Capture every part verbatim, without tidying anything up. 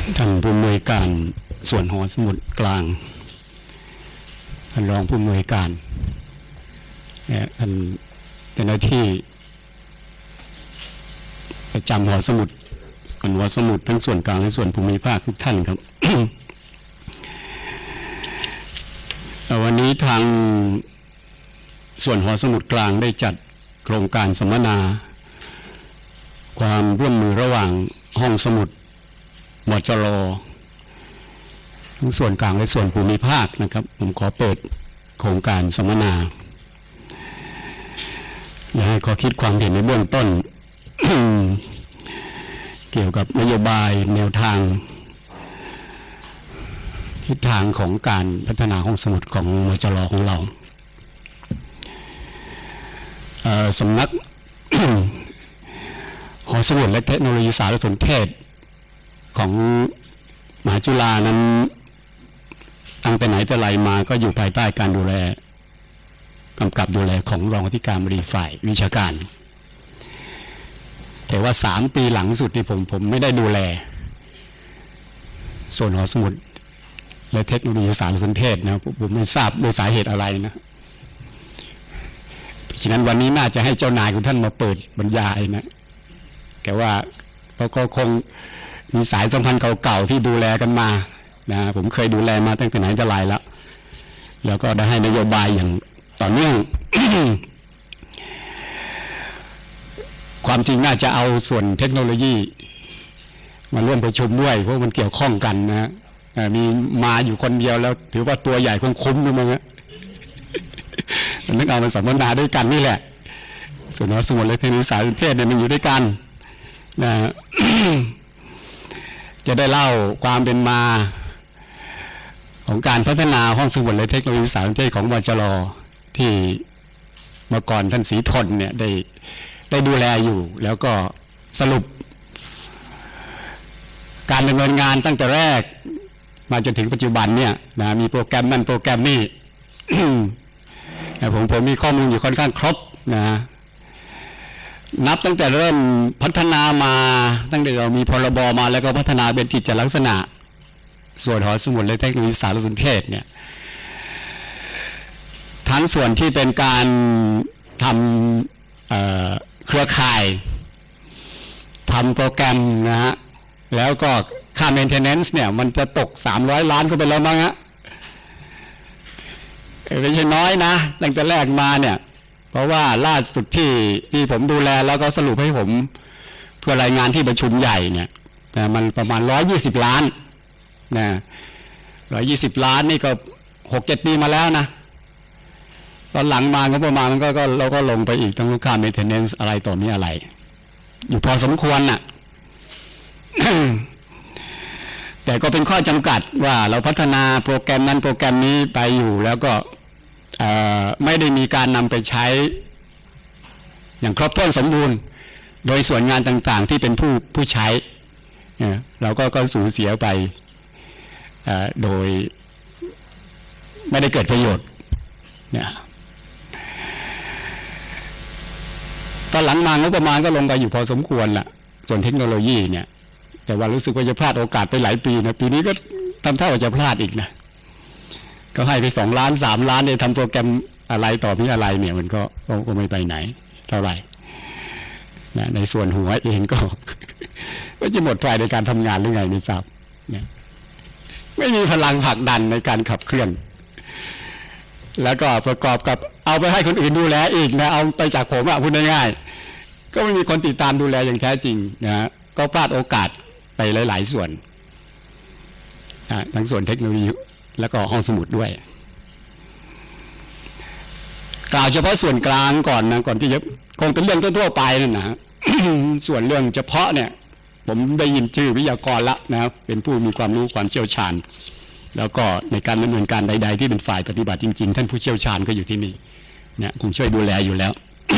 ท่านผู้อำนวยการส่วนหอสมุดกลางท่านรองผู้อำนวยการท่านเจ้าหน้าที่ประจำหอสมุดส่วนหอสมุดทั้งส่วนกลางและส่วนภูมิภาคทุกท่านครับ วันนี้ทางส่วนหอสมุดกลางได้จัดโครงการสัมมนาความร่วมมือระหว่างห้องสมุดมจร.ทั้งส่วนกลางและส่วนภูมิภาคนะครับผมขอเปิดโครงการสัมมนาและให้ข้อคิดความเห็นในเบื้องต้น เกี่ยวกับนโยบายแนวทางทิศทางของการพัฒนาห้องสมุดของมจร.ของเราสำนัก หอสมุดและเทคโนโลยีสารสนเทศของมหาจุฬานั้นตั้งแต่ไหนแต่ไรมาก็อยู่ภายใต้การดูแลกำกับดูแลของรองอธิการบดีฝ่ายวิชาการแต่ว่าสามปีหลังสุดที่ผมผมไม่ได้ดูแลส่วนหอสมุดและเทคโนโลยีสารสนเทศนะผมไม่ทราบโดยสาเหตุอะไรนะฉะนั้นวันนี้น่าจะให้เจ้านายของท่านมาเปิดบรรยายนะแต่ว่าเขาก็คงมีสายสัมพันธ์เก่าๆที่ดูแลกันมานะผมเคยดูแลมาตั้งแต่ไหนแต่ไรแล้วแล้วก็ได้ให้นโยบายอย่างต่อเนื่อง ความจริงน่าจะเอาส่วนเทคโนโลยีมาร่วมประชุมด้วยเพราะมันเกี่ยวข้องกันนะมีมาอยู่คนเดียวแล้วถือว่าตัวใหญ่คงคุ้มด้วยมั้งมันนึกเอามาสัมมนาด้วยกันนี่แหละส่วนหอสมุดและเทคโนโลยีสารสนเทศเนี่ยมันอยู่ด้วยกันนะ จะได้เล่าความเป็นมาของการพัฒนาห้องสมุดและเทคโนโลยีสารสนเทศของมจร.ที่เมื่อก่อนท่านศรีทนเนี่ยได้ได้ดูแลอยู่แล้วก็สรุปการดำเนินงานตั้งแต่แรกมาจนถึงปัจจุบันเนี่ยนะมีโปรแกรมนั่นโปรแกรมนี่ ผมผมมีข้อมูลอยู่ค่อนข้างครบนะนับตั้งแต่เริ่มพัฒนามาตั้งแต่เรามีพรบมาแล้วก็พัฒนาเป็นกิจลักษณะส่วนหอสมุดและเทคโนโลยีสารสนเทศเนี่ยทั้งส่วนที่เป็นการทำ เ, เครือข่ายทำโปรแกรมนะฮะแล้วก็ค่า maintenance เนี่ยมันจะตกสามร้อยล้านก็ไปแล้วมั้งฮะไม่ใช่น้อยนะตั้งแต่แรกมาเนี่ยเพราะว่าล่าสุดที่ที่ผมดูแลแล้วก็สรุปให้ผมเพื่อรายงานที่ประชุมใหญ่เนี่ยแต่มันประมาณหนึ่งร้อยยี่สิบล้านนะหนึ่งร้อยยี่สิบล้านนี่ก็ หกเจ็ด ปีมาแล้วนะตอนหลังมาก็ประมาณมันก็ก็เราก็ลงไปอีกทั้งค่า maintenance อะไรต่อมีอะไรอยู่พอสมควรน่ะ แต่ก็เป็นข้อจำกัดว่าเราพัฒนาโปรแกรมนั้นโปรแกรมนี้ไปอยู่แล้วก็ไม่ได้มีการนำไปใช้อย่างครบถ้วนสมบูรณ์โดยส่วนงานต่างๆที่เป็นผู้ผู้ใช้เราก็ก็สูญเสียไปโดยไม่ได้เกิดประโยชน์เนี่ยตอนหลังมางบประมาณก็ลงไปอยู่พอสมควรละส่วนเทคโนโลยีเนี่ยแต่ว่ารู้สึกว่าจะพลาดโอกาสไปหลายปีนะปีนี้ก็ทำเท่าว่าจะพลาดอีกนะก็ให้ไปสองล้านสามล้านเนี่ยทำโปรแกรมอะไรต่อมีอะไรเนี่ยมันก็ก็ไม่ไปไหนเท่าไหร่นะในส่วนหัวเองก็ ก็จะหมดไฟในการทำงานหรือไงไม่ทราบเนี่ยไม่มีพลังผลักดันในการขับเคลื่อนแล้วก็ประกอบกับเอาไปให้คนอื่นดูแลอีกนะเอาไปจากผมอ่ะพูดง่ายๆก็ไม่มีคนติดตามดูแลอย่างแท้จริงนะก็พลาดโอกาสไปหลายๆส่วนทั้งส่วนเทคโนโลยีแล้วก็ห้องสมุดด้วยกล่าวเฉพาะส่วนกลางก่อนนะก่อนที่จะคงเป็นเรื่องทั่วไปนั่นนะ ส่วนเรื่องเฉพาะเนี่ยผมได้ยินชื่อวิทยากรละนะเป็นผู้มีความรู้ความเชี่ยวชาญแล้วก็ในการดำเนินการใดๆที่เป็นฝ่ายปฏิบัติจริงๆท่านผู้เชี่ยวชาญก็อยู่ที่นี่เนี่ยคงช่วยดูแลอยู่แล้ว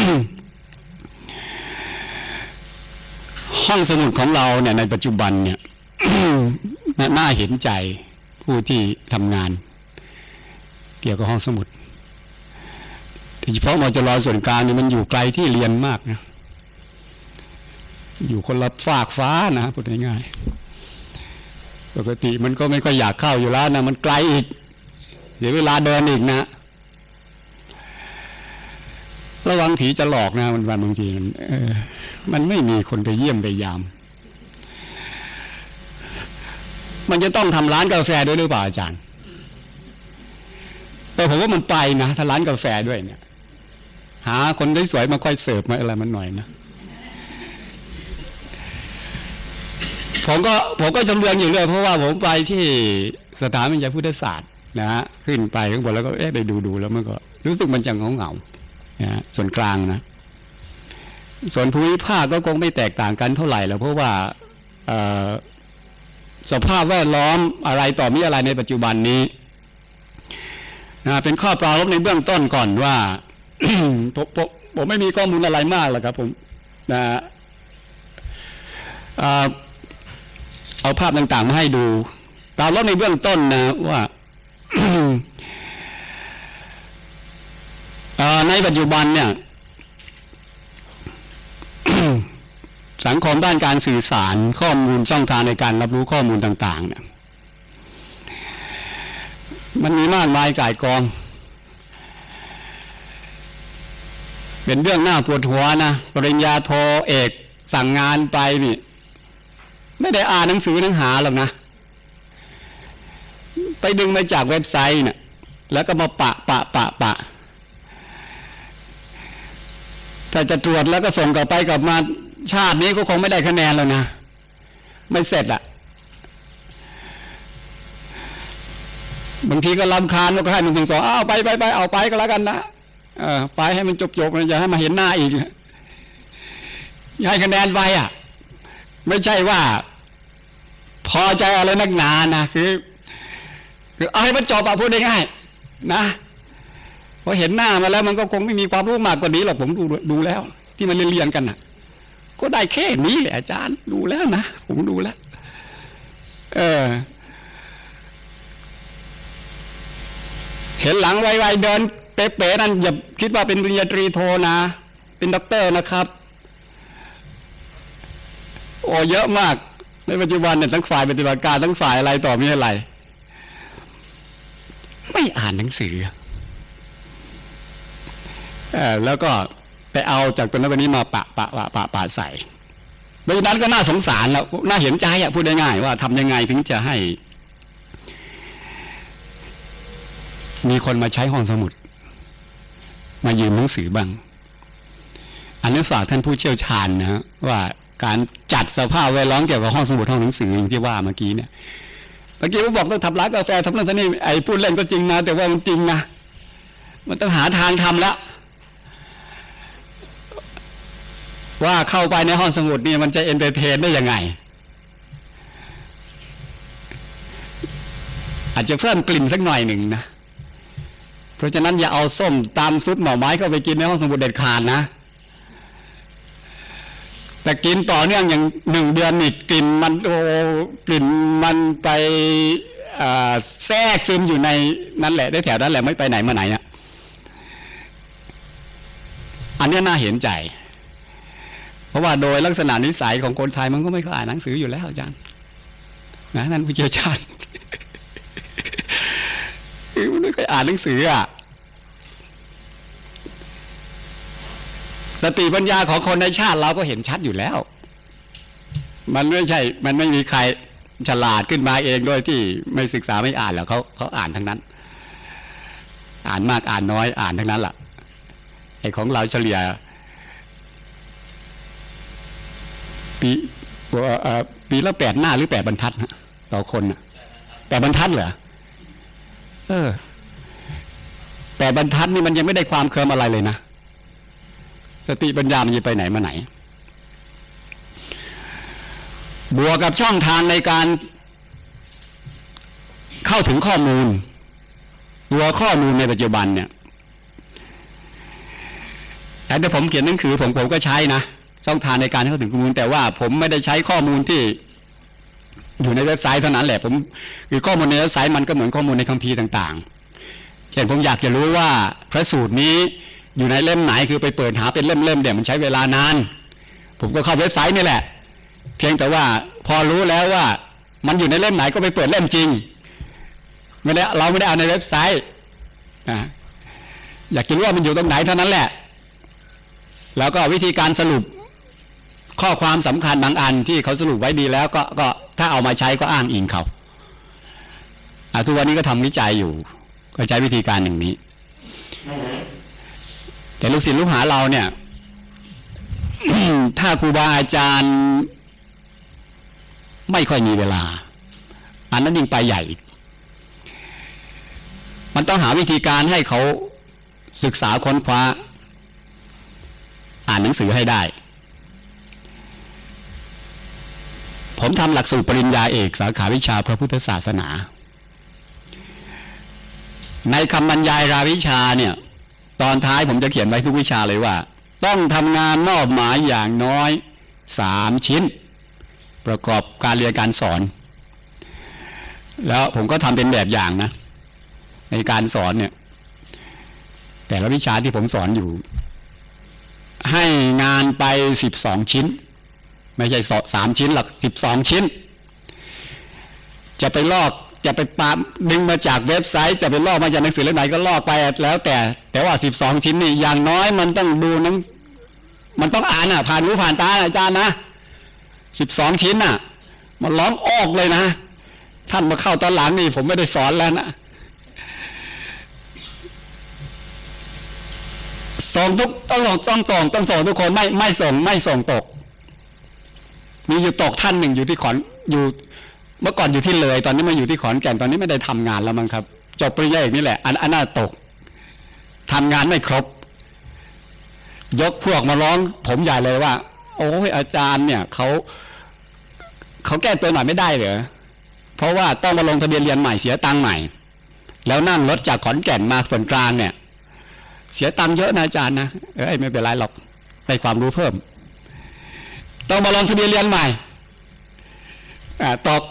ห้องสมุดของเราเนี่ยในปัจจุบันเนี่ย น่าเห็นใจผู้ที่ทำงานเกี่ยวกับห้องสมุดโดยเฉพาะมจร.ส่วนกลางนี่มันอยู่ไกลที่เรียนมากนะอยู่คนละฝากฟ้านะพูดง่ายๆปกติมันก็ไม่ก็อยากเข้าอยู่แล้วนะมันไกลอีกเดี๋ยวเวลาเดินอีกนะระวังผีจะหลอกนะมันวันบางทีมันเออมันไม่มีคนไปเยี่ยมไปยามมันจะต้องทำร้านกาแฟด้วยหรือเปล่าอาจารย์แต่ผมว่ามันไปนะถ้าร้านกาแฟด้วยเนี่ยหาคนสวยๆมาค่อยเสิร์ฟมาอะไรมันหน่อยนะผมก็ผมก็จำเรืองอยู่เรื่อยเพราะว่าผมไปที่สถาบันวิทยาพุทธศาสตร์นะฮะขึ้นไปข้างบนแล้วก็เอ๊ะได้ดูดูแล้วมันก็รู้สึกมันจะเงาเงานะส่วนกลางนะส่วนภูมิภาคก็คงไม่แตกต่างกันเท่าไหร่แล้วเพราะว่าสภาพแวดล้อมอะไรต่อมีอะไรในปัจจุบันนี้นะเป็นข้อปรารภในเบื้องต้นก่อนว่า ผมผมผมไม่มีข้อมูลอะไรมากหรอกครับผมนะเอาภาพต่างๆมาให้ดูตามรอบในเบื้องต้นนะว่า ในปัจจุบันเนี่ย สังคมด้านการสื่อสารข้อมูลช่องทางในการรับรู้ข้อมูลต่างๆเนี่ยมันมีมากมายก่ายกองเป็นเรื่องหน้าปวดหัวนะปริญญาโทเอกสั่งงานไปนี่ไม่ได้อ่านหนังสือหนังหาหรอกนะไปดึงมาจากเว็บไซต์เนี่ยแล้วก็มาปะปะปะปะถ้าจะตรวจแล้วก็ส่งกลับไปกลับมาชาตินี้ก็คงไม่ได้คะแนนแล้วนะไม่เสร็จอะบางทีก็รำคาญก็ให้หนึ่งถึงสองอ้าวไปไปไปเอาไปก็แล้วกันนะเออไปให้มันจบจบอย่าให้มาเห็นหน้าอีกให้คะแนนไปอ่ะไม่ใช่ว่าพอใจอะไรนักหนานะคือคือเอาให้มันจบอ่ะพูดง่ายๆนะพอเห็นหน้ามาแล้วมันก็คงไม่มีความรู้มากกว่านี้หรอกผมดูดูแล้วที่มันเรียนกันน่ะก็ได้แค่นี้แหละอาจารย์ดูแล้วนะผมดูแล้วเออเห็นหลังไวๆเดินเป๊ะๆนั่นอย่าคิดว่าเป็นปริญญาตรีโทนะเป็นด็อกเตอร์นะครับโอ้เยอะมากในปัจจุบันเนี่ยทั้งฝ่ายปฏิบัติการทั้งฝ่ายอะไรต่อมีอะไรไม่อ่านหนังสือเออแล้วก็ไปเอาจากตัวนั้นตัวนี้มาปะปะปะปะปะใส่ดังนั้นก็น่าสงสารแล้วน่าเห็นใจอ่ะพูดง่ายๆว่าทำยังไงถึงจะให้มีคนมาใช้ห้องสมุดมายืมหนังสือบ้างอันนี้ฝากท่านผู้เชี่ยวชาญนะว่าการจัดสภาพแวดล้อมเกี่ยวกับห้องสมุดห้องหนังสืออย่างที่ว่าเมื่อกี้เนี่ยเมื่อกี้ผมบอกต้องทำร้านกาแฟทำเรื่องนี้ไอ้พูดเล่นก็จริงนะแต่ว่ามันจริงนะมันต้องหาทางทำแล้วว่าเข้าไปในห้องสมุดนี่มันจะเอนเตอร์เทนได้ยังไงอาจจะเพิ่มกลิ่นสักหน่อยหนึ่งนะเพราะฉะนั้นอย่าเอาส้มตามซุปหน่อไม้เข้าไปกินในห้องสมุดเด็ดขาดนะแต่กินต่อเนื่องอย่างหนึ่งเดือนนี่กลิ่นมันโอ้กลิ่นมันไปแทรกซึมอยู่ในนั่นแหละได้แถวนั้นแหละไม่ไปไหนมาไหนอ่ะอันนี้น่าเห็นใจเพราะว่าโดยลักษณะนิสัยของคนไทยมันก็ไม่ค่อยอ่านหนังสืออยู่แล้วอาจารย์นะนั่นผู้เชี่ยวชาญมันไม่ค่อยอ่านหนังสืออ่ะสติปัญญาของคนในชาติเราก็เห็นชัดอยู่แล้วมันไม่ใช่มันไม่มีใครฉลาดขึ้นมาเองโดยที่ไม่ศึกษาไม่อ่านหรอกเขาเขาอ่านทั้งนั้นอ่านมากอ่านน้อยอ่านทั้งนั้นแหละไอ้ของเราเฉลี่ยปีปีละแปดหน้าหรือแปดบรรทัดนะต่อคนนะแปดบรรทัดเหรอเออแปดบรรทัดนี่มันยังไม่ได้ความเคิมอะไรเลยนะสติปัญญามันจะไปไหนมาไหนบวกกับช่องทางในการเข้าถึงข้อมูลตัวข้อมูลในปัจจุบันเนี่ยแต่ถ้าผมเขียนหนังสือผมผมก็ใช้นะช่องทางในการเข้าถึงข้อมูลแต่ว่าผมไม่ได้ใช้ข้อมูลที่อยู่ในเว็บไซต์เท่านั้นแหละผมคือข้อมูลในเว็บไซต์มันก็เหมือนข้อมูลในคัมภีร์ต่างๆเช่นผมอยากจะรู้ว่าพระสูตรนี้อยู่ในเล่มไหนคือไปเปิดหาเป็นเล่มๆเดี๋ยวมันใช้เวลานานผมก็เข้าเว็บไซต์นี่แหละเพียงแต่ว่าพอรู้แล้วว่ามันอยู่ในเล่มไหนก็ไปเปิดเล่มจริงไม่ได้เราไม่ได้เอาในเว็บไซต์อยากจะรู้ว่ามันอยู่ตรงไหนเท่านั้นแหละแล้วก็วิธีการสรุปข้อความสำคัญบางอันที่เขาสรุปไว้ดีแล้วก็ก็ถ้าเอามาใช้ก็อ้างอิงเขาทุกวันนี้ก็ทำวิจัยอยู่ก็ใช้วิธีการอย่างนี้แต่ลูกศิษย์ลูกหาเราเนี่ย ถ้าครูบาอาจารย์ไม่ค่อยมีเวลาอันนั้นยิ่งไปใหญ่มันต้องหาวิธีการให้เขาศึกษาค้นคว้าอ่านหนังสือให้ได้ผมทำหลักสูตรปริญญาเอกสาขาวิชาพระพุทธศาสนาในคำบรรยายรายวิชาเนี่ยตอนท้ายผมจะเขียนไว้ทุกวิชาเลยว่าต้องทำงานมอบหมายอย่างน้อยสามชิ้นประกอบการเรียนการสอนแล้วผมก็ทำเป็นแบบอย่างนะในการสอนเนี่ยแต่ละวิชาที่ผมสอนอยู่ให้งานไปสิบสองชิ้นไม่ใช่สามชิ้นหรอกสิบสองชิ้นจะไปลอกจะไปปาดึงมาจากเว็บไซต์จะไปลอกมาจากหนังสือเล่มไหนก็ลอกไปแล้วแต่แต่ว่าสิบสองชิ้นนี่อย่างน้อยมันต้องดูหนังมันต้องอ่านอ่ะผ่านหูผ่านตาอาจารย์นะสิบสองชิ้นน่ะมันร้องออกเลยนะท่านมาเข้าตอนหลังนี่ผมไม่ได้สอนแล้วนะส่งทุกต้องส่งต้องส่งต้องส่งทุกคนไม่ไม่ส่งไม่ส่งตกมีอยู่ตกท่านหนึ่งอยู่ที่ขอนอยู่เมื่อก่อนอยู่ที่เลยตอนนี้มาอยู่ที่ขอนแก่นตอนนี้ไม่ได้ทำงานแล้วมั้งครับจบปริญญาเอกนี่แหละอันอันน่าตกทำงานไม่ครบยกพวกมาร้องผมใหญ่เลยว่าโอ้ยอาจารย์เนี่ยเขาเขาแก้ตัวหน่อยไม่ได้เหรอเพราะว่าต้องมาลงทะเบียนเรียนใหม่เสียตังค์ใหม่แล้วนั่งรถจากขอนแก่นมาส่วนกลางเนี่ยเสียตังค์เยอะนะอาจารย์นะเอ้ยไม่เป็นไรหรอกได้ความรู้เพิ่มต้องมาลงทะเบียนเรียนใหม่ตก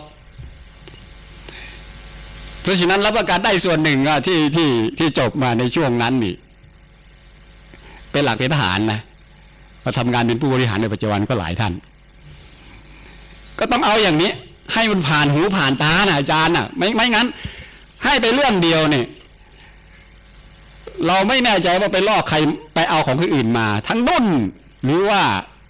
เพราะฉะนั้นรับประกันได้ส่วนหนึ่งที่ที่ที่จบมาในช่วงนั้นนี่เป็นหลักเป็นทหารนะมาทำงานเป็นผู้บริหารในปัจจุบันก็หลายท่านก็ต้องเอาอย่างนี้ให้มันผ่านหูผ่านตานะอาจารย์น่ะไม่ไม่งั้นให้ไปเรื่องเดียวเนี่ยเราไม่แน่ใจว่าไปลอกใครไปเอาของคนอื่นมาทั้งนุ่นหรือว่า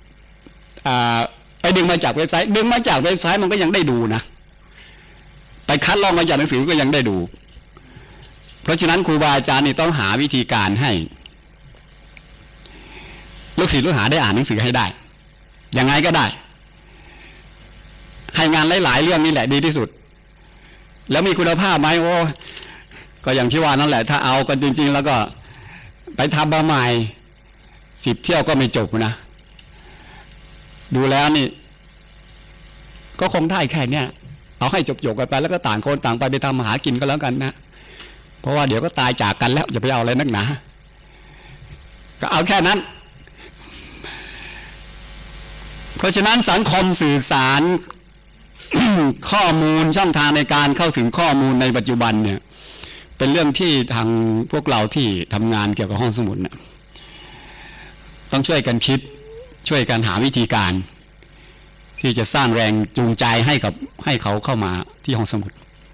ไปดึงมาจากเว็บไซต์ดึงมาจากเว็บไซต์มันก็ยังได้ดูนะไปคัดลอกมาจากหนังสือก็ยังได้ดูเพราะฉะนั้นครูบาอาจารย์นี่ต้องหาวิธีการให้ลูกศิษย์ลูกหาได้อ่านหนังสือให้ได้ยังไงก็ได้ให้งานหลายๆเรื่องนี่แหละดีที่สุดแล้วมีคุณภาพไหมโอ้ก็อย่างที่ว่านั่นแหละถ้าเอากันจริงๆแล้วก็ไปทำมาใหม่สิบเที่ยวก็ไม่จบนะดูแล้วนี่ก็คงได้แค่เนี้ยเอาให้จบๆกันไปแล้วก็ต่างคนต่างไปไปทำมาหากินก็แล้วกันนะเพราะว่าเดี๋ยวก็ตายจากกันแล้วจะไปเอาอะไรนักหนาก็เอาแค่นั้นเพราะฉะนั้นสังคมสื่อสาร ข้อมูลช่องทางในการเข้าถึงข้อมูลในปัจจุบันเนี่ยเป็นเรื่องที่ทางพวกเราที่ทำงานเกี่ยวกับห้องสมุดเนี่ยต้องช่วยกันคิดช่วยกันหาวิธีการที่จะสร้างแรงจูงใจให้กับให้เขาเข้ามาที่ห้องสมุด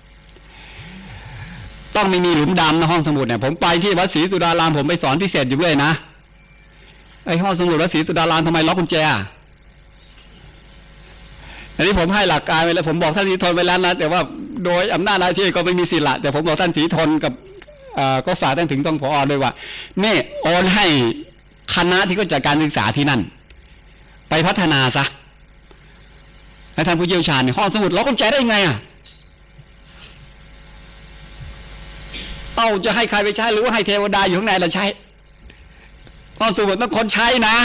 ต้องไม่มีหลุมดำในห้องสมุดเนี่ยผมไปที่วัดศรีสุดารามผมไปสอนพิเศษอยู่เลยนะไอ้ห้องสมุดวัดศรีสุดารามทำไมล็อกกุญแจอันนี้ผมให้หลักการไว้แล้วผมบอกท่านศรีทนไว้แล้วนะแต่ว่าโดยอำนาจหน้าที่ก็ไม่มีสิทธิ์ละแต่ผมบอกท่านศรีทนกับก็ฝากท่านถึงต้องผอด้วยว่านี่โอนให้คณะที่เขาจัดการศึกษาที่นั่นไปพัฒนาซะให้ท่านผู้เชี่ยวชาญห้องสมุดล็อกกุญแจได้ยังไงอ่ะเอ้าจะให้ใครไปใช้หรือว่าให้เทวดาอยู่ข้างในเราใช้ห้องสมุดต้องคนใช้นะ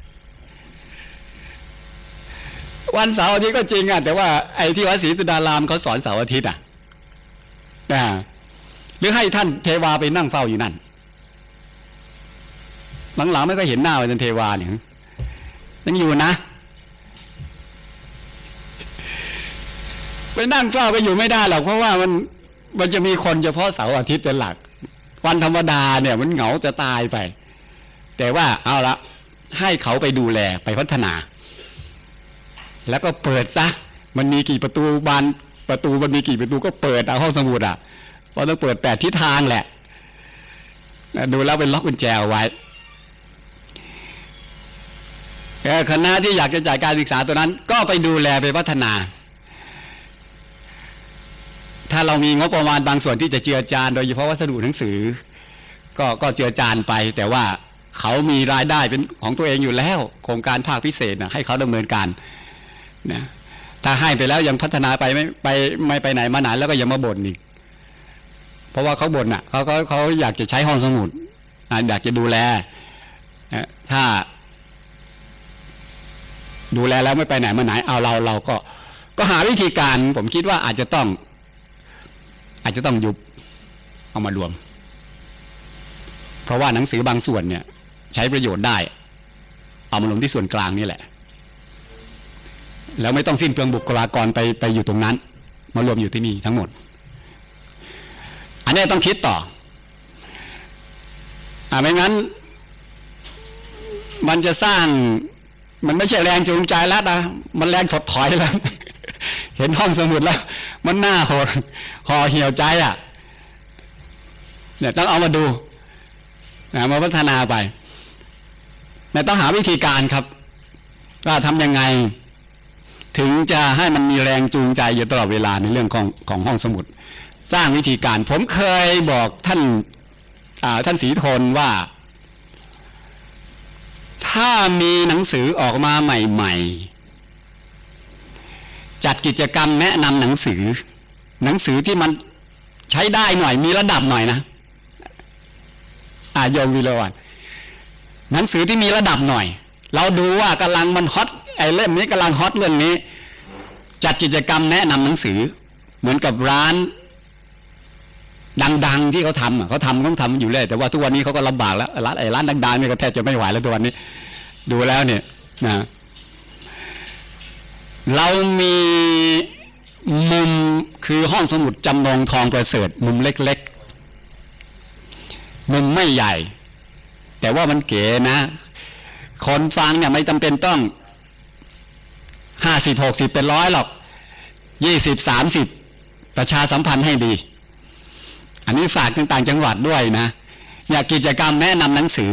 วันเสาร์อาทิตย์ก็จริงอ่ะแต่ว่าไอ้ที่วัดศรีสุดารามเขาสอนเสาร์อาทิตย์อ่ะนะหรือให้ท่านเทวาไปนั่งเฝ้าอยู่นั่นหลังๆไม่ก็เห็นหน้าท่านเทวาเนี่ยยังอยู่นะไปนั่งเฝ้าก็อยู่ไม่ได้หรอกเพราะว่ามันมันจะมีคนเฉพาะเสาร์อาทิตย์เป็นหลักวันธรรมดาเนี่ยมันเหงาจะตายไปแต่ว่าเอาละให้เขาไปดูแลไปพัฒนาแล้วก็เปิดซะมันมีกี่ประตูบานประตูมันมีกี่ประตูก็เปิดเอาห้องสมุดอ่ะเพราะต้องเปิดแปดทิศทางแหละดูแล้วเป็นล็อกกุญแจเอาไว้คณะที่อยากจะจ่ายการศึกษาตัวนั้นก็ไปดูแลไปพัฒนาถ้าเรามีงบประมาณบางส่วนที่จะเจือจานโดยเฉพาะวัสดุหนังสือก็ก็เจือจานไปแต่ว่าเขามีรายได้เป็นของตัวเองอยู่แล้วโครงการภาคพิเศษนะให้เขาดำเนินการนะถ้าให้ไปแล้วยังพัฒนาไปไม่ไปไม่ไปไหนมาไหนแล้วก็ยังมาบ่นอีกเพราะว่าเขาบ่นอ่ะเขาเขาเขาอยากจะใช้ห้องสมุดอยากจะดูแลถ้าดูแลแล้วไม่ไปไหนมาไหนเอาเราเราก็ก็หาวิธีการผมคิดว่าอาจจะต้องอาจจะต้องยุบเอามารวมเพราะว่าหนังสือบางส่วนเนี่ยใช้ประโยชน์ได้เอามาลงที่ส่วนกลางนี่แหละแล้วไม่ต้องสิ้นเปลืองบุคลากรไปไปอยู่ตรงนั้นมารวมอยู่ที่นี่ทั้งหมดอันนี้ต้องคิดต่ออ่าไม่งั้นมันจะสร้างมันไม่ใช่แรงจูงใจแล้วนะมันแรงถดถอยแล้ว เห็นห้องสมุดแล้วมันหน้าโหดห่อเหี่ยวใจอ่ะเนี่ยต้องเอามาดูนะมาพัฒนาไปแต่ต้องหาวิธีการครับว่าทำยังไงถึงจะให้มันมีแรงจูงใจอยู่ตลอดเวลาในเรื่องของของห้องสมุดสร้างวิธีการผมเคยบอกท่านท่านศรีทนว่าถ้ามีหนังสือออกมาใหม่ๆจัดกิจกรรมแนะนำหนังสือหนังสือที่มันใช้ได้หน่อยมีระดับหน่อยนะอาโยมวิโรจน์หนังสือที่มีระดับหน่อยเราดูว่ากำลังมันฮอตไอ้เล่มนี้กำลังฮอตเรื่องนี้จัดกิจกรรมแนะนำหนังสือเหมือนกับร้านดังๆที่เขาทำอ่ะเขาทำต้องทำอยู่เลยแต่ว่าทุกวันนี้เขาก็ลำบากแล้วร้านไอ้ร้านดังๆนี่ก็แทบจะไม่ไหวแล้วทุกวันนี้ดูแล้วเนี่ยนะเรามีมุมคือห้องสมุดจำลองทองประเสริฐมุมเล็กๆมุมไม่ใหญ่แต่ว่ามันเก๋นะคนฟังเนี่ยไม่จำเป็นต้องห้าสิบหกสิบเป็นร้อยหรอกยี่สิบสามสิบประชาสัมพันธ์ให้ดีอันนี้ฝากต่างจังหวัดด้วยนะอยากกิจกรรมแนะนำหนังสือ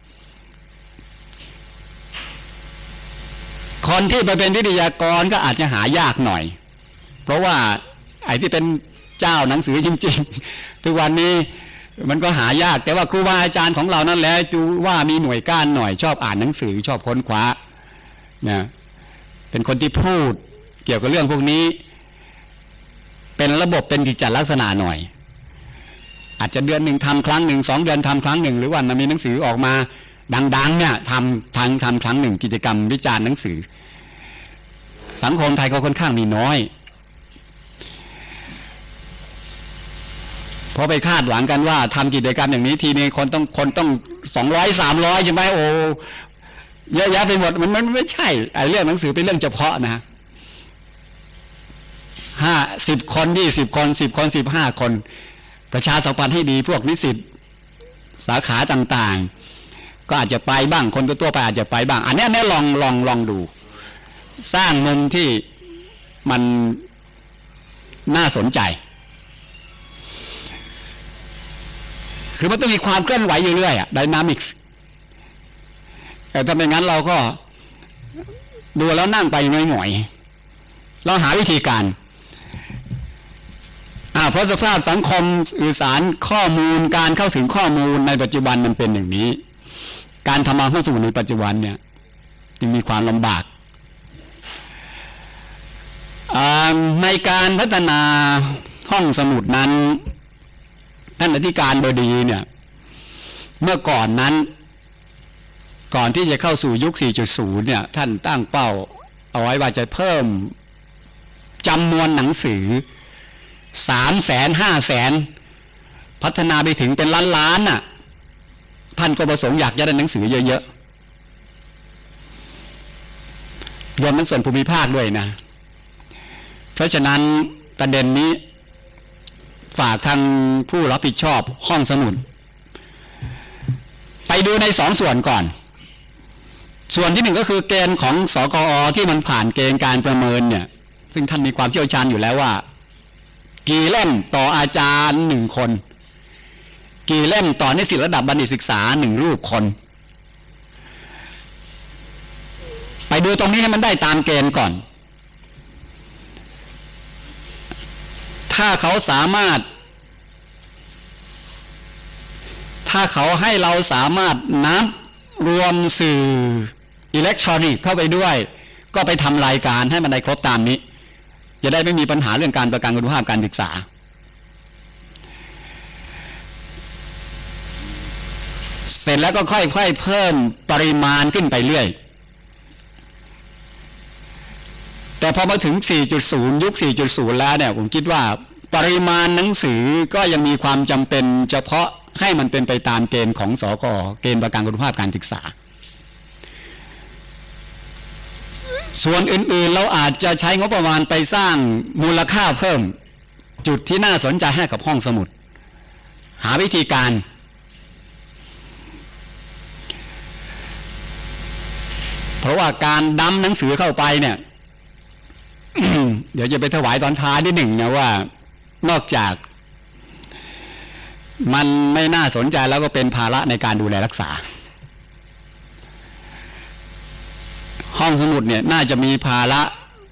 คนที่ไปเป็นวิทยากรก็อาจจะหายากหน่อยเพราะว่าไอ้ที่เป็นเจ้าหนังสือจริงๆทุกวันนี้มันก็หายากแต่ว่าครูบาอาจารย์ของเรานั่นแหละดูว่ามีหน่วยก้านหน่อยชอบอ่านหนังสือชอบค้นคว้านะเป็นคนที่พูดเกี่ยวกับเรื่องพวกนี้เป็นระบบเป็นกิจลักษณะหน่อยอาจจะเดือนหนึ่งทำครั้งหนึ่งสองเดือนทำครั้งหนึ่งหรือวันมีหนังสือออกมาดังๆเนี่ยทำทางทำครั้งหนึ่งกิจกรรมวิจารณ์หนังสือสังคมไทยก็ค่อนข้างมีน้อยพอไปคาดหวังกันว่าทำกิจกรรมอย่างนี้ทีนึงคนต้องคนต้องสองร้อยสามร้อยใช่ไหมโอ้เยอะแยะไปหมดมันมันไม่ใช่ไอ้เรื่องหนังสือเป็นเรื่องเฉพาะนะห้าสิบคนยี่สิบคนสิบคนสิบห้าคนประชาสัมพันธ์ให้ดีพวกนิสิตสาขาต่างๆก็อาจจะไปบ้างคนตัวๆไปอาจจะไปบ้างอันนี้เนี่ยลองลองลองดูสร้างมุมที่มันน่าสนใจคือมันต้องมีความเคลื่อนไหวอยู่เรื่อยอะไดนามิกส์แต่ถ้าไม่งั้นเราก็ดูแล้วนั่งไปหน่อยๆเราหาวิธีการอ่าเพราะสภาพสังคมสื่อสารข้อมูลการเข้าถึงข้อมูลในปัจจุบันมันเป็นอย่างนี้การทำงานห้องสมุดในปัจจุบันเนี่ยจึงมีความลำบากในการพัฒนาห้องสมุดนั้นท่านอธิการบดีเนี่ยเมื่อก่อนนั้นก่อนที่จะเข้าสู่ยุค สี่จุดศูนย์ เนี่ยท่านตั้งเป้าเอาไว้ว่าจะเพิ่มจำนวนหนังสือสามแสนห้าแสนพัฒนาไปถึงเป็นล้านล้านน่ะท่านก็ประสงค์อยากจะได้หนังสือเยอะๆรวมทั้งส่วนภูมิภาคด้วยนะเพราะฉะนั้นประเด็นนี้ฝากทางผู้รับผิดชอบห้องสมุดไปดูในสองส่วนก่อนส่วนที่หนึ่งก็คือเกณฑ์ของสกอที่มันผ่านเกณฑ์การประเมินเนี่ยซึ่งท่านมีความเชี่ยวชาญอยู่แล้วว่ากี่เล่มต่ออาจารย์หนึ่งคนกี่เล่มต่อนิสิตระดับบัณฑิตศึกษาหนึ่งรูปคนไปดูตรงนี้ให้มันได้ตามเกณฑ์ก่อนถ้าเขาสามารถถ้าเขาให้เราสามารถนับรวมสื่ออิเล็กทรอนิกส์เข้าไปด้วยก็ไปทำรายการให้มันได้ครบตามนี้จะได้ไม่มีปัญหาเรื่องการประกันคุณภาพการศึกษาเสร็จแล้วก็ค่อยๆเพิ่มปริมาณขึ้นไปเรื่อยแต่พอมาถึง สี่จุดศูนย์ ยุค สี่จุดศูนย์ แล้วเนี่ยผมคิดว่าปริมาณหนังสือก็ยังมีความจำเป็นเฉพาะให้มันเป็นไปตามเกณฑ์ของสก.เกณฑ์ประกันคุณภาพการศึกษาส่วนอื่นๆเราอาจจะใช้งบประมาณไปสร้างมูลค่าเพิ่มจุดที่น่าสนใจให้กับห้องสมุดหาวิธีการเพราะว่าการดั้มหนังสือเข้าไปเนี่ย เดี๋ยวจะไปถวายตอนท้ายนิดหนึ่งนะว่านอกจากมันไม่น่าสนใจแล้วก็เป็นภาระในการดูแลรักษาห้องสมุดเนี่ยน่าจะมีภาระ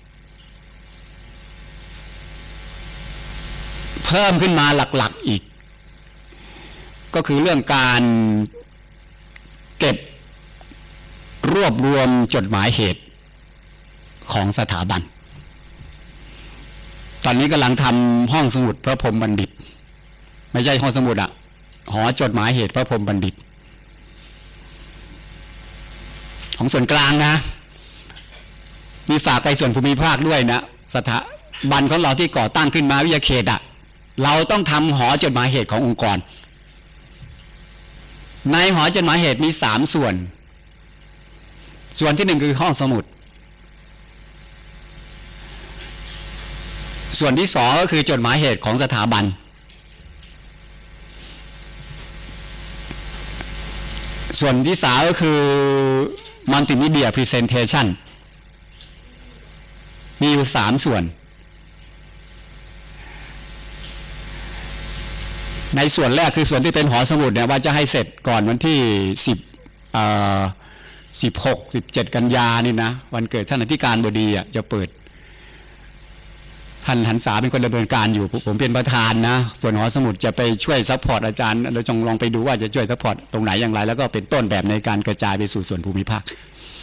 เพิ่มขึ้นมาหลักๆอีกก็คือเรื่องการเก็บรวบรวมจดหมายเหตุของสถาบันตอนนี้กำลังทำห้องสมุดพระพรหมบัณฑิตไม่ใช่ห้องสมุดอะหอจดหมายเหตุพระพรหมบัณฑิตของส่วนกลางนะมีฝากไปส่วนภูมิภาคด้วยนะสถาบันของเราที่ก่อตั้งขึ้นมาวิทยาเขตอะเราต้องทำหอจดหมายเหตุขององค์กรในหอจดหมายเหตุมีสามส่วนส่วนที่หนึ่งคือห้องสมุดส่วนที่สองก็คือจดหมายเหตุของสถาบันส่วนที่สามก็คือมัลติมีเดียพรีเซนเทชันมีอยู่สามส่วนในส่วนแรกคือส่วนที่เป็นหอสมุดเนี่ยว่าจะให้เสร็จก่อนวันที่สิบเอ่อสิบหก สิบเจ็ดกันยานี่นะวันเกิดท่านอธิการบดีอ่ะจะเปิดท่านหันษาเป็นคนดำเนินการอยู่ผมเป็นประธานนะส่วนหอสมุดจะไปช่วยซัพพอร์ตอาจารย์เราจงลองไปดูว่าจะช่วยซัพพอร์ตตรงไหนอย่างไรแล้วก็เป็นต้นแบบในการกระจายไปสู่ส่วนภูมิภาค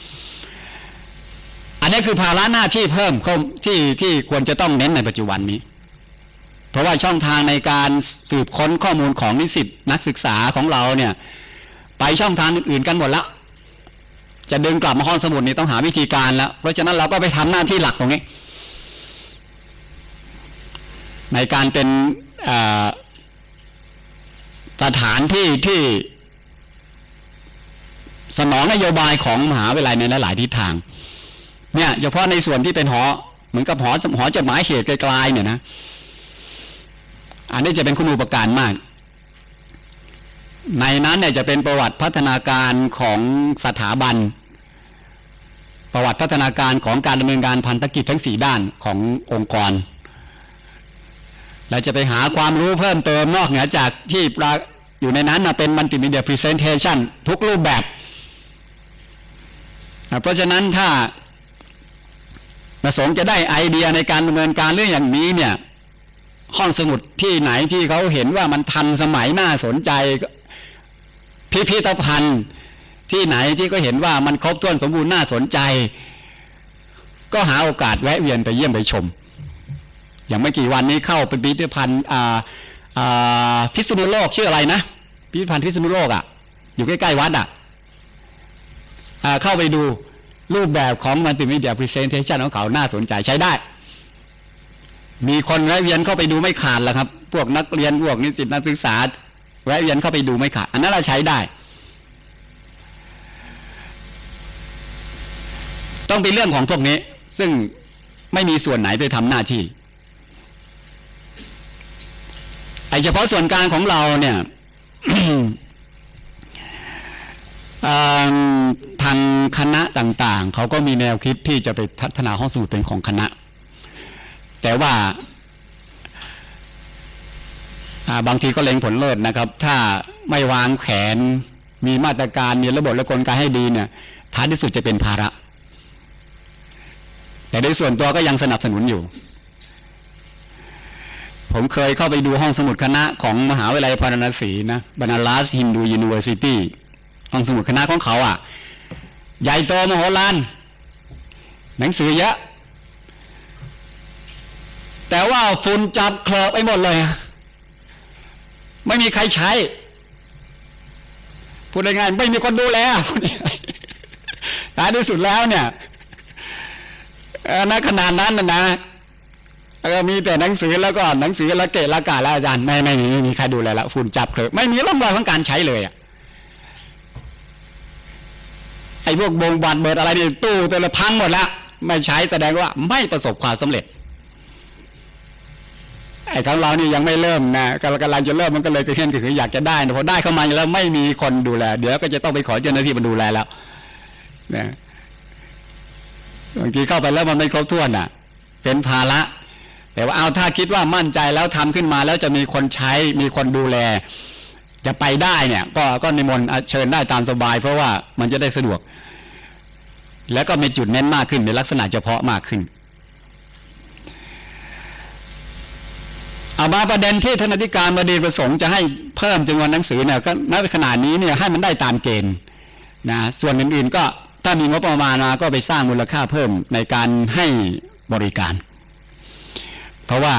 อันนี้คือภาระหน้าที่เพิ่มที่ที่ควรจะต้องเน้นในปัจจุบันนี้เพราะว่าช่องทางในการสืบค้นข้อมูลของนิสิตนักศึกษาของเราเนี่ยไปช่องทางอื่นๆกันหมดแล้วจะดึงกลับมาห้องสมุดนี่ต้องหาวิธีการแล้วเพราะฉะนั้นเราก็ไปทำหน้าที่หลักตรงนี้ในการเป็นสถานที่ที่สนองนโยบายของมหาวิทยาลัยในหลายๆทิศทางเนี่ยเฉพาะในส่วนที่เป็นหอเหมือนกับหอหอจดหมายเหตุไกลๆเนี่ยนะอันนี้จะเป็นคุณูปการมากในนั้นเนี่ยจะเป็นประวัติพัฒนาการของสถาบันประวัติพัฒนาการของการดำเนินการพันธกิจทั้งสี่ด้านขององค์กรและจะไปหาความรู้เพิ่มเติมนอกเหนือจากที่อยู่ในนั้นนะเป็นมัลติมีเดียพรีเซนเทชันทุกรูปแบบเพราะฉะนั้นถ้าประสงค์จะได้ไอเดียในการดำเนินการเรื่องอย่างนี้เนี่ยห้องสมุดที่ไหนที่เขาเห็นว่ามันทันสมัยน่าสนใจพิพิธภัณฑ์ที่ไหนที่ก็เห็นว่ามันครบถ้วนสมบูรณ์น่าสนใจก็หาโอกาสแวะเวียนไปเยี่ยมไปชมอย่างไม่กี่วันนี้เข้าไปพิพิธภัณฑ์พิษณุโลกชื่ออะไรนะพิพิธภัณฑ์พิษณุโลกอ่ะอยู่ใกล้ๆวัดอ่ะเข้าไปดูรูปแบบของมัลติมีเดียพรีเซนเทชันของเขาน่าสนใจใช้ได้มีคนแวะเวียนเข้าไปดูไม่ขาดแล้วครับพวกนักเรียนพวกนิสิตนักศึกษาแวะเวียนเข้าไปดูไม่ขาดอันนั้นเราใช้ได้ต้องเป็นเรื่องของพวกนี้ซึ่งไม่มีส่วนไหนไปทำหน้าที่ไอ้เฉพาะส่วนกลางของเราเนี่ย ทางคณะต่างๆเขาก็มีแนวคิดที่จะไปพัฒนาห้องสมุดเป็นของคณะแต่ว่าบางทีก็เล็งผลเลิศนะครับถ้าไม่วางแผนมีมาตรการมีระบบและกลไกให้ดีเนี่ยท้ายที่สุดจะเป็นภาระแต่ในส่วนตัวก็ยังสนับสนุนอยู่ผมเคยเข้าไปดูห้องสมุดคณะของมหาวิทยาลัยพาราณสีนะบานารัสฮินดูยูนิเวอร์ซิตี้ห้องสมุดคณะของเขาอ่ะใหญ่โตมโหฬารหนังสือเยอะแต่ว่าฝุ่นจับเคลอะไปหมดเลยไม่มีใครใช้พูดง่ายๆไม่มีคนดูแลท้ายที่สุดแล้วเนี่ยณขนาดนั้นนะก็มีแต่หนังสือแล้วก็หนังสือละเกะละกาแล้วอาจารย์ไม่ไม่มีไม่มีใครดูแลละฝุ่นจับเคลอะไม่มีร่องรอยของการใช้เลยอ่ะไอ้พวกบงบัตรเบิดอะไรนี่ตู้แต่ละพังหมดแล้วไม่ใช้แสดงว่าไม่ประสบความสำเร็จไอ้ของเรานี่ยังไม่เริ่มนะกำลังจะเริ่มมันก็เลยกระเทียนกระหืออยากจะได้พอได้เข้ามาแล้วไม่มีคนดูแลเดี๋ยวก็จะต้องไปขอเจ้าหน้าที่มาดูแลแล้วนะบางทีเข้าไปแล้วมันไม่ครบถ้วนอ่ะเป็นภาระแต่ว่าเอาถ้าคิดว่ามั่นใจแล้วทำขึ้นมาแล้วจะมีคนใช้มีคนดูแลจะไปได้เนี่ยก็ก็นิมนต์เชิญได้ตามสบายเพราะว่ามันจะได้สะดวกแล้วก็มีจุดเน้นมากขึ้นในลักษณะเฉพาะมากขึ้นเอามาประเด็นที่ท่านอธิการบดีประสงค์จะให้เพิ่มจำนวนหนังสือเนี่ยก็ณขณะนี้เนี่ยให้มันได้ตามเกณฑ์นะส่วนอื่นๆก็ถ้ามีงบประมาณมาก็ไปสร้างมูลค่าเพิ่มในการให้บริการเพราะว่า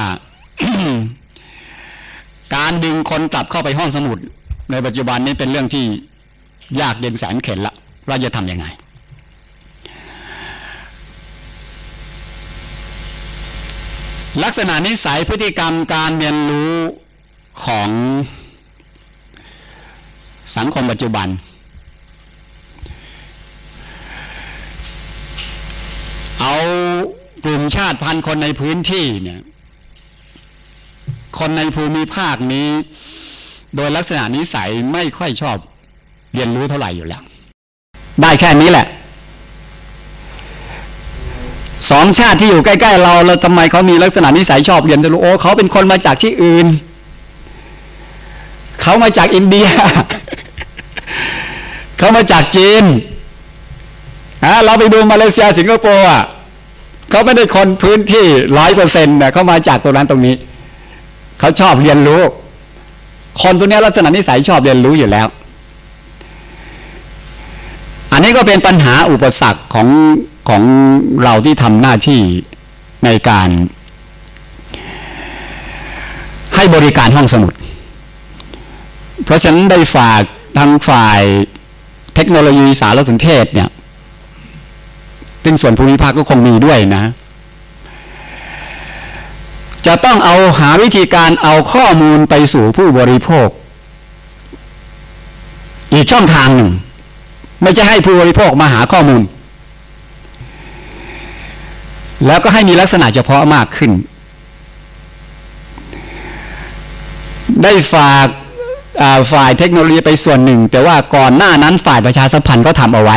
การดึงคนกลับเข้าไปห้องสมุดในปัจจุบันนี้เป็นเรื่องที่ยากเย็นแสนเข็ญละเราจะทำยังไงลักษณะนิสัยพฤติกรรมการเรียนรู้ของสังคมปัจจุบันเอากลุ่มชาติพันธุ์คนในพื้นที่เนี่ยคนในภูมิภาคนี้โดยลักษณะนิสัยไม่ค่อยชอบเรียนรู้เท่าไหร่อยู่แล้วได้แค่นี้แหละสองชาติที่อยู่ใกล้ๆเราแล้วทำไมเขามีลักษณะนิสัยชอบเรียนรู้โอ้เขาเป็นคนมาจากที่อื่นเขามาจากอินเดียเขามาจากจีนฮะเราไปดูมาเลเซียสิงคโปร์อ่ะเขาไม่ได้คนพื้นที่ร้อยเปอร์เซ็นต์นะเขามาจากตรงนั้นตรงนี้เขาชอบเรียนรู้คนตัวนี้ลักษณะนิสัยชอบเรียนรู้อยู่แล้วอันนี้ก็เป็นปัญหาอุปสรรคของของเราที่ทำหน้าที่ในการให้บริการห้องสมุดเพราะฉะนั้นได้ฝากทางฝ่ายเทคโนโลยีสารสนเทศเนี่ยซึ่งส่วนภูมิภาคก็คงมีด้วยนะจะต้องเอาหาวิธีการเอาข้อมูลไปสู่ผู้บริโภคอีกช่องทางหนึ่งไม่ใช่ให้ผู้บริโภคมาหาข้อมูลแล้วก็ให้มีลักษณะเฉพาะมากขึ้นได้ฝากฝ่ายเทคโนโลยีไปส่วนหนึ่งแต่ว่าก่อนหน้านั้นฝ่ายประชาสัมพันธ์ก็ทำเอาไว้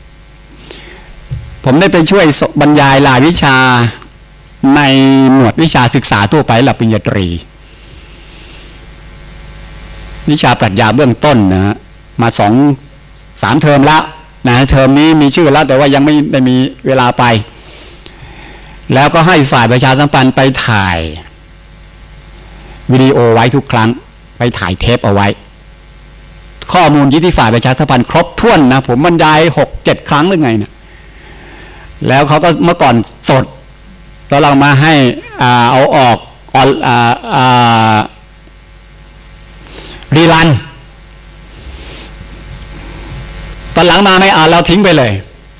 ผมได้ไปช่วยบรรยายรายวิชาในหมวดวิชาศึกษาทั่วไประดับปริญญาตรีวิชาปรัชญาเบื้องต้นนะฮะมาสองสามเทอมแล้วนะเทอมนี้มีชื่อแล้วแต่ว่ายังไม่ได้มีเวลาไปแล้วก็ให้ฝ่ายประชาสัมพันธ์ไปถ่ายวิดีโอไว้ทุกครั้งไปถ่ายเทปเอาไว้ข้อมูลที่ฝ่ายประชาสัมพันธ์ครบถ้วนนะผมบรรยายหกเจ็ดครั้งหรือไงนะแล้วเขาก็เมื่อก่อนสดแล้วเรามาให้อ่าเอาออกออนอ่าอ่ารีรันตอนหลังมาไม่อ่านเราทิ้งไปเลย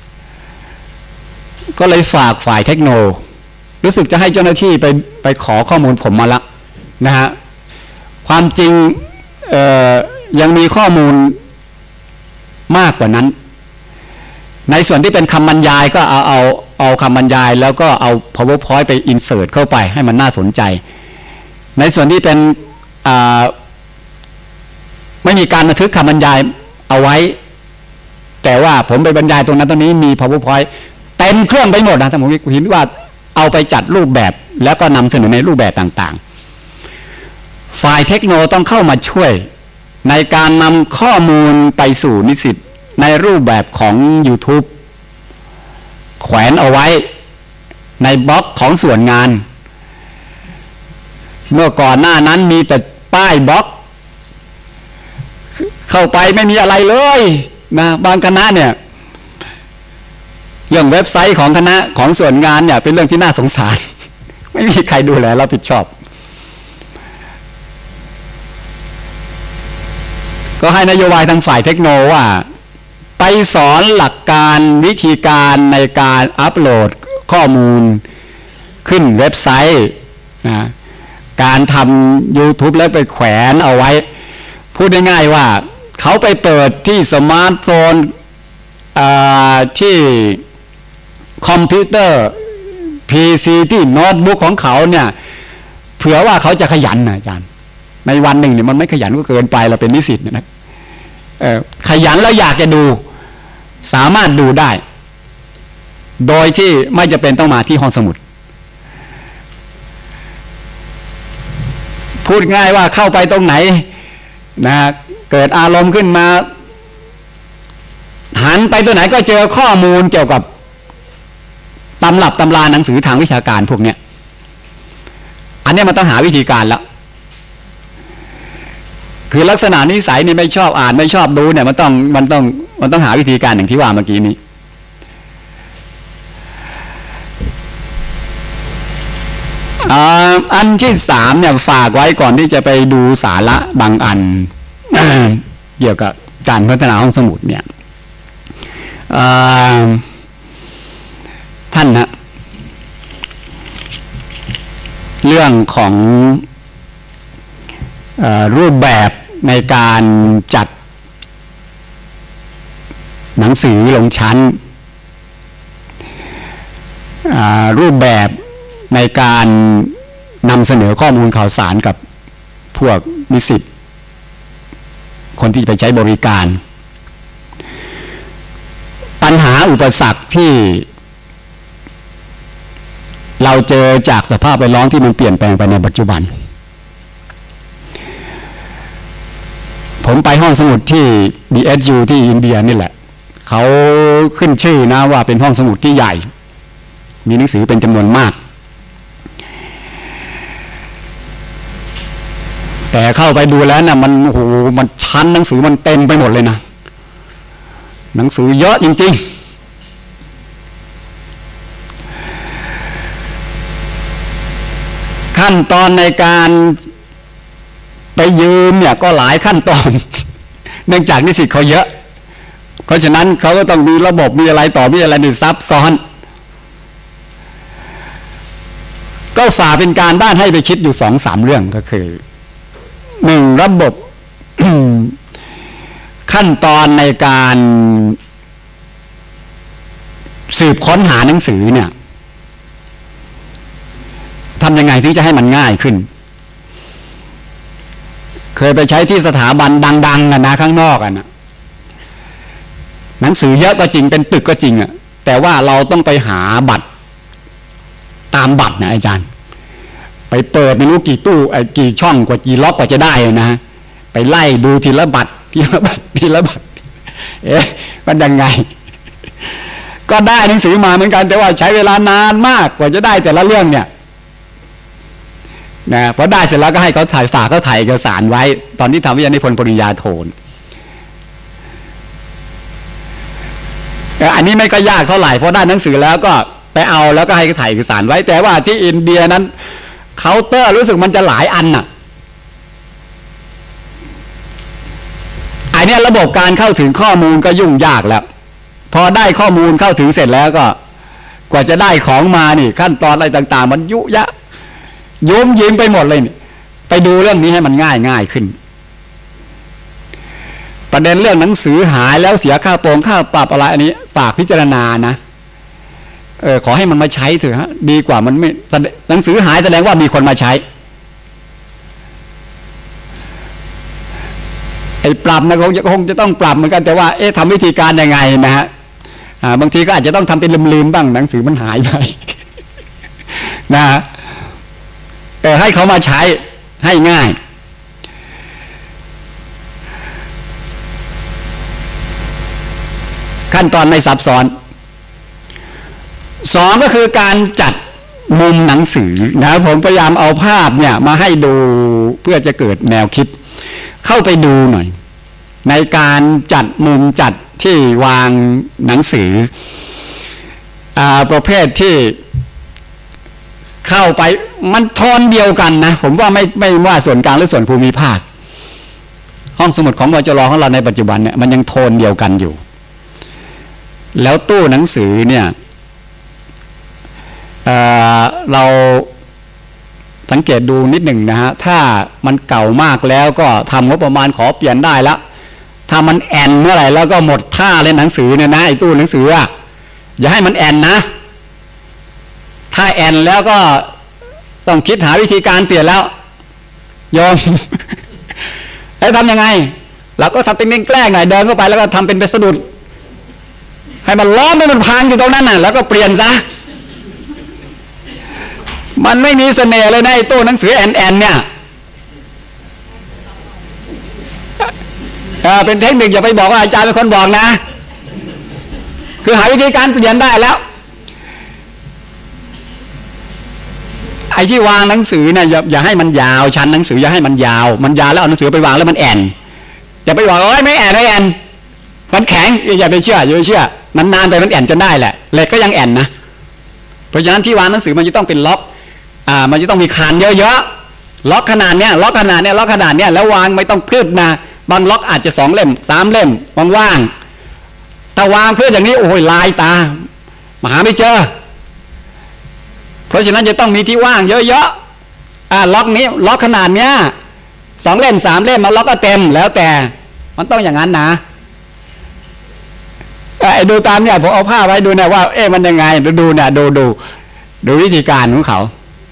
ก็เลยฝากฝ่ายเทคโนรู้สึกจะให้เจ้าหน้าที่ไปไปขอข้อมูลผมมาละนะฮะความจริงยังมีข้อมูลมากกว่านั้นในส่วนที่เป็นคำบรรยายก็เอาเอาเอาคำบรรยายแล้วก็เอา powerpoint ไป insert เข้าไปให้มันน่าสนใจในส่วนที่เป็นไม่มีการบันทึกคำบรรยายเอาไว้แต่ว่าผมไปบรรยายตรงนั้นตรงนี้มี powerpoint เต็มเครื่องไปหมดนะสมมติเห็นว่าเอาไปจัดรูปแบบแล้วก็นำเสนอในรูปแบบต่างฝ่ายเทคโนโลยีต้องเข้ามาช่วยในการนำข้อมูลไปสู่นิสิตในรูปแบบของ YouTube แขวนเอาไว้ในบล็อกของส่วนงานเมื่อก่อนหน้านั้นมีแต่ป้ายบล็อกเข้าไปไม่มีอะไรเลยนะบางคณะเนี่ยเรื่องเว็บไซต์ของคณะของส่วนงานเนี่ยเป็นเรื่องที่น่าสงสารไม่มีใครดูแลรับผิดชอบก็ให้นโยบายทางฝ่ายเทคโนโลยีว่าไปสอนหลักการวิธีการในการอัปโหลดข้อมูลขึ้นเว็บไซต์นะการทำ YouTube แล้วไปแขวนเอาไว้พูดง่ายๆว่าเขาไปเปิดที่สมาร์ทโฟนที่คอมพิวเตอร์ พี ซี ที่โน้ตบุ๊กของเขาเนี่ยเผื่อว่าเขาจะขยันนะอาจารย์ในวันหนึ่งเนี่ยมันไม่ขยันก็เกินไปเราเป็นนิสิตนะขยันแล้วอยากจะดูสามารถดูได้โดยที่ไม่จะเป็นต้องมาที่ห้องสมุดพูดง่ายว่าเข้าไปตรงไหนนะเกิดอารมณ์ขึ้นมาหันไปตัวไหนก็เจอข้อมูลเกี่ยวกับตำรับตำราหนังสือทางวิชาการพวกเนี้ยอันนี้มันต้องหาวิธีการแล้วคือลักษณะนิสัยนี่ไม่ชอบอ่านไม่ชอบดูเนี่ยมันต้องมันต้องมันต้องหาวิธีการอย่างที่ว่าเมื่อกี้นี้อันที่สามเนี่ยฝากไว้ก่อนที่จะไปดูสาระบางอัน เกี่ยวกับการพัฒนาห้องสมุดเนี่ยท่านนะเรื่องของเอ่อรูปแบบในการจัดหนังสือลงชั้นรูปแบบในการนำเสนอข้อมูลข่าวสารกับพวกนิสิตคนที่ไปใช้บริการปัญหาอุปสรรคที่เราเจอจากสภาพแวดล้อมที่มันเปลี่ยนแปลงไปในปัจจุบันผมไปห้องสมุดที่ ดี เอส ยู ที่อินเดียนี่แหละเขาขึ้นชื่อนะว่าเป็นห้องสมุดที่ใหญ่มีหนังสือเป็นจำนวนมากแต่เข้าไปดูแล้วนะมันโอ้โหมันชั้นหนังสือมันเต็มไปหมดเลยนะหนังสือเยอะจริงๆขั้นตอนในการไปยืมเนี่ยก็หลายขั้นตอนเนื่องจากนิสิตเขาเยอะเพราะฉะนั้นเขาก็ต้องมีระบบมีอะไรต่อมีอะไรนี่ซับซ้อนก็ฝากเป็นการบ้านให้ไปคิดอยู่สองสามเรื่องก็คือหนึ่งระบบ ขั้นตอนในการสืบค้นหาหนังสือเนี่ยทำยังไงถึงจะให้มันง่ายขึ้นเคยไปใช้ที่สถาบันดังๆกันนะข้างนอกกันนะหนังสือเยอะก็จริงเป็นตึกก็จริงอะแต่ว่าเราต้องไปหาบัตรตามบัตรนะอาจารย์ไปเปิดไม่รู้กี่ตู้ไอ้กี่ช่องกว่ากี่ล็อกกว่าจะได้นะไปไล่ดูทีละบัตรทีละบัตรทีละบัตรเอ๊ะมันยังไงก็ได้หนังสือมาเหมือนกันแต่ว่าใช้เวลานานมากกว่าจะได้แต่ละเรื่องเนี่ยนะพอได้เสร็จแล้วก็ให้เขาถ่ายฝากเขาถ่ายเอกสารไว้ตอนที่ทำวิทยานิพนธ์ปริญญาโทอันนี้ไม่ก็ยากเท่าไหร่เพราะได้หนังสือแล้วก็ไปเอาแล้วก็ให้เขาถ่ายเอกสารไว้แต่ว่าที่อินเดียนั้นเคาน์เตอร์รู้สึกมันจะหลายอันน่ะไอ้นี่ระบบการเข้าถึงข้อมูลก็ยุ่งยากแล้วพอได้ข้อมูลเข้าถึงเสร็จแล้วก็กว่าจะได้ของมานี่ขั้นตอนอะไรต่างๆมันยุยะยุ่มยิ้มไปหมดเลยนี่ไปดูเรื่องนี้ให้มันง่ายง่ายขึ้นประเด็นเรื่องหนังสือหายแล้วเสียค่าโปรงค่าปรับอะไรอันนี้ฝากพิจารณานะเออขอให้มันมาใช้เถอะฮะดีกว่ามันไม่หนังสือหายแสดงว่ามีคนมาใช้ไอ้ปรับนะคงจะคงจะต้องปรับเหมือนกันแต่ว่าเอ๊ะทำวิธีการยังไงนะฮะอ่าบางทีก็อาจจะต้องทำเป็นลืมๆบ้างหนังสือมันหายไปนะเออให้เขามาใช้ให้ง่ายขั้นตอนไม่ซับซ้อนสองก็คือการจัดมุมหนังสือนะผมพยายามเอาภาพเนี่ยมาให้ดูเพื่อจะเกิดแนวคิดเข้าไปดูหน่อยในการจัดมุมจัดที่วางหนังสืออ่าประเภทที่เข้าไปมันโทนเดียวกันนะผมว่าไม่ไม่ว่าส่วนกลางหรือส่วนภูมิภาคห้องสมุดของวจรของเราในปัจจุบันเนี่ยมันยังโทนเดียวกันอยู่แล้วตู้หนังสือเนี่ยเอ่อเราสังเกตดูนิดหนึ่งนะฮะถ้ามันเก่ามากแล้วก็ทำงบประมาณขอเปลี่ยนได้แล้วถ้ามันแอนเมื่อไหร่แล้วก็หมดค่าเลยหนังสือเนี่ยนะไอ้ตู้หนังสืออะอย่าให้มันแอนนะถ้าแอนแล้วก็ต้องคิดหาวิธีการเปลี่ยนแล้วยอม แล้วทำยังไงเราก็ทำเป็นแกล้งหน่อยเดินเข้าไปแล้วก็ทำเป็นไปสะดุดให้มันล้อมให้มันพังอยู่ตรงนั้นน่ะแล้วก็เปลี่ยนซะมันไม่มีเสน่ห์เลยนะไอ้ตู้หนังสือแอนแอนเนี่ยเป็นเทคนิคอย่าไปบอกว่าอาจารย์เป็นคนบอกนะคือหาวิธีการเปลี่ยนได้แล้วไอ้ที่วางหนังสือเนี่ยอย่าอย่าให้มันยาวชั้นหนังสืออย่าให้มันยาวมันยาวแล้วเอาหนังสือไปวางแล้วมันแอนอย่าไปบอกโอ้ยไม่แอนไม่แอนมันแข็งอย่าไปเชื่ออย่าไปเชื่อนานๆไปมันแอนจนได้แหละเหล็กก็ยังแอนนะเพราะฉะนั้นที่วางหนังสือมันจะต้องเป็นล็อกอ่ามันจะต้องมีคานเยอะๆล็อกขนาดเนี้ยล็อกขนาดเนี้ยล็อกขนาดเนี้ยแล้ววางไม่ต้องพืดนะบางล็อกอาจจะสองเล่มสามเล่มว่างๆถ้าวางเพื่ออย่างนี้โอ้ยลายตาหาไม่เจอเพราะฉะนั้นจะต้องมีที่ว่างเยอะๆอ่าล็อกนี้ล็อกขนาดเนี้ยสองเล่มสามเล่มมาล็อกก็เต็มแล้วแต่มันต้องอย่างนั้นนะไอ้ดูตามเนี่ยผมเอาผ้าไว้ดูนะว่าเอ๊ะมันยังไงดูดูเนี่ยดูดูดูวิธีการของเขา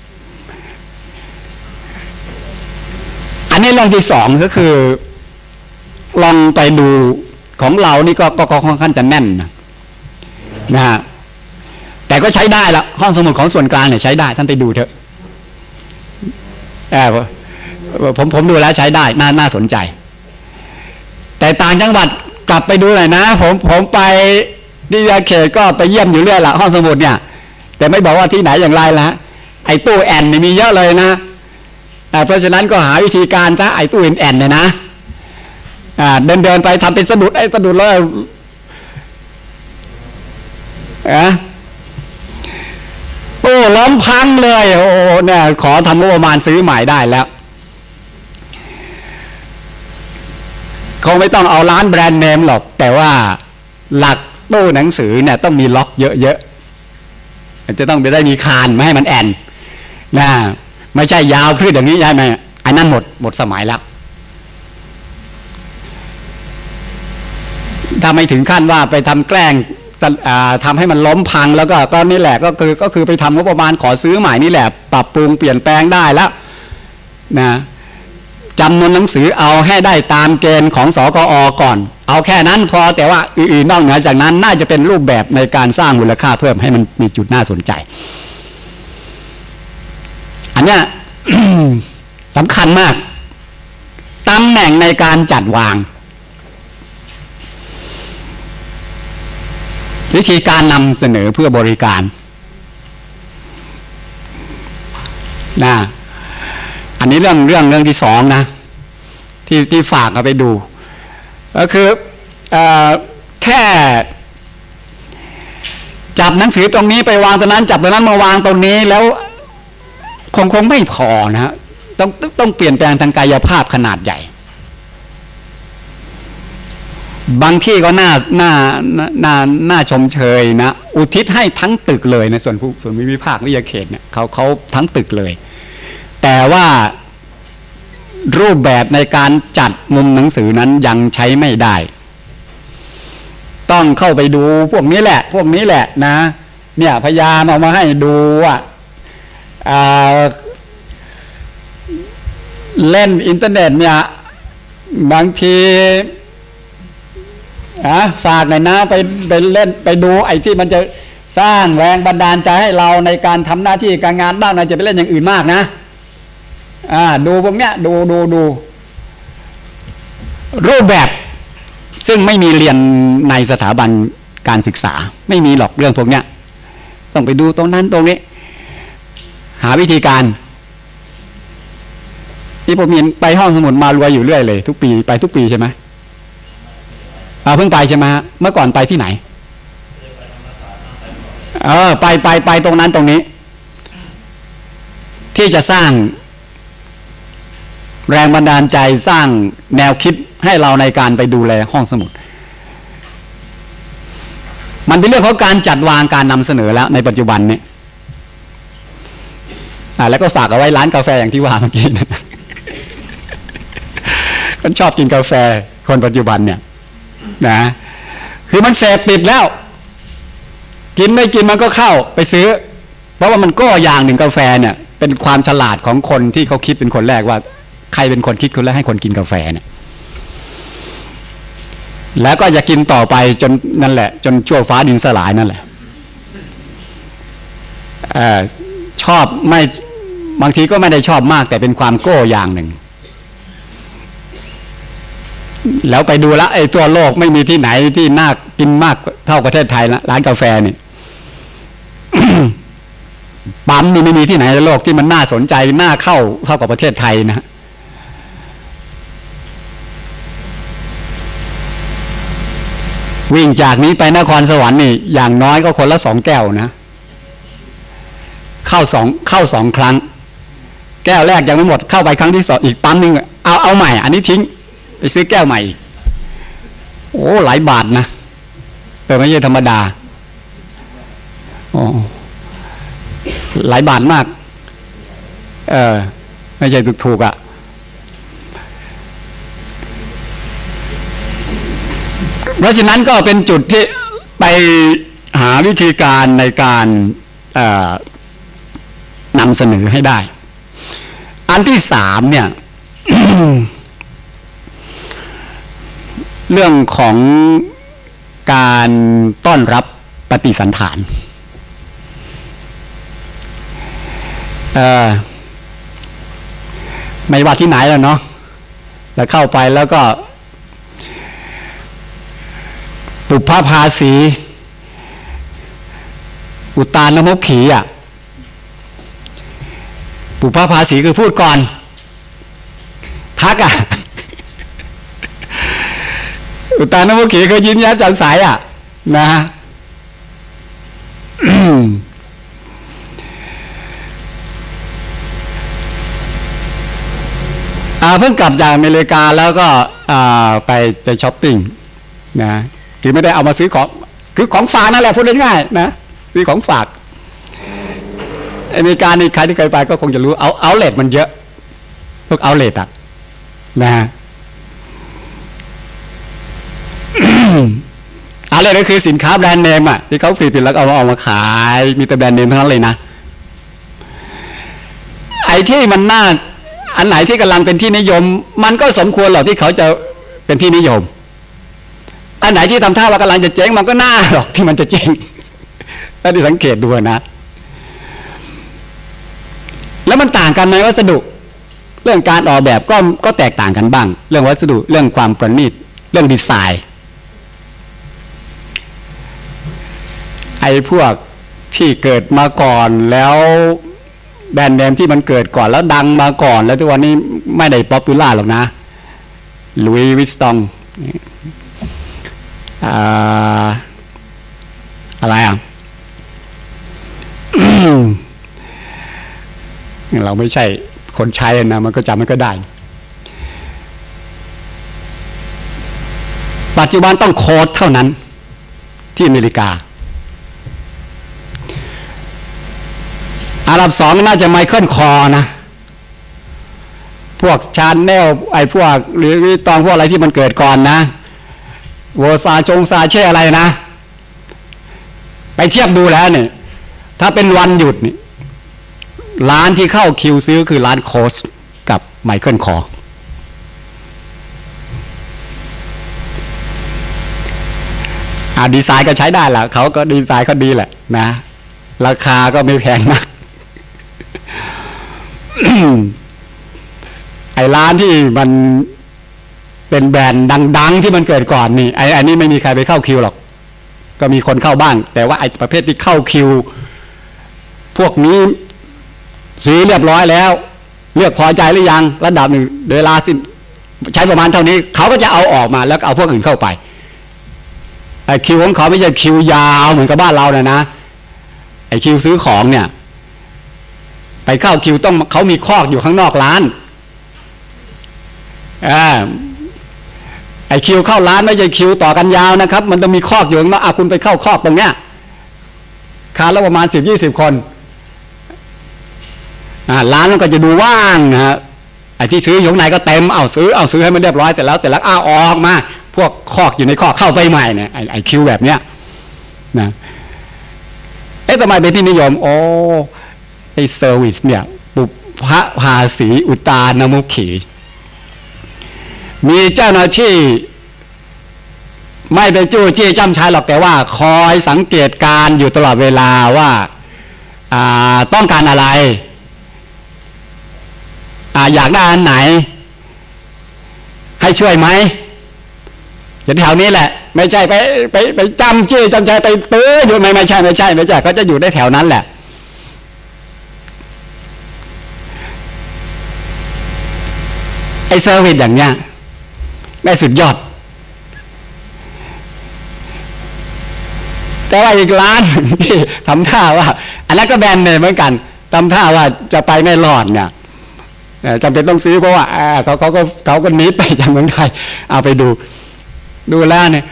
อันนี้เรื่องที่สองก็คือลองไปดูของเรานี่ก็ก็ค่อนข้างจะแน่นนะนะฮะแต่ก็ใช้ได้ละห้องสมุดของส่วนกลางเนี่ยใช้ได้ท่านไปดูเถอะเออผมผมดูแล้วใช้ได้น่าน่าสนใจแต่ต่างจังหวัดกลับไปดูหน่อยนะผมผมไปนิยาเขตก็ไปเยี่ยมอยู่เรื่อยละห้องสมุดเนี่ยแต่ไม่บอกว่าที่ไหนอย่างไรละไอ้ตู้แอนนี่มีเยอะเลยนะเพราะฉะนั้นก็หาวิธีการซะไอ้ตู้แอนแอนเนี่ยนะเดินเดินไปทำเป็นสะดุดไอ้สะดุดแล้วอะโอ้ล้มพังเลยโอ้เนี่ยขอทำงบประมาณซื้อใหม่ได้แล้วคงไม่ต้องเอาร้านแบรนด์เนมหรอกแต่ว่าหลักตู้หนังสือเนี่ยต้องมีล็อกเยอะๆจะต้องไปได้มีคานไม่ให้มันแอนนะไม่ใช่ยาวพืชอย่างนี้ใช่ไหมไอ้นั่นหมดหมดสมัยแล้วถ้าไม่ถึงขั้นว่าไปทำแกล้งทำให้มันล้มพังแล้วก็ตอนนี้แหละก็คือก็คือไปทำงบประมาณขอซื้อใหม่นี่แหละปรับปรุงเปลี่ยนแปลงได้แล้วนะจำนวนหนังสือเอาให้ได้ตามเกณฑ์ของสกอ.ก่อนเอาแค่นั้นพอแต่ว่าอื่นๆนอกเหนือจากนั้นน่าจะเป็นรูปแบบในการสร้างมูลค่าเพิ่มให้มันมีจุดน่าสนใจอันเนี้ย สำคัญมากตำแหน่งในการจัดวางวิธีการนำเสนอเพื่อบริการนะอันนี้เรื่องเรื่องเรื่องที่สองนะที่ที่ฝากเอาไปดูก็คือเอ่อแค่จับหนังสือตรงนี้ไปวางตรงนั้นจับตรงนั้นมาวางตรงนี้แล้วคงคงไม่พอนะฮะต้องต้องเปลี่ยนแปลงทางกายภาพขนาดใหญ่บางที่ก็น่าน่าน่าน่าชมเชยนะอุทิศให้ทั้งตึกเลยในส่วนส่วนวิภาควิทยาเขตเนี่ยเขาเขาทั้งตึกเลยแต่ว่ารูปแบบในการจัดมุมหนังสือนั้นยังใช้ไม่ได้ต้องเข้าไปดูพวกนี้แหละพวกนี้แหละนะเนี่ยพยายามเอามาให้ดูว่าเล่นอินเทอร์เน็ตเนี่ยบางทีอ่ะฝากหน่อยนะไปไปเล่นไปดูไอ้ที่มันจะสร้างแรงบันดาลใจให้เราในการทำหน้าที่การงานบ้างนะจะไปเล่นอย่างอื่นมากนะอ่าดูพวกเนี้ยดูดูดูรูปแบบซึ่งไม่มีเรียนในสถาบันการศึกษาไม่มีหรอกเรื่องพวกเนี้ยต้องไปดูตรงนั้นตรงนี้หาวิธีการที่ผมเห็นไปห้องสมุดมารวยอยู่เรื่อยเลยทุกปีไปทุกปีใช่ไหมเพิ่งไปใช่ไหมเมื่อก่อนไปที่ไหนเออไปไปไปตรงนั้นตรงนี้ที่จะสร้างแรงบันดาลใจสร้างแนวคิดให้เราในการไปดูแลห้องสมุดมันเป็นเรื่องของการจัดวางการนำเสนอแล้วในปัจจุบันนี้อ่าแล้วก็ฝากเอาไว้ร้านกาแฟอย่างที่ว่าเมื่อกี้มันชอบกินกาแฟคนปัจจุบันเนี่ยนะคือมันเสพติดแล้วกินไม่กินมันก็เข้าไปซื้อเพราะว่ามันก็อย่างหนึ่งกาแฟเนี่ยเป็นความฉลาดของคนที่เขาคิดเป็นคนแรกว่าใครเป็นคนคิดคนแรกให้คนกินกาแฟเนี่ยแล้วก็จะกินต่อไปจนนั่นแหละจนชั่วฟ้าดินสลายนั่นแหละเอ่อชอบไม่บางทีก็ไม่ได้ชอบมากแต่เป็นความโก้อย่างหนึ่งแล้วไปดูละไอ้ตัวโลกไม่มีที่ไหนที่น่ากินมากเท่าประเทศไทยละร้านกาแฟเนี่ย ปั๊มนี่ไม่มีที่ไหนในโลกที่มันน่าสนใจน่าเข้าเท่ากับประเทศไทยนะวิ่งจากนี้ไปนครสวรรค์นี่อย่างน้อยก็คนละสองแก้วนะเข้าสองเข้าสองครั้งแก้วแรกยังไม่หมดเข้าไปครั้งที่สองอีกปั๊มนึงเอาเอาใหม่อันนี้ทิ้งไปซื้อแก้วใหม่โอ้หลายบาทนะเออไม่ใช่ธรรมดาโอ้หลายบาทมากเออไม่ใช่ถูกๆอ่ะเพราะฉะนั้นก็เป็นจุดที่ไปหาวิธีการในการนำเสนอให้ได้อันที่สามเนี่ย เรื่องของการต้อนรับปฏิสันถานเอ่อไม่ว่าที่ไหนแล้วเนาะแล้วเข้าไปแล้วก็ปุพพภาสีอุตานมกขีอ่ะปุพพภาสีคือพูดก่อนทักอ่ะ อุตานมกขีคือยิ้มแย้มแจ่มใสอ่ะนะเพิ่งกลับจากอเมริกาแล้วก็ไปไปช้อปปิ้งนะคือไม่ได้เอามาซื้อของคือของฝากนั่นแหละพูดง่ายๆนะซื้อของฝากอเมริกานี่ใครที่เคยไปก็คงจะรู้เอาเอาเลทมันเยอะพวกเอาเลทอ่ะนะเอาเลทก็คือสินค้าแบรนด์เนมอ่ะที่เขาผลิตแล้วเอามาเอามาขายมีแต่แบรนด์เนมทั้งนั้นเลยนะไอ้ที่มันน่าอันไหนที่กำลังเป็นที่นิยมมันก็สมควรหรอกที่เขาจะเป็นที่นิยมอันไหนที่ทำท่าว่ากำลังจะเจ๊งมันก็น่าหรอกที่มันจะเจ๊งถ้าที่สังเกตดูนะแล้วมันต่างกันในวัสดุเรื่องการออกแบบก็ก็แตกต่างกันบ้างเรื่องวัสดุเรื่องความประณีตเรื่องดีไซน์ไอ้พวกที่เกิดมาก่อนแล้วแบรนด์เนมที่มันเกิดก่อนแล้วดังมาก่อนแล้วทุกวันนี้ไม่ได้ป๊อปปูล่าหรอกนะลุยวิสตองอะไรอ่ะ เราไม่ใช่คนใช้นะมันก็จำมันก็ได้ปัจจุบันต้องโค้ดเท่านั้นที่อเมริกาอันดับสองน่าจะไมเคิลคอร์นะพวกชาแนลไอ้พวกหรือวิตองพวกอะไรที่มันเกิดก่อนนะโวซาชงซาเช่อะไรนะไปเทียบดูแล้วเนี่ยถ้าเป็นวันหยุดนี่ร้านที่เข้าคิวซื้อคือร้านโคสกับไมเคิลคอร์อ่าดีไซน์ก็ใช้ได้แหละเขาก็ดีไซน์เขาดีแหละนะราคาก็ไม่แพงมากไอ้ร้านที่มันเป็นแบรนด์ดังๆที่มันเกิดก่อนนี่ไอ้อันนี้ไม่มีใครไปเข้าคิวหรอกก็มีคนเข้าบ้างแต่ว่าไอ้ประเภทที่เข้าคิวพวกนี้ซื้อเรียบร้อยแล้วเลือกพอใจหรือยังระดับหนึ่งเวลาสิใช้ประมาณเท่านี้เขาก็จะเอาออกมาแล้วเอาพวกอื่นเข้าไปไอ้คิวของเขาไม่ใช่คิวยาวเหมือนกับบ้านเรานะนะไอ้คิวซื้อของเนี่ยไปเข้าคิวต้องเขามีคอกอยู่ข้างนอกร้านอ่าไอ้คิวเข้าร้านไม่ใช่คิวต่อกันยาวนะครับมันต้องมีคอกอยู่ข้างนอกคุณไปเข้าคอกตรงเนี้ยคาแล้วประมาณสิบยี่สิบคนอ่าร้านมันก็จะดูว่างนะฮะไอ้ที่ซื้ออยู่ข้างในก็เต็มเอาซื้อเอาซื้อให้มันเรียบร้อยเสร็จแล้วเสร็จแล้วอ้าออกมาพวกคอกอยู่ในคอกเข้าไปใหม่เนี่ยไอ้ไอ้คิวแบบเนี้ยนะเอ๊ะทำไมเป็นที่นิยมโอ้ไอ้เซอร์วิสเนี่ยปุพพภาษีอุตานมุขีมีเจ้าหน้าที่ไม่เป็นจู้จี้จ้ำชายหรอกแต่ว่าคอยสังเกตการอยู่ตลอดเวลาว่าต้องการอะไรอยากได้อันไหนให้ช่วยไหมอย่างแถวนี้แหละไม่ใช่ไปไปไปจำจี้จำใจไปตื้ออยู่ไม่ไม่ใช่ไม่ใช่ไม่ใช่เขาจะอยู่ได้แถวนั้นแหละไอ้เซอร์วิสอย่างเนี้ยได้สุดยอดแต่ว่าอีกร้านที่ทำท่าว่าอันนั้นก็แบรนด์เนมเหมือนกันทำท่าว่าจะไปไม่รอดเนี่ยจำเป็นต้องซื้อเพราะว่าเขาเขาก็เขาก็หนีไปจากเมืองไทยเอาไปดูดูแล้วเนี่ย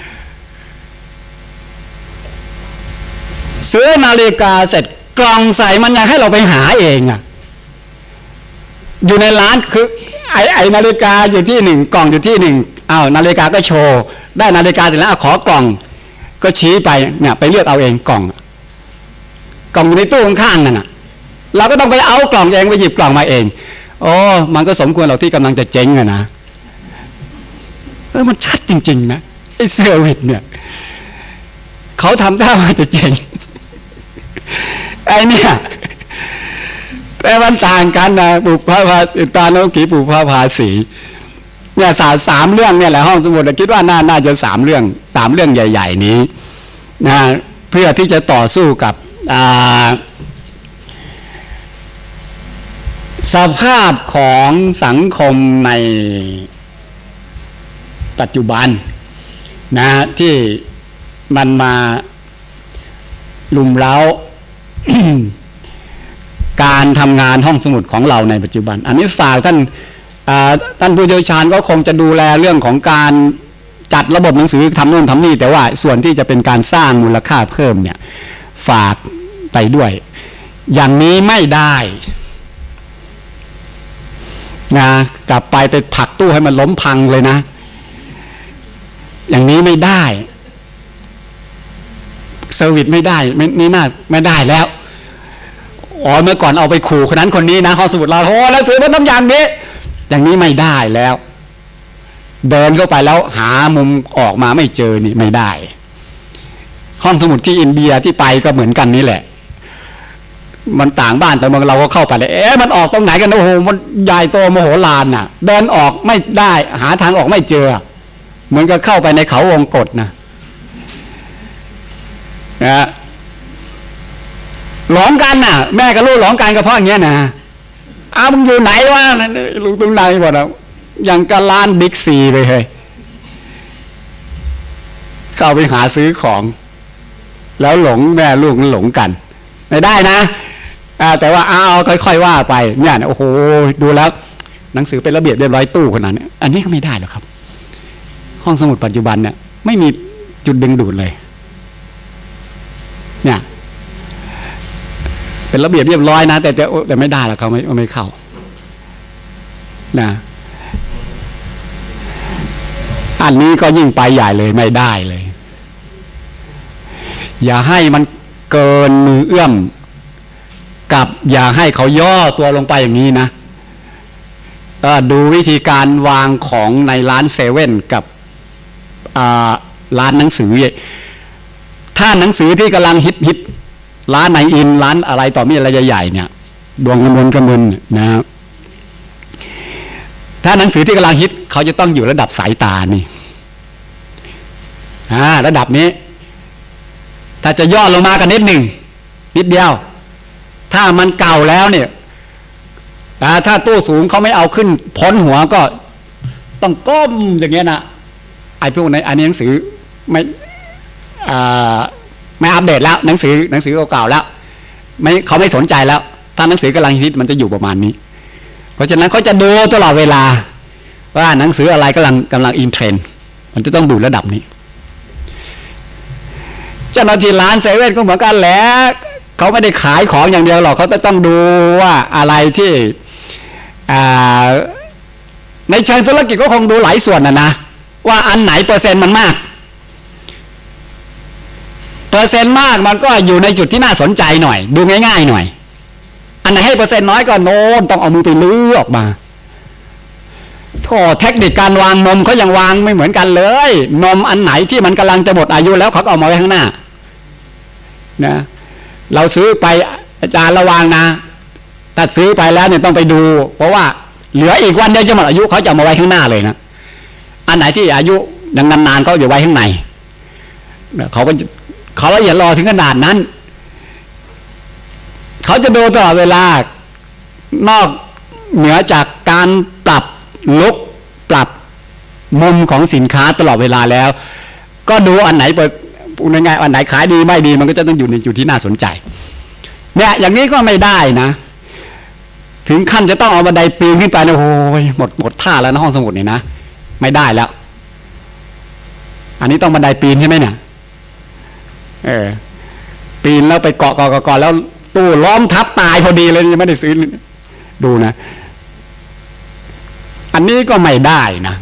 ซื้อนาฬิกาเสร็จกล่องใส่มันยังให้เราไปหาเองอ่ะอยู่ในร้านคือไอ้ไอ้นาฬิกาอยู่ที่หนึ่งกล่องอยู่ที่หนึ่งอ้าวนาฬิกาก็โชว์ได้นาฬิกาเสร็จแล้วขอกล่องก็ชี้ไปเนี่ยไปเลือกเอาเองกล่องกล่องอยู่ในตู้ข้างๆนั่นน่ะเราก็ต้องไปเอากล่องเองไปหยิบกล่องมาเองโอ้มันก็สมควรเราที่กำลังจะเจ๊งอะนะเออมันชัดจริงๆนะไอ้เซอร์วิสเนี่ยเขาทำท่าว่าจะเจ๊งไอ้เนี่ยแต่มันต่างกันนะปุพพภาษีตานขีปุพพภาษีเนี่ยสามสามเรื่องเนี่ยแหละห้องสมุดคิดว่าน่าน่าจะสามเรื่องสามเรื่องใหญ่ๆนี้นะเพื่อที่จะต่อสู้กับสภาพของสังคมในปัจจุบันนะที่มันมาลุมเร้า การทำงานห้องสมุดของเราในปัจจุบันอันนี้ฝากท่านท่านผู้เชี่ยวชาญก็คงจะดูแลเรื่องของการจัดระบบหนังสือทำโน่นทำนี่แต่ว่าส่วนที่จะเป็นการสร้างมูลค่าเพิ่มเนี่ยฝากไปด้วยอย่างนี้ไม่ได้นะกลับไปไปผลักตู้ให้มันล้มพังเลยนะอย่างนี้ไม่ได้เซอร์วิสไม่ได้ไม่นี่น่าไม่ได้แล้วอ๋อเมื่อก่อนเอาไปขู่คนนั้นคนนี้นะห้องสมุดเราโอ้แล้วซื้อมันน้ำยางนี้อย่างนี้ไม่ได้แล้วเดินเข้าไปแล้วหามุมออกมาไม่เจอนี่ไม่ได้ห้องสมุดที่อินเดียที่ไปก็เหมือนกันนี่แหละมันต่างบ้านแต่เมืองเราก็เข้าไปเลยเอ๊ะมันออกตรงไหนกันโอ้โหมันใหญ่โตมโหฬารน่ะเดินออกไม่ได้หาทางออกไม่เจอเหมือนกับเข้าไปในเขาวงกฏนะนะหลงกันน่ะแม่กับลูกหลงกันก็เพราะอย่างเงี้ยนะอ้าวมึงอยู่ไหนวะลูกตรงไหนหมดอ่ะอย่างกะลานบิ๊กซีไปเลยเข้าไปหาซื้อของแล้วหลงแม่ลูกมันหลงกันไม่ได้นะแต่ว่าเอาค่อยๆว่าไปเนี่ยโอ้โหดูแล้วหนังสือเป็นระเบียบเรียบร้อยตู้ขนาดนี้อันนี้ก็ไม่ได้หรอกครับห้องสมุดปัจจุบันเนี่ยไม่มีจุดดึงดูดเลยเนี่ยเป็นระเบียบเรียบร้อยนะแต่แต่แต่ไม่ได้หรอกเขาไม่ไม่เข้านะอันนี้ก็ยิ่งไปใหญ่เลยไม่ได้เลยอย่าให้มันเกินมือเอื้อมกับอย่าให้เขาย่อตัวลงไปอย่างนี้นะดูวิธีการวางของในร้านเซเว่นกับร้านหนังสือถ้าหนังสือที่กำลังฮิตฮิตร้านไหนอินร้านอะไรต่อมีอะไรใหญ่ๆเนี่ยดวงกำมลกำมลนะครับถ้าหนังสือที่กำลังฮิตเขาจะต้องอยู่ระดับสายตานี่อ่าระดับนี้ถ้าจะย่อลงมากันนิดหนึ่งนิดเดียวถ้ามันเก่าแล้วเนี่ยถ้าตู้สูงเขาไม่เอาขึ้นพ้นหัวก็ต้องก้มอย่างเงี้ยนะไอ้พวกนี้อันนี้หนังสือไม่ไม่อัปเดตแล้วหนังสือหนังสือเก่าแล้วไม่เขาไม่สนใจแล้วถ้าหนังสือกำลังฮิตมันจะอยู่ประมาณนี้เพราะฉะนั้นเขาจะดูตลอดเวลาว่าหนังสืออะไรกำลังกำลังอินเทรนด์มันจะต้องดูระดับนี้เจ้าหน้าที่ร้านเซเว่นก็เหมือนกันแหละเขาไม่ได้ขายของอย่างเดียวหรอกเขาต้องดูว่าอะไรที่ในเชิงธุรกิจก็คงดูหลายส่วนนะนะว่าอันไหนเปอร์เซ็นต์มันมากเปอร์เซ็นต์มากมันก็อยู่ในจุดที่น่าสนใจหน่อยดูง่ายๆหน่อยอันไหนให้เปอร์เซ็นต์น้อยก็โน้มต้องเอามือไปลื้อออกมาโธ่เทคนิคการวางนมเขายังวางไม่เหมือนกันเลยนมอันไหนที่มันกำลังจะหมดอายุแล้วเขาก็เอามาไว้ข้างหน้านะเราซื้อไปอาจารย์ระวังนะถ้าซื้อไปแล้วเนี่ยต้องไปดูเพราะว่าเหลืออีกวันเดียวจะหมดอายุเขาจะเอามาไว้ข้างหน้าเลยนะอันไหนที่อายุยังนานๆเขาอยู่ไว้ข้างในเขาก็เขาละเอียดรอถึงขนาดนั้นเขาจะดูตลอดเวลานอกเหนือจากการปรับลุกปรับมุมของสินค้าตลอดเวลาแล้วก็ดูอันไหนเปิดยังไงอันไหนขายดีไม่ดีมันก็จะต้องอยู่ในจุดที่น่าสนใจเนี่ยอย่างนี้ก็ไม่ได้นะถึงขั้นจะต้องเอาบันไดปีนขึ้นไปนะโอ้ยหมดหมดท่าแล้วนะห้องสมุดนี่นะไม่ได้แล้วอันนี้ต้องบันไดปีนใช่ไหมเนี่ยเออปีนแล้วไปเกาะเกาะเกาะแล้วตู้ล้อมทับตายพอดีเลยยังไม่ได้ซื้อดูนะอันนี้ก็ไม่ได้นะ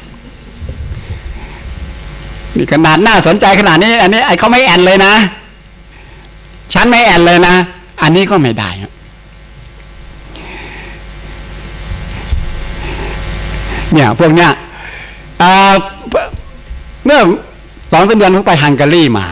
นี่ขนาดน่าสนใจขนาดนี้อันนี้ไอ้เขาไม่แอนเลยนะฉันไม่แอนเลยนะอันนี้ก็ไม่ได้เนี่ยพวกเนี้ยเมื่อสองสามเดือนผมไปฮังการีมา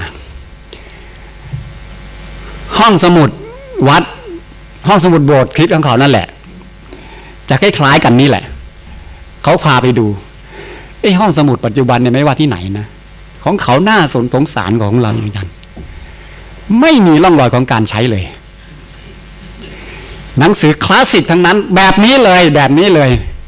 ห้องสมุดวัดห้องสมุดโบสถ์คริสต์ของเขานั่นแหละจะคล้ายๆกันนี่แหละเขาพาไปดูไอ้ห้องสมุดปัจจุบันเนี่ยไม่ว่าที่ไหนนะของเขาหน้าสนสงสารของเราอย่างนั้นไม่มีร่องรอยของการใช้เลยหนังสือคลาสสิกทั้งนั้นแบบนี้เลยแบบนี้เลย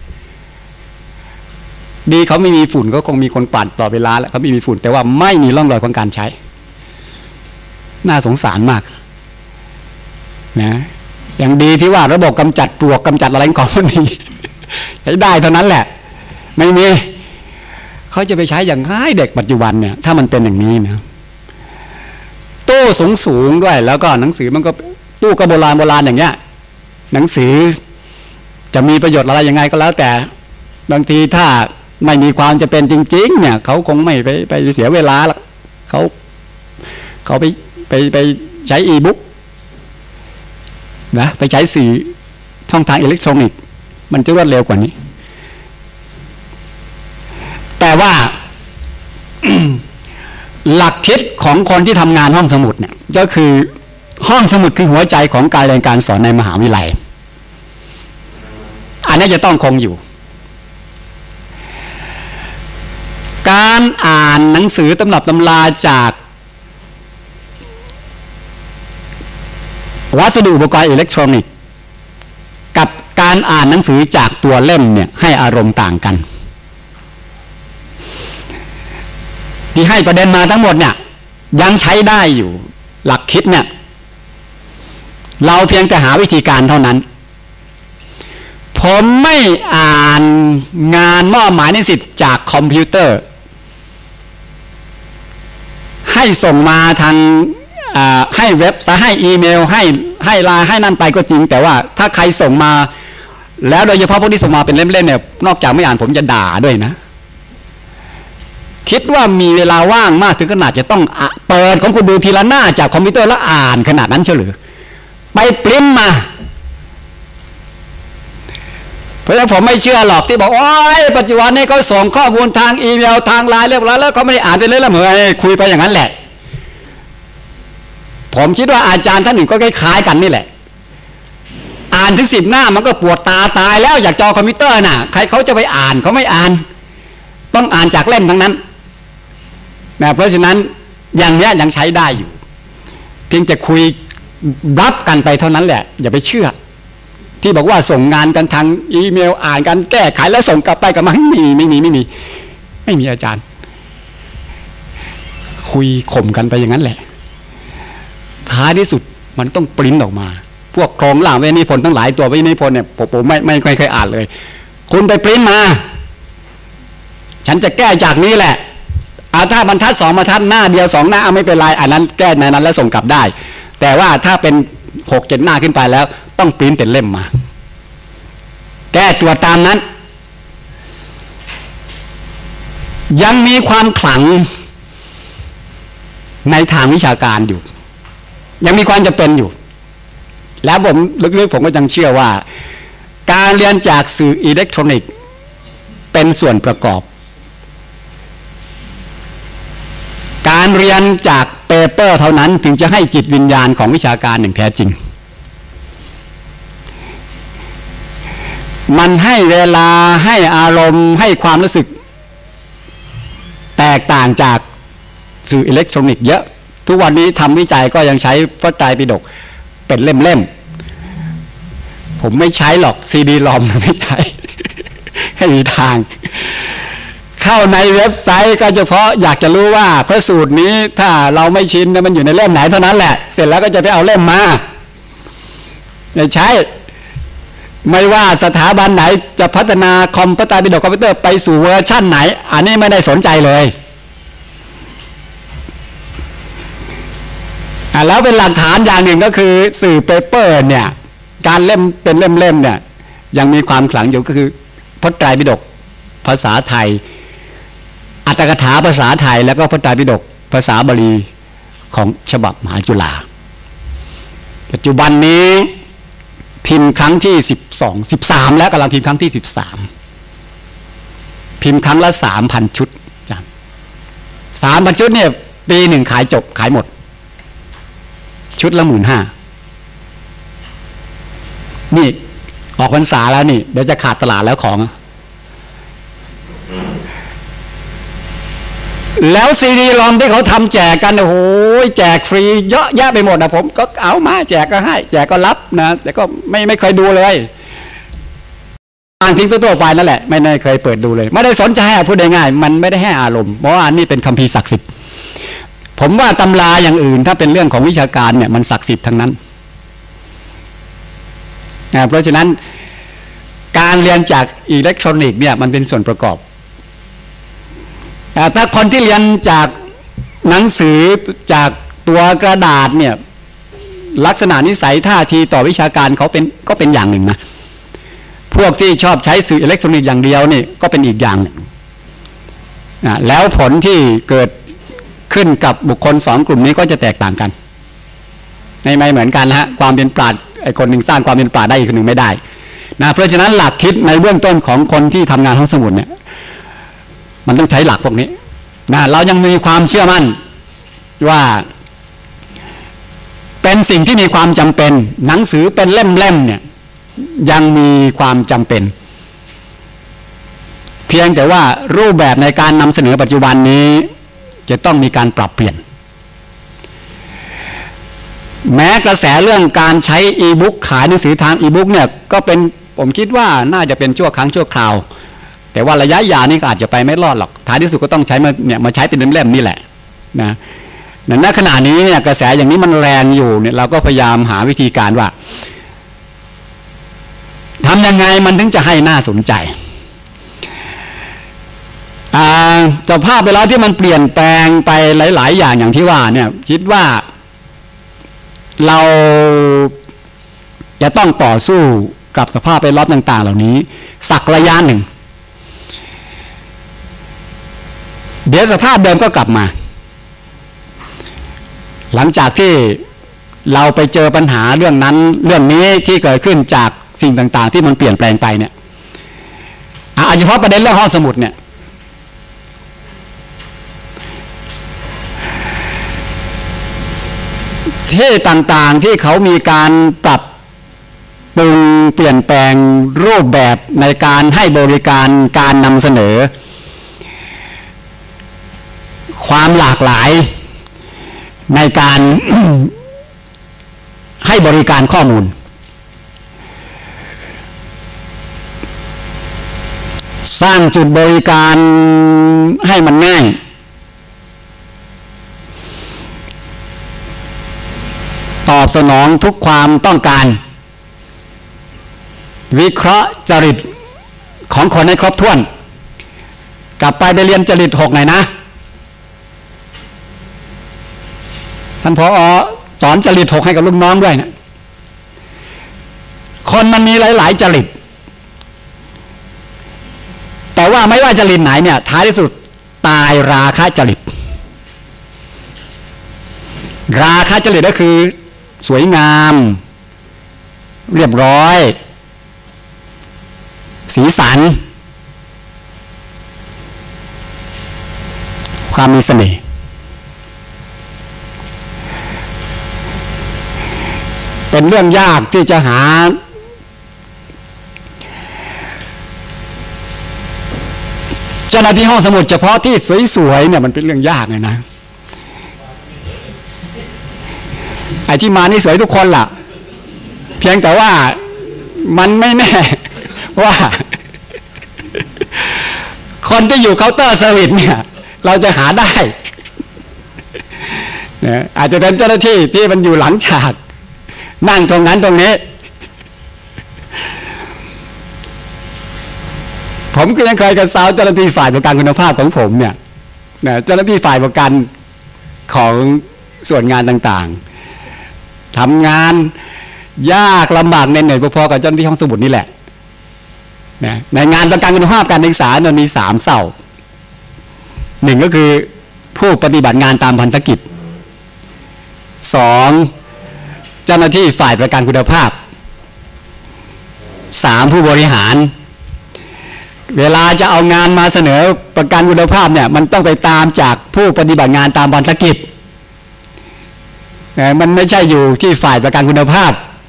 ดีเขาไม่มีฝุ่นก็คงมีคนปัดต่อเวลาแล้วเขาไม่มีฝุ่นแต่ว่าไม่มีร่องรอยของการใช้น่าสงสารมากนะอย่างดีที่ว่าระบบกำจัดปลวกกำจัดอะไรของมันมีใช้ได้เท่านั้นแหละไม่มีเขาจะไปใช้อย่างง่ายเด็กปัจจุบันเนี่ยถ้ามันเป็นอย่างนี้นะตู้สูงสูงด้วยแล้วก็หนังสือมันก็ตู้กระโบราณโบราณอย่างเงี้ยหนังสือจะมีประโยชน์อะไรยังไงก็แล้วแต่บางทีถ้าไม่มีความจะเป็นจริงๆเนี่ยเขาคงไม่ไปไปเสียเวลาหรอกเขาเขาไปไปไปใช้อีบุ๊กนะไปใช้สื่อช่องทางอิเล็กทรอนิกส์มันจะรวดเร็วกว่านี้แต่ว่า หลักคิดของคนที่ทำงานห้องสมุดเนี่ยก็คือห้องสมุดคือหัวใจของการเรียนการสอนในมหาวิทยาลัยอันนี้จะต้องคงอยู่การอ่านหนังสือตำรับตำราจากวัสดุอุปกรณ์อิเล็กทรอนิกส์กับการอ่านหนังสือจากตัวเล่มเนี่ยให้อารมณ์ต่างกันที่ให้ประเด็นมาทั้งหมดเนี่ยยังใช้ได้อยู่หลักคิดเนี่ยเราเพียงแต่หาวิธีการเท่านั้นผมไม่อ่านงานมอบหมายนิสิตจากคอมพิวเตอร์ให้ส่งมาทางให้เว็บซะให้อีเมลให้ให้ไลน์ให้นั่นไปก็จริงแต่ว่าถ้าใครส่งมาแล้วโดยเฉพาะพวกที่ส่งมาเป็นเล่มๆเนี่ยนอกจากไม่อ่านผมจะด่าด้วยนะคิดว่ามีเวลาว่างมากถึงขนาดจะต้องเปิดของคุณดูทีละหน้าจากคอมพิวเตอร์แล้วอ่านขนาดนั้นเฉลือไปปริ้นมาเพราะฉะนั้นผมไม่เชื่อหรอกที่บอกโอ้ยปัจจุบันนี้เขาส่งข้อมูลทางอีเมลทางไลน์เรียบร้อยแล้วเขาไม่อ่านไปเลยละเหมือนคุยไปอย่างนั้นแหละผมคิดว่าอาจารย์ท่านอื่นก็คล้ายๆกันนี่แหละอ่านถึงสิบหน้ามันก็ปวดตาตายแล้วอยากจอคอมพิวเตอร์น่ะใครเขาจะไปอ่านเขาไม่อ่านต้องอ่านจากเล่มทั้งนั้นนะเพราะฉะนั้นอย่างเนี้ยยังใช้ได้อยู่เพียงแต่คุยรับกันไปเท่านั้นแหละอย่าไปเชื่อที่บอกว่าส่งงานกันทางอีเมลอ่านกันแก้ไขแล้วส่งกลับไปกลับมาไม่มีไม่มีไม่มีไม่มีอาจารย์คุยข่มกันไปอย่างนั้นแหละท้ายที่สุดมันต้องปริ้นออกมาพวกโครงหลังเวนิพนธ์ทั้งหลายตัวเวนิพนธ์เนี่ยผมไม่ไม่เคยอ่านเลยคุณไปปริ้นมาฉันจะแก้จากนี้แหละเอาถ้าบรรทัดสองบรรทัดหน้าเดียวสองหน้าเอาไม่เป็นไรอันนั้นแก้ในนั้นแล้วส่งกลับได้แต่ว่าถ้าเป็นหกเจ็ดหน้าขึ้นไปแล้วต้องปริ้นเป็นเล่มมาแก้ตัวตามนั้นยังมีความขลังในทางวิชาการอยู่ยังมีความจำเป็นอยู่แล้วผมลึกๆผมก็ยังเชื่อว่าการเรียนจากสื่ออิเล็กทรอนิกส์เป็นส่วนประกอบการเรียนจากเปเปอร์เท่านั้นถึงจะให้จิตวิญญาณของวิชาการอย่างแท้จริงมันให้เวลาให้อารมณ์ให้ความรู้สึกแตกต่างจากสื่ออิเล็กทรอนิกส์เยอะทุกวันนี้ทำวิจัยก็ยังใช้พระไตรปิฎกเป็นเล่มๆผมไม่ใช้หรอกซีดีรอมไม่ใช้ ให้มีทางเข้าในเว็บไซต์ก็เฉพาะอยากจะรู้ว่าพระสูตรนี้ถ้าเราไม่ชินมันอยู่ในเล่มไหนเท่านั้นแหละเสร็จแล้วก็จะไปเอาเล่มมาไม่ใช้ไม่ว่าสถาบันไหนจะพัฒนาคอมพระไตรปิฎกคอมพิวเตอร์ไปสู่เวอร์ชั่นไหนอันนี้ไม่ได้สนใจเลยแล้วเป็นหลักฐานอย่างหนึ่งก็คือสื่อเปเปอร์เนี่ยการเล่มเป็นเล่มๆเนี่ยยังมีความขลังอยู่ก็คือพระไตรปิฎกภาษาไทยอัตถกถาภาษาไทยแล้วก็พระไตรปิฎกภาษาบาลีของฉบับมหาจุฬาปัจจุบันนี้พิมพ์ครั้งที่สิบสอง สิบสามแล้วกำลังพิมพ์ครั้งที่สิบสามพิมพ์ครั้งละ สามพัน ชุดจ้ะ สามพัน ชุดเนี่ยปีหนึ่งขายจบขายหมดชุดละ หนึ่งหมื่นห้าพัน นี่ออกพรรษาแล้วนี่เดี๋ยวจะขาดตลาดแล้วของแล้วซีดีรอมที่เขาทำแจกกันโอ้โหแจกฟรีเยอะแยะไปหมดนะผมก็เอามาแจกก็ให้แจกก็รับนะแต่ก็ไม่ไม่เคยดูเลยอ่านทิ้งตัวๆไปนั่นแหละไม่ได้เคยเปิดดูเลยไม่ได้สนใจพูดง่ายๆมันไม่ได้ให้อารมณ์เพราะว่านี่เป็นคัมภีร์ศักดิ์สิทธิ์ผมว่าตำราอย่างอื่นถ้าเป็นเรื่องของวิชาการเนี่ยมันศักดิ์สิทธิ์ทั้งนั้นนะเพราะฉะนั้นการเรียนจากอิเล็กทรอนิกส์เนี่ยมันเป็นส่วนประกอบถ้าคนที่เรียนจากหนังสือจากตัวกระดาษเนี่ยลักษณะนิสัยท่าทีต่อวิชาการเขาเป็นก็เป็นอย่างหนึ่งนะพวกที่ชอบใช้สื่ออิเล็กทรอนิกส์อย่างเดียวนี่ก็เป็นอีกอย่างหนึ่งนะแล้วผลที่เกิดขึ้นกับบุคคลสองกลุ่มนี้ก็จะแตกต่างกันไม่ไม่เหมือนกันนะฮะความเป็นปราชญ์ไอ้คนหนึ่งสร้างความเป็นปราชญ์ได้อีกคนหนึ่งไม่ได้นะเพราะฉะนั้นหลักคิดในเบื้องต้นของคนที่ทำงานห้องสมุดเนี่ยมันต้องใช้หลักพวกนี้นะเรายังมีความเชื่อมั่นว่าเป็นสิ่งที่มีความจำเป็นหนังสือเป็นเล่มๆเนี่ยยังมีความจำเป็นเพียงแต่ว่ารูปแบบในการนำเสนอปัจจุบันนี้จะต้องมีการปรับเปลี่ยนแม้กระแสเรื่องการใช้อีบุ๊กขายหนังสือทางอีบุ๊กเนี่ยก็เป็นผมคิดว่าน่าจะเป็นชั่วครั้งชั่วคราวแต่ว่าระยะยาวนี่ก็อาจจะไปไม่รอดหรอกท้ายที่สุดก็ต้องใช้มาเนี่ยมาใช้เป็นเล่มๆนี่แหละนะณขณะนี้เนี่ยกระแสอย่างนี้มันแรงอยู่เนี่ยเราก็พยายามหาวิธีการว่าทำยังไงมันถึงจะให้น่าสนใจสภาพเวลาที่มันเปลี่ยนแปลงไปหลายๆอย่างอย่างที่ว่าเนี่ยคิดว่าเราจะต้องต่อสู้กับสภาพแวดล้อมต่างๆเหล่านี้สักระยะหนึ่งเดี๋ยวสภาพเดิมก็กลับมาหลังจากที่เราไปเจอปัญหาเรื่องนั้นเรื่องนี้ที่เกิดขึ้นจากสิ่งต่างๆที่มันเปลี่ยนแปลงไปเนี่ยอาจจะเฉพาะประเด็นเรื่องห้องสมุดเนี่ยที่ต่างๆที่เขามีการปรับปรุงเปลี่ยนแปลงรูปแบบในการให้บริการการนำเสนอความหลากหลายในการให้บริการข้อมูลสร้างจุดบริการให้มันง่ายตอบสนองทุกความต้องการวิเคราะห์จริตของคนให้ครบถ้วนกลับไปไปเรียนจริตหกหน่อยนะท่านผอ.สอนจริตหกให้กับลูกน้องด้วยนะคนมันมีหลายๆจริตแต่ว่าไม่ว่าจริตไหนเนี่ยท้ายที่สุดตายราคะจริตราคะจริตก็คือสวยงามเรียบร้อยสีสันความมีเสน่ห์เป็นเรื่องยากที่จะหาเจ้าหน้าที่ห้องสมุดเฉพาะที่สวยๆเนี่ยมันเป็นเรื่องยากเลยนะไอ้ที่มานี่สวยทุกคนล่ะเพียงแต่ว่ามันไม่แน่ว่าคนที่อยู่เคาน์เตอร์เซอร์วิสเนี่ยเราจะหาได้นะอาจจะเป็นเจ้าหน้าที่ที่มันอยู่หลังฉากนั่งตรงนั้นตรงนี้ผมก็ยังเคยกับสาวเจ้าหน้าที่ฝ่ายประกันคุณภาพของผมเนี่ยนะเจ้าหน้าที่ฝ่ายประกันของส่วนงานต่างๆทำงานยากลำบากเหนื่อยพอๆกับเจ้าหน้าที่ห้องสมุดนี่แหละนะในงานประกันคุณภาพการศึกษามันมีสามเสาหนึ่งก็คือผู้ปฏิบัติงานตามพันธกิจสองเจ้าหน้าที่ฝ่ายประกันคุณภาพสามผู้บริหารเวลาจะเอางานมาเสนอประกันคุณภาพเนี่ยมันต้องไปตามจากผู้ปฏิบัติงานตามพันธกิจมันไม่ใช่อยู่ที่ฝ่ายประกันคุณภาพ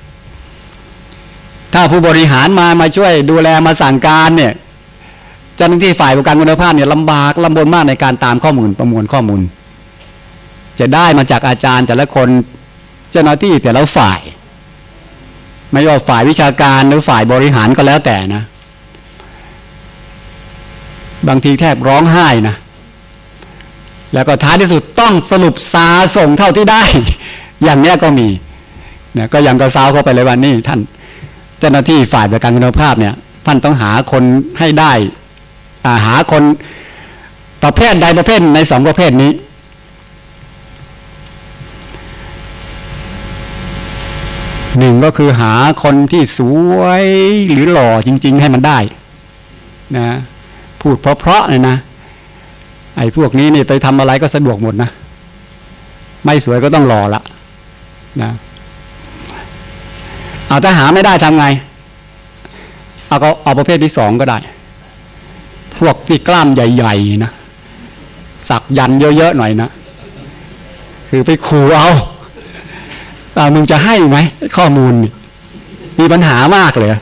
ถ้าผู้บริหารมามาช่วยดูแลมาสั่งการเนี่ยเจ้าหน้าที่ฝ่ายประกันคุณภาพเนี่ยลำบากลำบนมากในการตามข้อมูลประมวลข้อมูลจะได้มาจากอาจารย์แต่ละคนเจ้าหน้าที่แต่ละฝ่ายไม่ว่าฝ่ายวิชาการหรือฝ่ายบริหารก็แล้วแต่นะบางทีแทบร้องไห้นะแล้วก็ท้ายที่สุดต้องสรุปสาส่งเท่าที่ได้อย่างนี้ก็มีเนี่ยก็ยังกระซ้าเข้าไปเลยว่านี่ท่านเจ้าหน้าที่ฝ่ายประกันคุณภาพเนี่ยท่านต้องหาคนให้ได้หาคนประเภทใดประเภทในสองประเภทนี้หนึ่งก็คือหาคนที่สวยหรือหล่อจริงๆให้มันได้นะพูดเพราะๆเลยนะไอ้พวกนี้นี่ไปทำอะไรก็สะดวกหมดนะไม่สวยก็ต้องหล่อละนะเอาถ้าหาไม่ได้ทำไงเอาก็เอาประเภทที่สองก็ได้พวกที่กล้ามใหญ่ๆนะสักยันเยอะๆหน่อยนะคือไปขู่เอาเอามึงจะให้ไหมข้อมูลมีปัญหามากเลย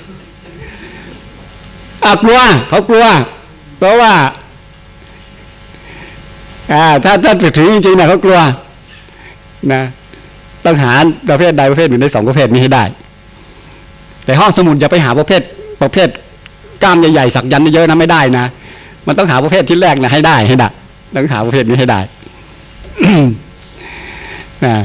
อ่ะกลัวเขากลัวเพราะว่าอ่าถ้าถ้าถือจริงๆนะเขากลัวนะต้องหาประเภทใดประเภทหนึ่งในสองประเภทนี้ให้ได้แต่ห้องสมุดอย่าไปหาประเภทประเภทกล้ามใหญ่ๆสักยันเยอะๆนะไม่ได้นะมันต้องหาประเภทที่แรกนะให้ได้ให้ได้ต้องหาประเภทนี้ให้ได้นะ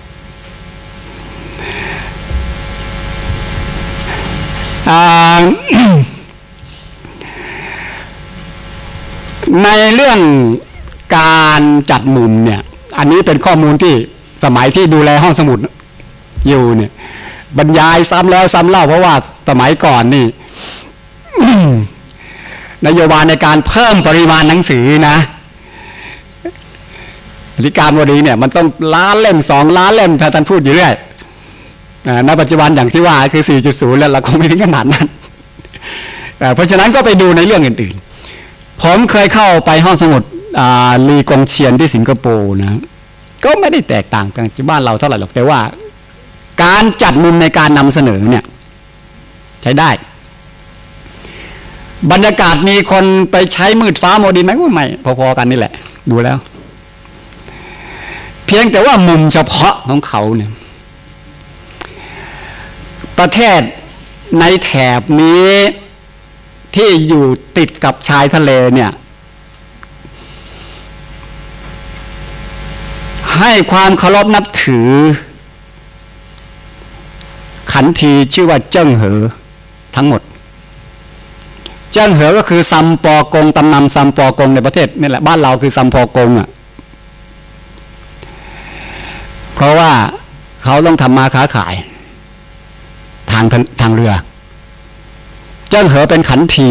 ในเรื่องการจัดมุมเนี่ยอันนี้เป็นข้อมูลที่สมัยที่ดูแลห้องสมุดอยู่เนี่ยบรรยายซ้ำแล้วซ้ำเล่าเพราะว่าสมัยก่อนนี่ นโยบายในการเพิ่มปริมาณหนังสือนะอธิการบดีเนี่ยมันต้องล้านเล่มสองล้านเล่มถ้าท่านพูดอยู่เรื่อยณปัจจุบันอย่างที่ว่าคือ สี่จุดศูนย์ แล้วเราคงไม่ถึงขนาดนั้นเพราะฉะนั้นก็ไปดูในเรื่องอื่นๆผมเคยเข้าไปห้องสมุดลีกงเชียนที่สิงคโปร์นะก็ไม่ได้แตกต่างกันที่บ้านเราเท่าไหร่หรอกแต่ว่าการจัดมุมในการนำเสนอเนี่ยใช้ได้บรรยากาศมีคนไปใช้มืดฟ้าโมดินไหมไม่พอๆกันนี่แหละดูแล้วเพียงแต่ว่ามุมเฉพาะของเขาเนี่ยประเทศในแถบนี้ที่อยู่ติดกับชายทะเลเนี่ยให้ความเคารพนับถือขันทีชื่อว่าเจิ้งเหอทั้งหมดเจิ้งเหอก็คือซัมปอกงตำนำซัมปอกงในประเทศนี่แหละบ้านเราคือซัมปอกงอ่ะเพราะว่าเขาต้องทำมาค้าขายทางทางเรือเจิ้งเหอเป็นขันที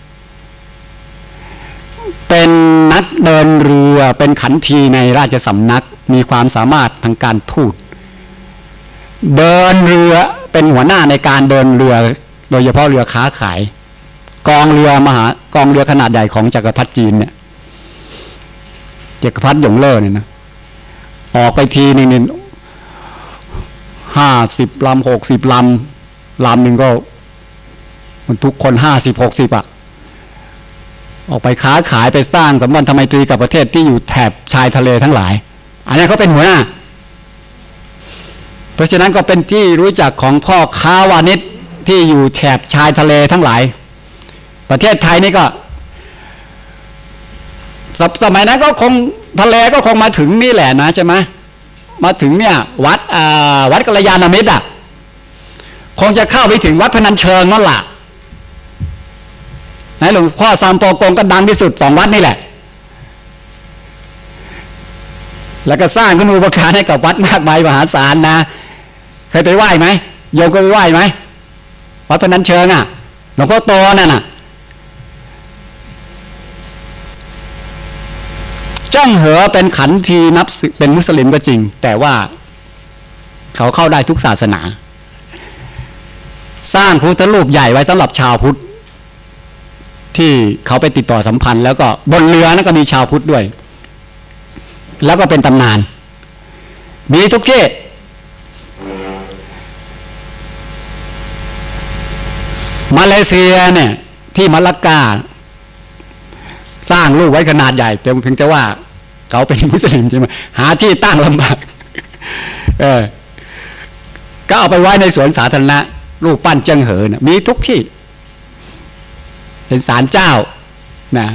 เป็นนักเดินเรือเป็นขันทีในราชสำนักมีความสามารถทางการทูตเดินเรือเป็นหัวหน้าในการเดินเรือโดยเฉพาะเรือค้าขายกองเรือมหากองเรือขนาดใหญ่ของจักรพรรดิจีนเนี่ยจักรพรรดิหยงเล่อเนี่ยนะออกไปทีนึงเนี่ยห้าสิบลำหกสิบลำลำหนึ่งก็มันทุกคนห้าสิบหกสิบอ่ะออกไปค้าขายไปสร้างสัมพันธไมตรีกับประเทศที่อยู่แถบชายทะเลทั้งหลายอันนี้เขาเป็นหัวหน้าเพราะฉะนั้นก็เป็นที่รู้จักของพ่อค้าวานิชที่อยู่แถบชายทะเลทั้งหลายประเทศไทยนี่ก็ส, สมัยนั้นก็คงทะเลก็คงมาถึงนี่แหละนะใช่ไหมมาถึงเนี่ยวัดวัดกัลยาณมิตรอ่ะคงจะเข้าไปถึงวัดพนัญเชิงนั่นแหละนะหลวงพ่อซัมปอกงก็ดังที่สุดสองวัดนี่แหละแล้วก็สร้างคุณูปการให้กับวัดมากมายมหาศาลนะเคยไปไหว้ไหมโยมก็ไปไหว้ไหมวัดพนัญเชิงอ่ะหลวงพ่อโตนั่นน่ะเจิ้งเหอเป็นขันทีนับเป็นมุสลิมก็จริงแต่ว่าเขาเข้าได้ทุกศาสนาสร้างพุทธรูปใหญ่ไว้สำหรับชาวพุทธที่เขาไปติดต่อสัมพันธ์แล้วก็บนเรือนั่นก็มีชาวพุทธด้วยแล้วก็เป็นตำนานมีทุกเขตมาเลเซียเนี่ยที่มัลลักกาสร้างรูปไว้ขนาดใหญ่แต่เพียงแต่ว่าเขาเป็นมุสลิมใช่ไหมหาที่ตั้งลำบากเออก็เอาไปไว้ในสวนสาธารณะรูปปั้นเจิ้งเหอนะมีทุกที่เป็นศาลเจ้านะ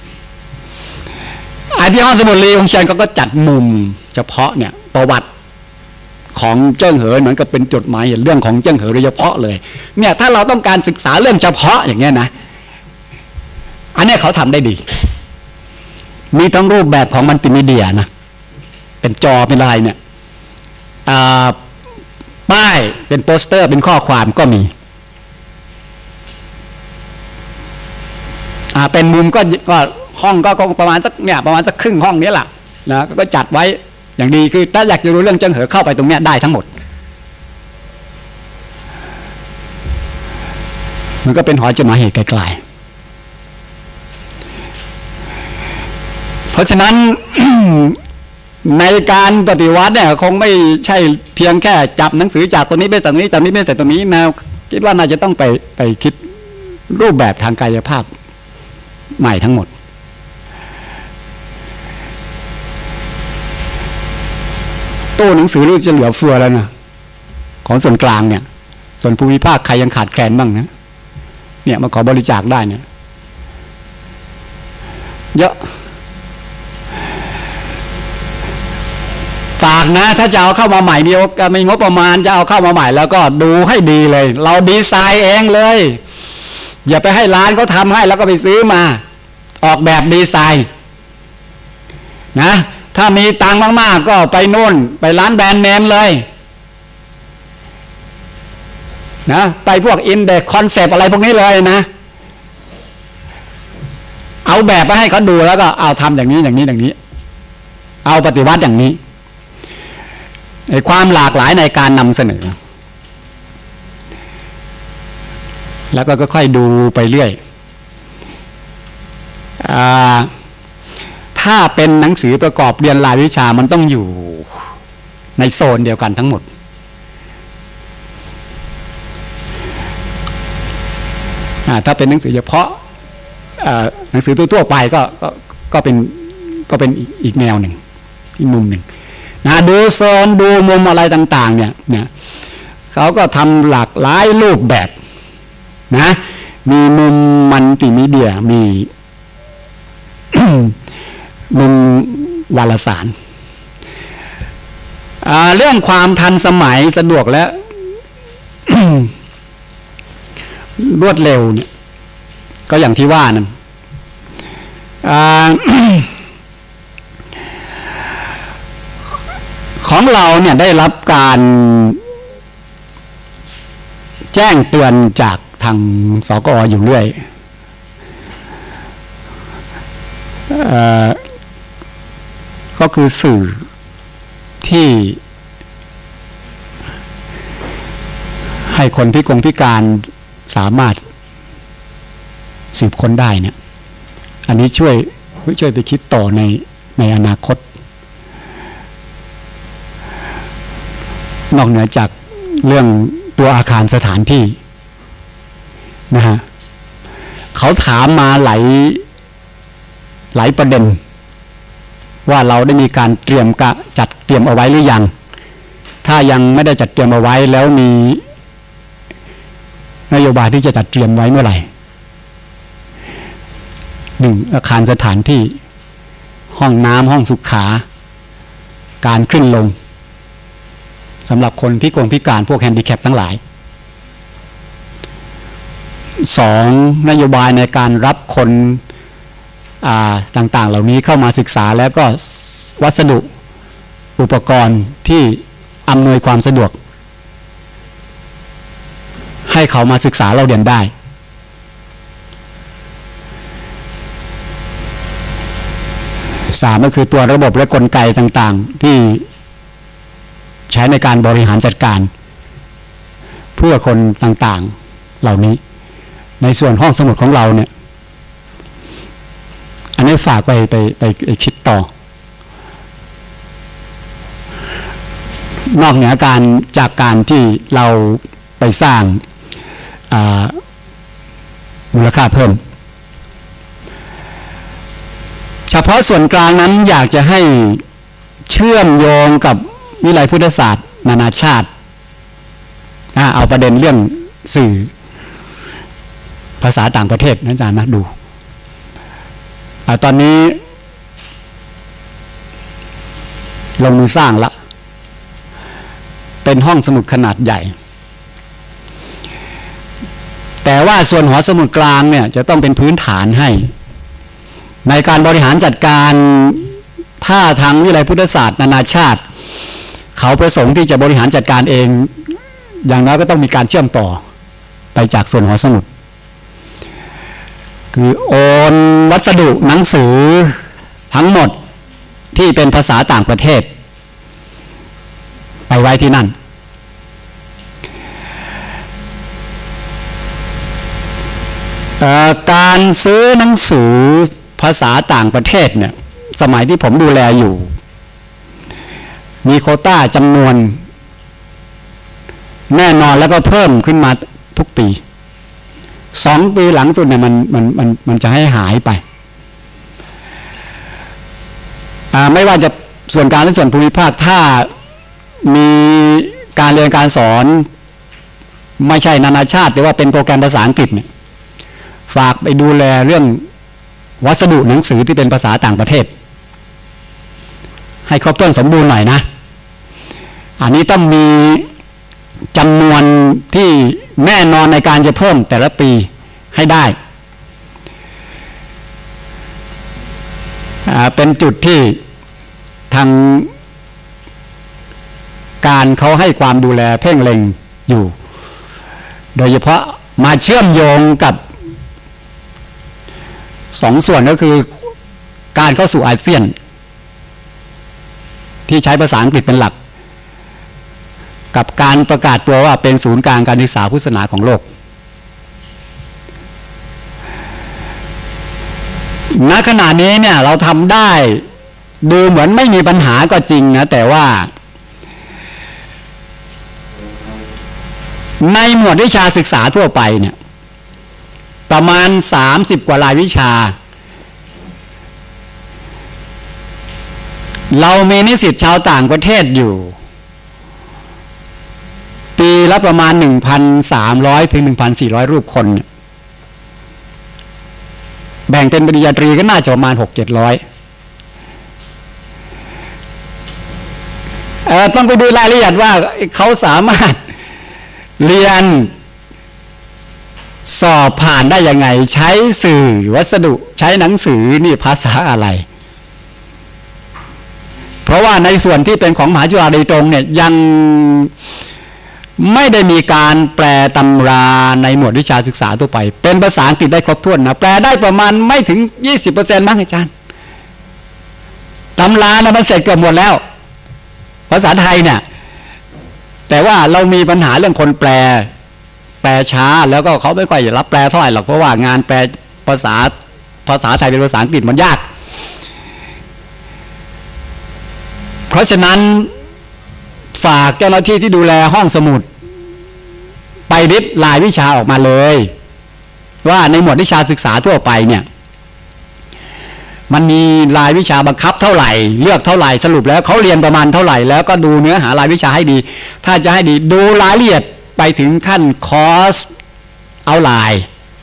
ไอ้ที่ห้องสมุดลีของเชียนก็จัดมุมเฉพาะเนี่ยประวัติของเจิ้งเหอเหมือนกับเป็นจดหมายเรื่องของเจิ้งเหอโดยเฉพาะเลยเนี่ยถ้าเราต้องการศึกษาเรื่องเฉพาะอย่างเงี้ยนะอันนี้เขาทำได้ดีมีทั้งรูปแบบของมัลติมีเดียนะเป็นจอเป็นอะไรเนี่ยป้ายเป็นโปสเตอร์เป็นข้อความก็มีอ่าเป็นมุมก็ก็ห้องก็ประมาณสักเนี่ยประมาณสักครึ่งห้องนี้แหละนะก็จัดไว้อย่างดีคือถ้าอยากจะรู้เรื่องเจิ้งเหอเข้าไปตรงเนี้ยได้ทั้งหมดมันก็เป็นหอจดหมายเหตุไกลๆเพราะฉะนั้น ในการปฏิวัติเนี่ยคงไม่ใช่เพียงแค่จับหนังสือจากตัวนี้ไปใส่ตัวนี้จากนี้ไปใส่ตัวนี้นะคิดว่าน่าจะต้องไปไปคิดรูปแบบทางกายภาพใหม่ทั้งหมดตู้หนังสือรู้จะเหลือเฟือแล้วนะของส่วนกลางเนี่ยส่วนภูมิภาคใครยังขาดแคลนบ้างนะเนี่ยมาขอบริจาคได้เนี่ยเยอะฝากนะถ้าจะเอาเข้ามาใหม่เดียวก็มีงบประมาณจะเอาเข้ามาใหม่แล้วก็ดูให้ดีเลยเราดีไซน์เองเลยอย่าไปให้ร้านเขาทำให้แล้วก็ไปซื้อมาออกแบบดีไซน์นะถ้ามีตังค์มากๆก็ไปนู่นไปร้านแบรนด์เนมเลยนะไปพวกอินเด็กซ์คอนเซปต์อะไรพวกนี้เลยนะเอาแบบมาให้เขาดูแล้วก็เอาทำอย่างนี้อย่างนี้อย่างนี้เอาปฏิวัติอย่างนี้ในความหลากหลายในการนำเสนอแล้วก็ค่อยๆดูไปเรื่อยถ้าเป็นหนังสือประกอบเรียนรายวิชามันต้องอยู่ในโซนเดียวกันทั้งหมดถ้าเป็นหนังสือเฉพาะหนังสือทั่วๆไปก็ก็เป็นก็เป็นอีกแนวหนึ่งอีกมุมหนึ่งนะดูโซนดูมุมอะไรต่างๆเนี่ยเนี่ยเขาก็ทำหลากหลายรูปแบบนะมีมุมมัลติมีเดียมี มุมวารสารเรื่องความทันสมัยสะดวกและ รวดเร็วเนี่ยก็อย่างที่ว่านั่น ของเราเนี่ยได้รับการแจ้งเตือนจากทางสกออยู่เรื่อยก็คือสื่อที่ให้คนพิกลพิการสามารถสืบค้นได้เนี่ยอันนี้ช่วยช่วยไปคิดต่อในในอนาคตนอกเหนือจากเรื่องตัวอาคารสถานที่นะฮะเขาถามมาหลายหลายประเด็นว่าเราได้มีการเตรียมกะจัดเตรียมเอาไว้หรือยังถ้ายังไม่ได้จัดเตรียมเอาไว้แล้วมีนโยบายที่จะจัดเตรียมไว้เมื่อไหร่หนึ่งอาคารสถานที่ห้องน้ำห้องสุขาการขึ้นลงสำหรับคนพิกลพิการพวกแฮนดิแคปทั้งหลายสองนโยบายในการรับคนต่างๆเหล่านี้เข้ามาศึกษาแล้วก็วัสดุอุปกรณ์ที่อำนวยความสะดวกให้เขามาศึกษาเราเรียนได้สามก็คือตัวระบบและกลไกต่างๆที่ใช้ในการบริหารจัดการเพื่อคนต่างๆเหล่านี้ในส่วนห้องสมุดของเราเนี่ยอันนี้ฝากไปไปไปไปคิดต่อนอกเหนือการจากการที่เราไปสร้างมูลค่าเพิ่มเฉพาะส่วนกลางนั้นอยากจะให้เชื่อมโยงกับวิทยาลัยพุทธศาสตร์นานาชาติเอาประเด็นเรื่องสื่อภาษาต่างประเทศนะอาจารย์นะดูตอนนี้ลงมือสร้างละเป็นห้องสมุดขนาดใหญ่แต่ว่าส่วนหอสมุดกลางเนี่ยจะต้องเป็นพื้นฐานให้ในการบริหารจัดการถ้าทางวิทยาลัยพุทธศาสตร์นานาชาติเขาประสงค์ที่จะบริหารจัดการเองอย่างน้อยก็ต้องมีการเชื่อมต่อไปจากส่วนหอสมุดคือโอนวัสดุหนังสือทั้งหมดที่เป็นภาษาต่างประเทศไปไว้ที่นั่นการซื้อหนังสือภาษาต่างประเทศเนี่ยสมัยที่ผมดูแลอยู่มีโควต้าจำนวนแน่นอนแล้วก็เพิ่มขึ้นมาทุกปีสองปีหลังสุดเนี่ยมันมันมันมันจะให้หายไปไม่ว่าจะส่วนกลางหรือส่วนภูมิภาคถ้ามีการเรียนการสอนไม่ใช่นานาชาติแต่ว่าเป็นโปรแกรมภาษาอังกฤษเนี่ยฝากไปดูแลเรื่องวัสดุหนังสือที่เป็นภาษาต่างประเทศให้ครบถ้วนสมบูรณ์หน่อยนะอันนี้ต้องมีจำนวนที่แน่นอนในการจะเพิ่มแต่ละปีให้ได้เป็นจุดที่ทางการเขาให้ความดูแลเพ่งเล็งอยู่โดยเฉพาะมาเชื่อมโยงกับสองส่วนก็คือการเข้าสู่อาเซียนที่ใช้ภาษาอังกฤษเป็นหลักกับการประกาศตัวว่าเป็นศูนย์กลางการศึกษาพุทธศาสนาของโลกณขณะนี้เนี่ยเราทำได้ดูเหมือนไม่มีปัญหาก็จริงนะแต่ว่าในหมวดวิชาศึกษาทั่วไปเนี่ยประมาณสามสิบกว่ารายวิชาเรามีนิสิตชาวต่างประเทศอยู่ปีละประมาณ หนึ่งพันสามร้อย ถึง หนึ่งพันสี่ร้อย รูปคนเนี่ยแบ่งเป็นปริญญาตรีก็น่าจะประมาณ หกเจ็ดร้อย เอ่อต้องไปดูรายละเอียดว่าเขาสามารถเรียนสอบผ่านได้ยังไงใช้สื่อวัสดุใช้หนังสือนี่ภาษาอะไรเพราะว่าในส่วนที่เป็นของมหาจุฬาโดยตรงเนี่ยยังไม่ได้มีการแปลตำราในหมวดวิชาศึกษาทั่วไปเป็นภาษาอังกฤษได้ครบถ้วนนะแปลได้ประมาณไม่ถึง ยี่สิบเปอร์เซ็นต์ มั้งอาจารย์ตำรานะมันเสร็จเกือบหมดแล้วภาษาไทยเนี่ยแต่ว่าเรามีปัญหาเรื่องคนแปลแปลช้าแล้วก็เขาไม่ค่อยรับแปลเท่าไหร่หรอกเพราะว่างานแปลภาษาภาษาไทยเป็นภาษาอังกฤษมันยากเพราะฉะนั้นฝากเจ้าหน้าที่ที่ดูแลห้องสมุดไปริดรายวิชาออกมาเลยว่าในหมวดวิชาศึกษาทั่วไปเนี่ยมันมีรายวิชาบังคับเท่าไหร่เลือกเท่าไหร่สรุปแล้วเขาเรียนประมาณเท่าไหร่แล้วก็ดูเนื้อหารายวิชาให้ดีถ้าจะให้ดีดูรายละเอียดไปถึงขั้นคอร์สเอาไลน์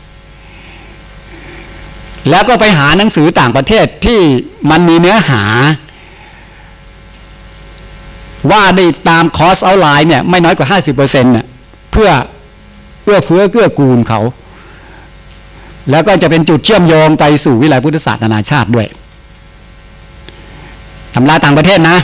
แล้วก็ไปหาหนังสือต่างประเทศที่มันมีเนื้อหาว่าได้ตามคอร์สเอาไลน์เนี่ยไม่น้อยกว่า ห้าสิบเปอร์เซ็นต์ เนี่ยเพื่อเพื่อเฟื้อเกื้อกูลเขาแล้วก็จะเป็นจุดเชื่อมโยงไปสู่วิทยาลัยพุทธศาสตร์นานาชาติด้วยตำราต่างประเทศนะ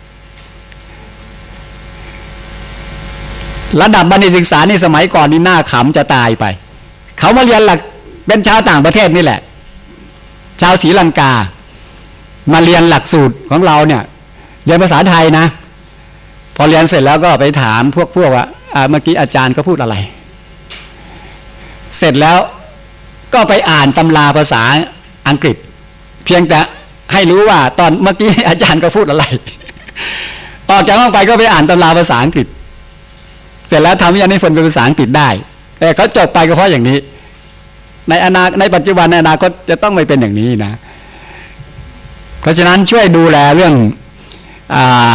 ระดับบัณฑิตศึกษานี่สมัยก่อนนี่หน้าขำจะตายไปเขามาเรียนหลักเป็นชาวต่างประเทศนี่แหละชาวศรีลังกามาเรียนหลักสูตรของเราเนี่ยเรียนภาษาไทยนะพอเรียนเสร็จแล้วก็ไปถามพวกพวกว่าเมื่อกี้อาจารย์ก็พูดอะไรเสร็จแล้วก็ไปอ่านตำราภาษาอังกฤษเพียงแต่ให้รู้ว่าตอนเมื่อกี้อาจารย์ก็พูดอะไรออกจากห้องไปก็ไปอ่านตำราภาษาอังกฤษเสร็จแล้วทำวิทยานิพนธ์เป็นภาษาอังกฤษได้แต่เขาจบไปก็เพราะอย่างนี้ในอนาในปัจจุบันในอนาคตจะต้องไม่เป็นอย่างนี้นะเพราะฉะนั้นช่วยดูแลเรื่องอ่า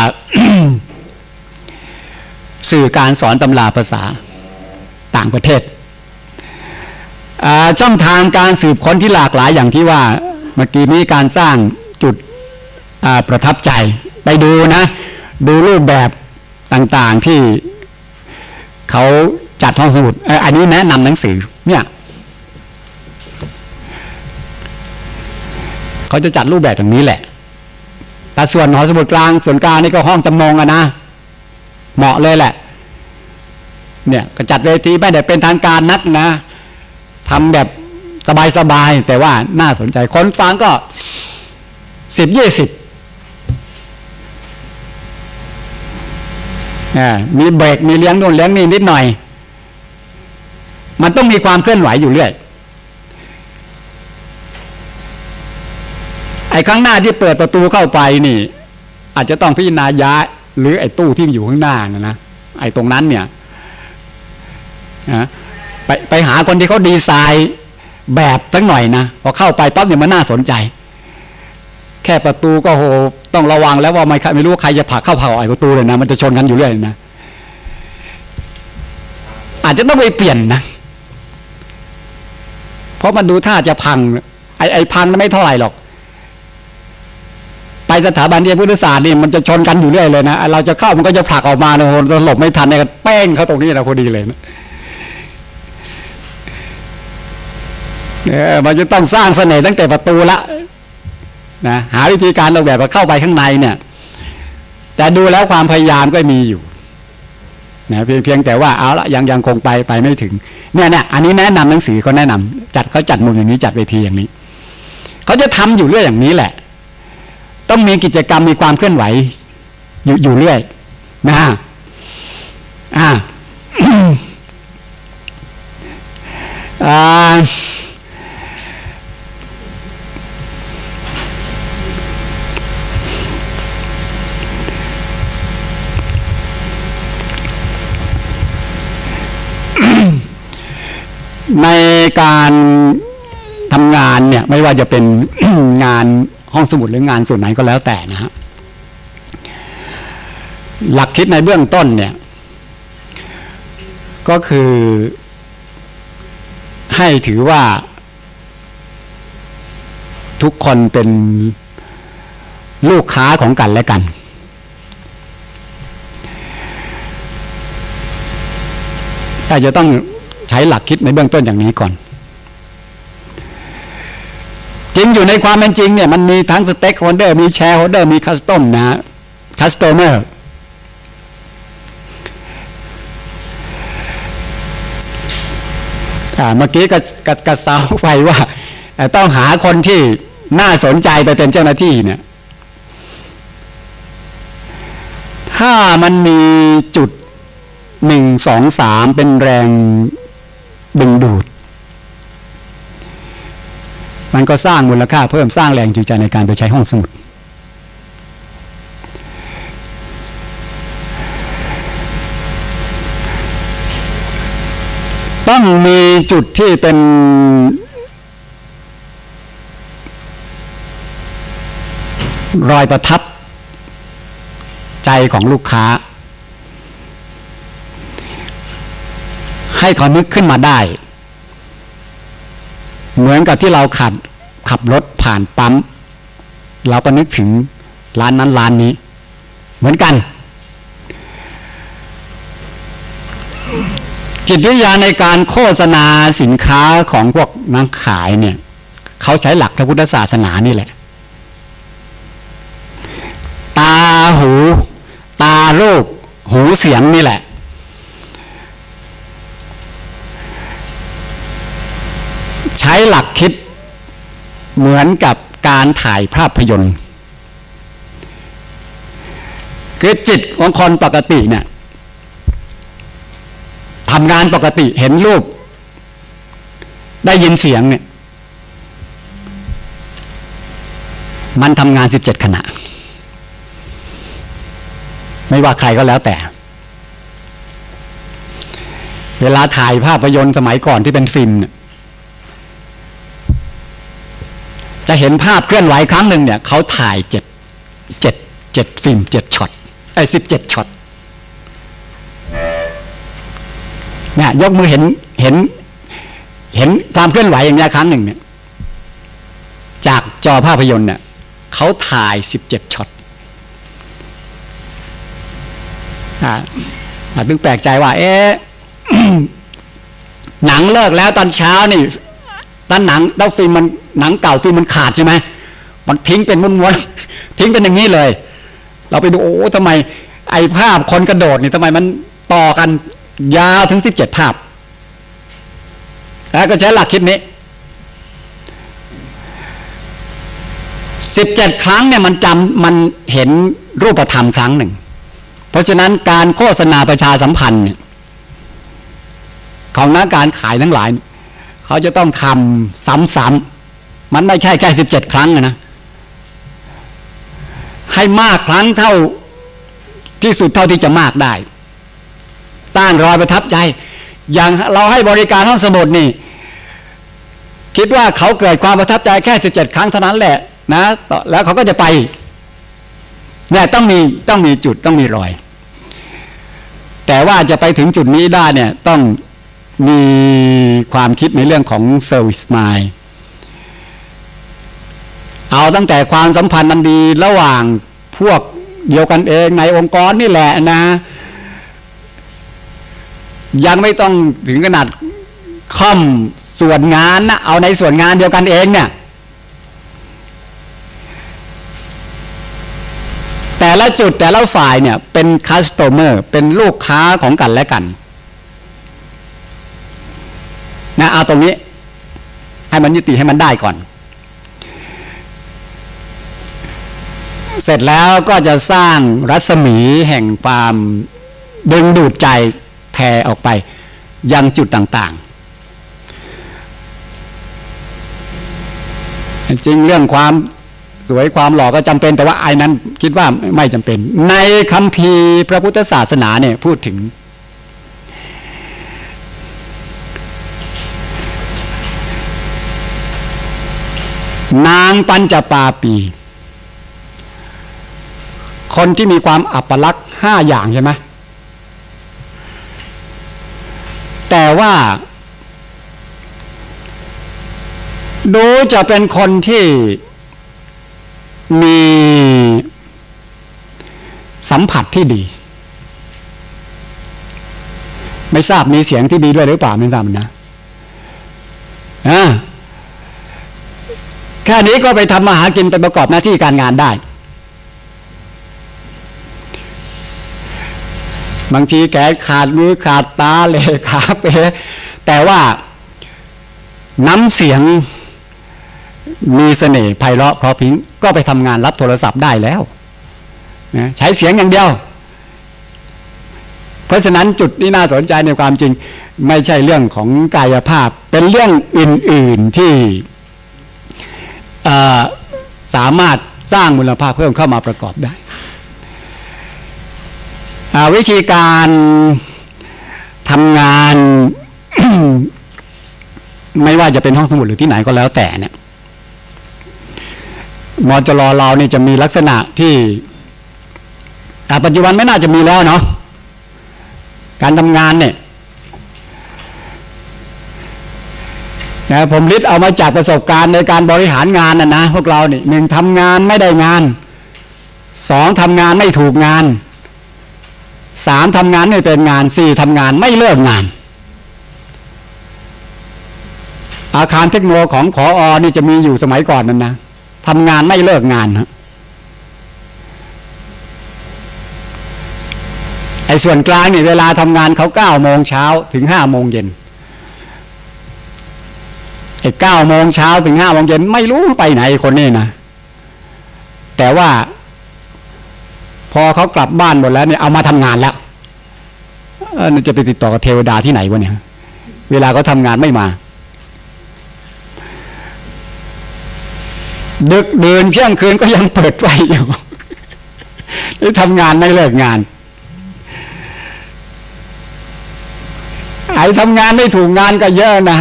สื่อการสอนตำราภาษาต่างประเทศช่องทางการสืบค้นที่หลากหลายอย่างที่ว่าเมื่อกี้นี้การสร้างจุดประทับใจไปดูนะดูรูปแบบต่างๆที่เขาจัดห้องสมุดอันนี้แนะนำหนังสือเนี่ยเขาจะจัดรูปแบบอย่างนี้แหละแต่ส่วนหอสมุดกลางส่วนกลางนี่ก็ห้องจำนงอะนะเหมาะเลยแหละเนี่ยก็จัดเวทีไม่ได้เป็นทางการนักนะทำแบบสบายๆแต่ว่าน่าสนใจคนฟังก็สิบยี่สิบมีเบรกมีเลี้ยงโน่นเลี้ยงนี่นิดหน่อยมันต้องมีความเคลื่อนไหวอยู่เรื่อยไอ้ข้างหน้าที่เปิดประตูเข้าไปนี่อาจจะต้องพิจารณาย้ายหรือไอ้ตู้ที่อยู่ข้างหน้านะนะไอ้ตรงนั้นเนี่ยนะไปไปหาคนที่เขาดีไซน์แบบสักหน่อยนะพอเข้าไปปั๊บเนี่ยมันน่าสนใจแค่ประตูก็โหต้องระวังแล้วว่าไม่ไม่รู้ว่าใครจะผลักเข้าผลักออกไอ้ประตูเลยนะมันจะชนกันอยู่เรื่อยนะอาจจะต้องไปเปลี่ยนนะเพราะมันดูท่าจะพังไอ้ไอ้พังนั้นไม่เท่าไหร่หรอกไปสถาบันเรียนพุทธศาสตร์นี่มันจะชนกันอยู่เรื่อยเลยนะเราจะเข้ามันก็จะผลักออกมาเนี่ยเราหลบไม่ทันเนี่ยแป้งเขาตรงนี้นะพอดีเลยนะเออมันจะต้องสร้างเสน่ห์ตั้งแต่ประตูละนะหาวิธีการออกแบบเข้าไปข้างในเนี่ยแต่ดูแล้วความพยายามก็มีอยู่นะเพียงเพียงแต่ว่าเอาละยังยังคงไปไปไม่ถึงเนี่ยเนี่ยอันนี้แนะนำหนังสือเขาแนะนำจัดเขาจัดมุมอย่างนี้จัดเวทีอย่างนี้เขาจะทำอยู่เรื่อยอย่างนี้แหละต้องมีกิจกรรมมีความเคลื่อนไหวอยู่อยู่เรื่อยนะอ่า อ่าในการทำงานเนี่ยไม่ว่าจะเป็น งานห้องสมุดหรืองานส่วนไหนก็แล้วแต่นะฮะหลักคิดในเบื้องต้นเนี่ยก็คือให้ถือว่าทุกคนเป็นลูกค้าของกันและกันแต่จะต้องใช้หลักคิดในเบื้องต้นอย่างนี้ก่อนจริงอยู่ในความเป็นจริงเนี่ยมันมีทั้งสเต็กโฮลเดอร์มีแชร์โฮลเดอร์มีคัสตอมนะคัสตอมเมอร์เมื่อกี้ก็กระเซาไปว่าต้องหาคนที่น่าสนใจไปเป็นเจ้าหน้าที่เนี่ยถ้ามันมีจุดหนึ่งสองสามเป็นแรงดึงดูดมันก็สร้างมูลค่าเพิ่มสร้างแรงจูงใจในการไปใช้ห้องสมุดต้องมีจุดที่เป็นรอยประทับใจของลูกค้าให้เขานึกขึ้นมาได้เหมือนกับที่เราขับขับรถผ่านปั๊มเราก็นึกถึงร้านนั้นร้านนี้เหมือนกันจิตวิทยาในการโฆษณาสินค้าของพวกนักขายเนี่ยเขาใช้หลักพระพุทธศาสนานี่แหละตาหูตารูปหูเสียงนี่แหละใช้หลักคิดเหมือนกับการถ่ายภาพยนตร์คือจิตของคนปกติเนี่ยทำงานปกติเห็นรูปได้ยินเสียงเนี่ยมันทำงานสิบเจ็ดขณะไม่ว่าใครก็แล้วแต่เวลาถ่ายภาพยนตร์สมัยก่อนที่เป็นฟิล์มจะเห็นภาพเคลื่อนไหวครั้งหนึ่งเนี่ยเขาถ่ายเจ็ดเจ็ดเจ็ดฟิล์มเจ็ดช็อตไอ้สิบเจ็ดช็อตเนี่ยยกมือเห็นเห็นเห็นความเคลื่อนไหวอย่างนี้ครั้งหนึ่งเนี่ยจากจอภาพยนตร์เนี่ยเขาถ่ายสิบเจ็ดช็อตอ่าถึงแปลกใจว่าเอ๊ะ หนังเลิกแล้วตอนเช้านี่ตอนหนังดาวฟิล์มมันหนังเก่าฟิล์มมันขาดใช่ไหมมันทิ้งเป็นม้วนๆทิ้งเป็นอย่างนี้เลยเราไปดูโอ้ทำไมไอ้ภาพคนกระโดดนี่ทำไมมันต่อกันยาวถึงสิบเจ็ดภาพแล้วก็ใช้หลักคิดนี้สิบเจ็ดครั้งเนี่ยมันจำมันเห็นรูปธรรมครั้งหนึ่งเพราะฉะนั้นการโฆษณาประชาสัมพันธ์เนี่ยของนักการขายทั้งหลายเขาจะต้องทำซ้ำๆมันไม่ใช่แค่สิบเจ็ดครั้งนะให้มากครั้งเท่าที่สุดเท่าที่จะมากได้สร้างรอยประทับใจอย่างเราให้บริการห้องสมุดนี่คิดว่าเขาเกิดความประทับใจแค่สิบเจ็ดครั้งเท่านั้นแหละนะแล้วเขาก็จะไปเนี่ยต้องมีต้องมีจุดต้องมีรอยแต่ว่าจะไปถึงจุดนี้ได้เนี่ยต้องมีความคิดในเรื่องของ service mind เอาตั้งแต่ความสัมพันธ์อันดีระหว่างพวกเดียวกันเองในองค์กรนี่แหละนะยังไม่ต้องถึงขนาดค่อมส่วนงานนะเอาในส่วนงานเดียวกันเองเนี่ยแต่ละจุดแต่ละฝ่ายเนี่ยเป็นคัสโตเมอร์เป็นลูกค้าของกันและกันนะเอาตรงนี้ให้มันยุติให้มันได้ก่อนเสร็จแล้วก็จะสร้างรัศมีแห่งความดึงดูดใจแผ่ออกไปยังจุดต่างๆจริงเรื่องความสวยความหล่อก็จำเป็นแต่ว่าไอ้นั้นคิดว่าไม่จำเป็นในคัมภีร์พระพุทธศาสนาเนี่ยพูดถึงนางปัญจปาปีคนที่มีความอัปลักษณ์ห้าอย่างใช่ไหมแต่ว่าดูจะเป็นคนที่มีสัมผัสที่ดีไม่ทราบมีเสียงที่ดีด้วยหรือเปล่าไม่ทราบนะอ่าแค่นี้ก็ไปทำมาหากินไปประกอบหน้าที่การงานได้บางทีแขนขาดมือขาดตาเหลขาเปแต่ว่าน้ำเสียงมีเสน่ห์ไพเราะเพราะพริ้งก็ไปทำงานรับโทรศัพท์ได้แล้วนะใช้เสียงอย่างเดียวเพราะฉะนั้นจุดที่น่าสนใจในความจริงไม่ใช่เรื่องของกายภาพเป็นเรื่องอื่นๆที่สามารถสร้างมูลค่าเพิ่มเข้ามาประกอบได้วิธีการทำงาน ไม่ว่าจะเป็นห้องสมุดหรือที่ไหนก็แล้วแต่เนี่ยมจรเรานี่จะมีลักษณะที่ปัจจุบันไม่น่าจะมีแล้วเนาะการทำงานเนี่ยนะผมลิสต์เอามาจากประสบการณ์ในการบริหารงานนะนะพวกเราเนี่ยหนึ่งทำงานไม่ได้งานสองทำงานไม่ถูกงานสามทำงานไม่เป็นงานสี่ทำงานไม่เลิกงานอาคารเทคโนโลยีของผอ.นี่จะมีอยู่สมัยก่อนนั่นนะทำงานไม่เลิกงานฮะไอ้ส่วนกลางนี่เวลาทำงานเขาเก้าโมงเช้าถึงห้าโมงเย็นไอ้เก้าโมงเช้าถึงห้าโมงเย็นไม่รู้ไปไหนคนนี้นะแต่ว่าพอเขากลับบ้านหมดแล้วเนี่ยเอามาทำงานแล้วเออจะไปติดต่อกับเทวดาที่ไหนวะเนี่ยเวลาเขาทำงานไม่มาดึกเดินเที่ยงคืนก็ยังเปิดไฟอยู่นี่ทำงานไม่เลิกงานไอ้ทำงานไม่ถูกงานก็เยอะนะ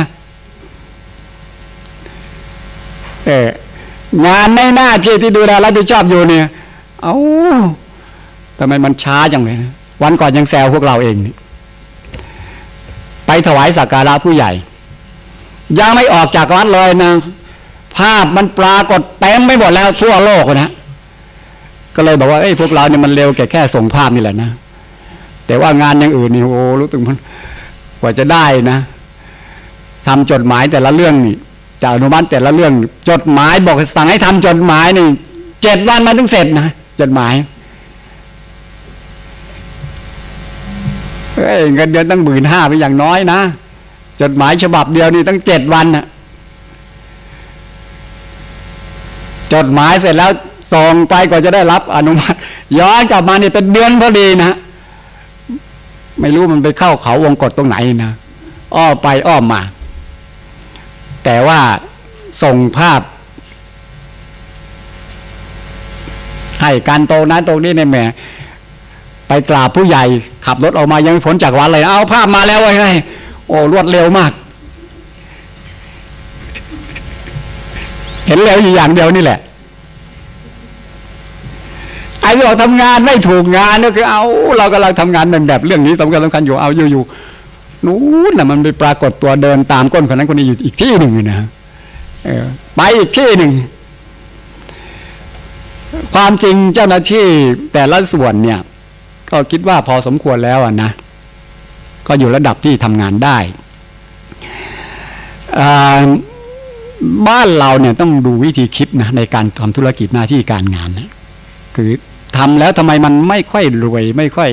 เอองานในหน้าที่ที่ดูแลรับผิดชอบอยู่เนี่ยเอ้าทำไมมันช้าจังเลยนะวันก่อนยังแซวพวกเราเองไปถวายสักการะผู้ใหญ่ยังไม่ออกจากวัดเลยนะภาพมันปรากฏเต็มไปหมดแล้วทั่วโลกนะก็เลยบอกว่าเอ้ยพวกเราเนี่ยมันเร็วแค่แค่ส่งภาพนี่แหละนะแต่ว่างานอย่างอื่นนี่โอ้รู้สึกมันกว่าจะได้นะทำจดหมายแต่ละเรื่องนี่จากอนุมัติแต่ละเรื่องจดหมายบอกสั่งให้ทำจดหมายนี่เจ็ดวันมันต้องเสร็จนะจดหมายเฮ้ยเงินเดือนตั้งหมื่นห้าเป็นอย่างน้อยนะจดหมายฉบับเดียวนี่ตั้งเจ็ดวันนะจดหมายเสร็จแล้วส่งไปก็จะได้รับอนุมัติย้อนกลับมานี่เป็นเดือนพอดีนะไม่รู้มันไปเข้าเขาวงกฏตรงไหนนะอ้อไปอ้อมมาแต่ว่าส่งภาพให้การโตนั้นตรงนี้เนี่ยแหมไปกราบผู้ใหญ่ขับรถออกมายังไม่พ้นจากวัดเลยเอาภาพมาแล้วไงโอ้รวดเร็วมากเห็นเร็วอยู่อย่างเดียวนี่แหละไอ้เราทำงานไม่ถูกงานก็คือเอาเรากำลังทำงานแบบแบบเรื่องนี้สำคัญสำคัญอยู่เอาอยู่ๆนู้นน่ะมันไปปรากฏตัวเดินตามก้นคนนั้นคนนี้อยู่อีกที่หนึ่งนะเออไปอีกที่หนึ่งความจริงเจ้าหน้าที่แต่ละส่วนเนี่ยก็คิดว่าพอสมควรแล้วนะก็อยู่ระดับที่ทำงานได้บ้านเราเนี่ยต้องดูวิธีคิดนะในการทำธุรกิจหน้าที่การงานนะคือทำแล้วทำไมมันไม่ค่อยรวยไม่ค่อย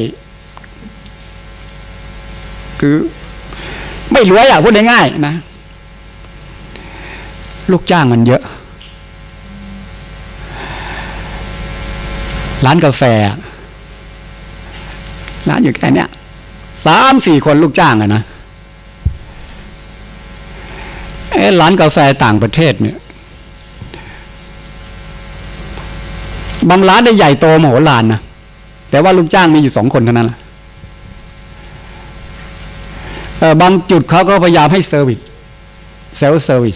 คือไม่รวยอ่ะพูดง่ายๆนะลูกจ้างมันเยอะร้านกาแฟร้านอยู่แค่นี้สามสี่คนลูกจ้างอะนะไอ้ร้านกาแฟต่างประเทศเนี่ยบางร้านได้ใหญ่โตมโหฬารนะแต่ว่าลูกจ้างมีอยู่สองคนเท่านั้นเออบางจุดเขาก็พยายามให้เซอร์วิสเซลล์เซอร์วิส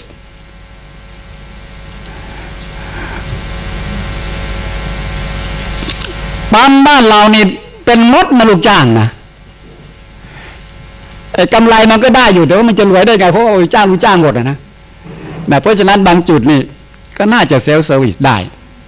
ปั๊มบ้านเรานี่เป็นมดนะลูกจ้างนะไอ้กำไรมันก็ได้อยู่แต่ว่ามันจะรวยได้ไงเพราะว่าจ้างรู้จ้างหมดนะนะเพราะฉะนั้นบางจุดนี่ก็น่าจะเซลฟ์เซอร์วิสได้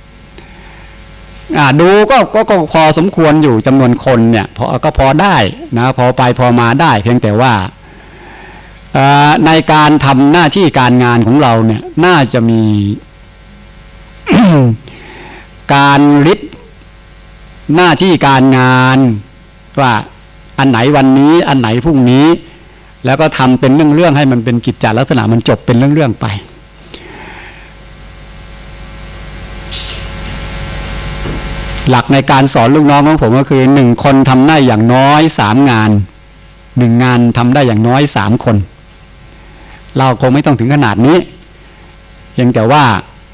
ดูก็ก็พอสมควรอยู่จำนวนคนเนี่ยพอก็พอได้นะพอไปพอมาได้เพียงแต่ว่าในการทำหน้าที่การงานของเราเนี่ยน่าจะมี การริดหน้าที่การงานว่าอันไหนวันนี้อันไหนพรุ่งนี้แล้วก็ทำเป็นเรื่องๆให้มันเป็นกิจจลักษณะมันจบเป็นเรื่องๆไปหลักในการสอนลูกน้องของผมก็คือหนึ่งคนทำได้อย่างน้อยสามงานหนึ่งงานทำได้อย่างน้อยสามคนเราคงไม่ต้องถึงขนาดนี้เพียงแต่ว่า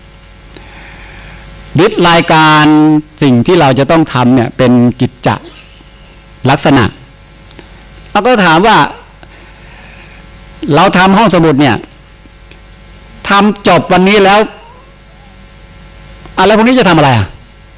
ดิษรายการสิ่งที่เราจะต้องทำเนี่ยเป็นกิจจลักษณะเราก็ถามว่าเราทำห้องสมุดเนี่ยทำจบวันนี้แล้วอะไรพวกนี้จะทำอะไรอ่ะ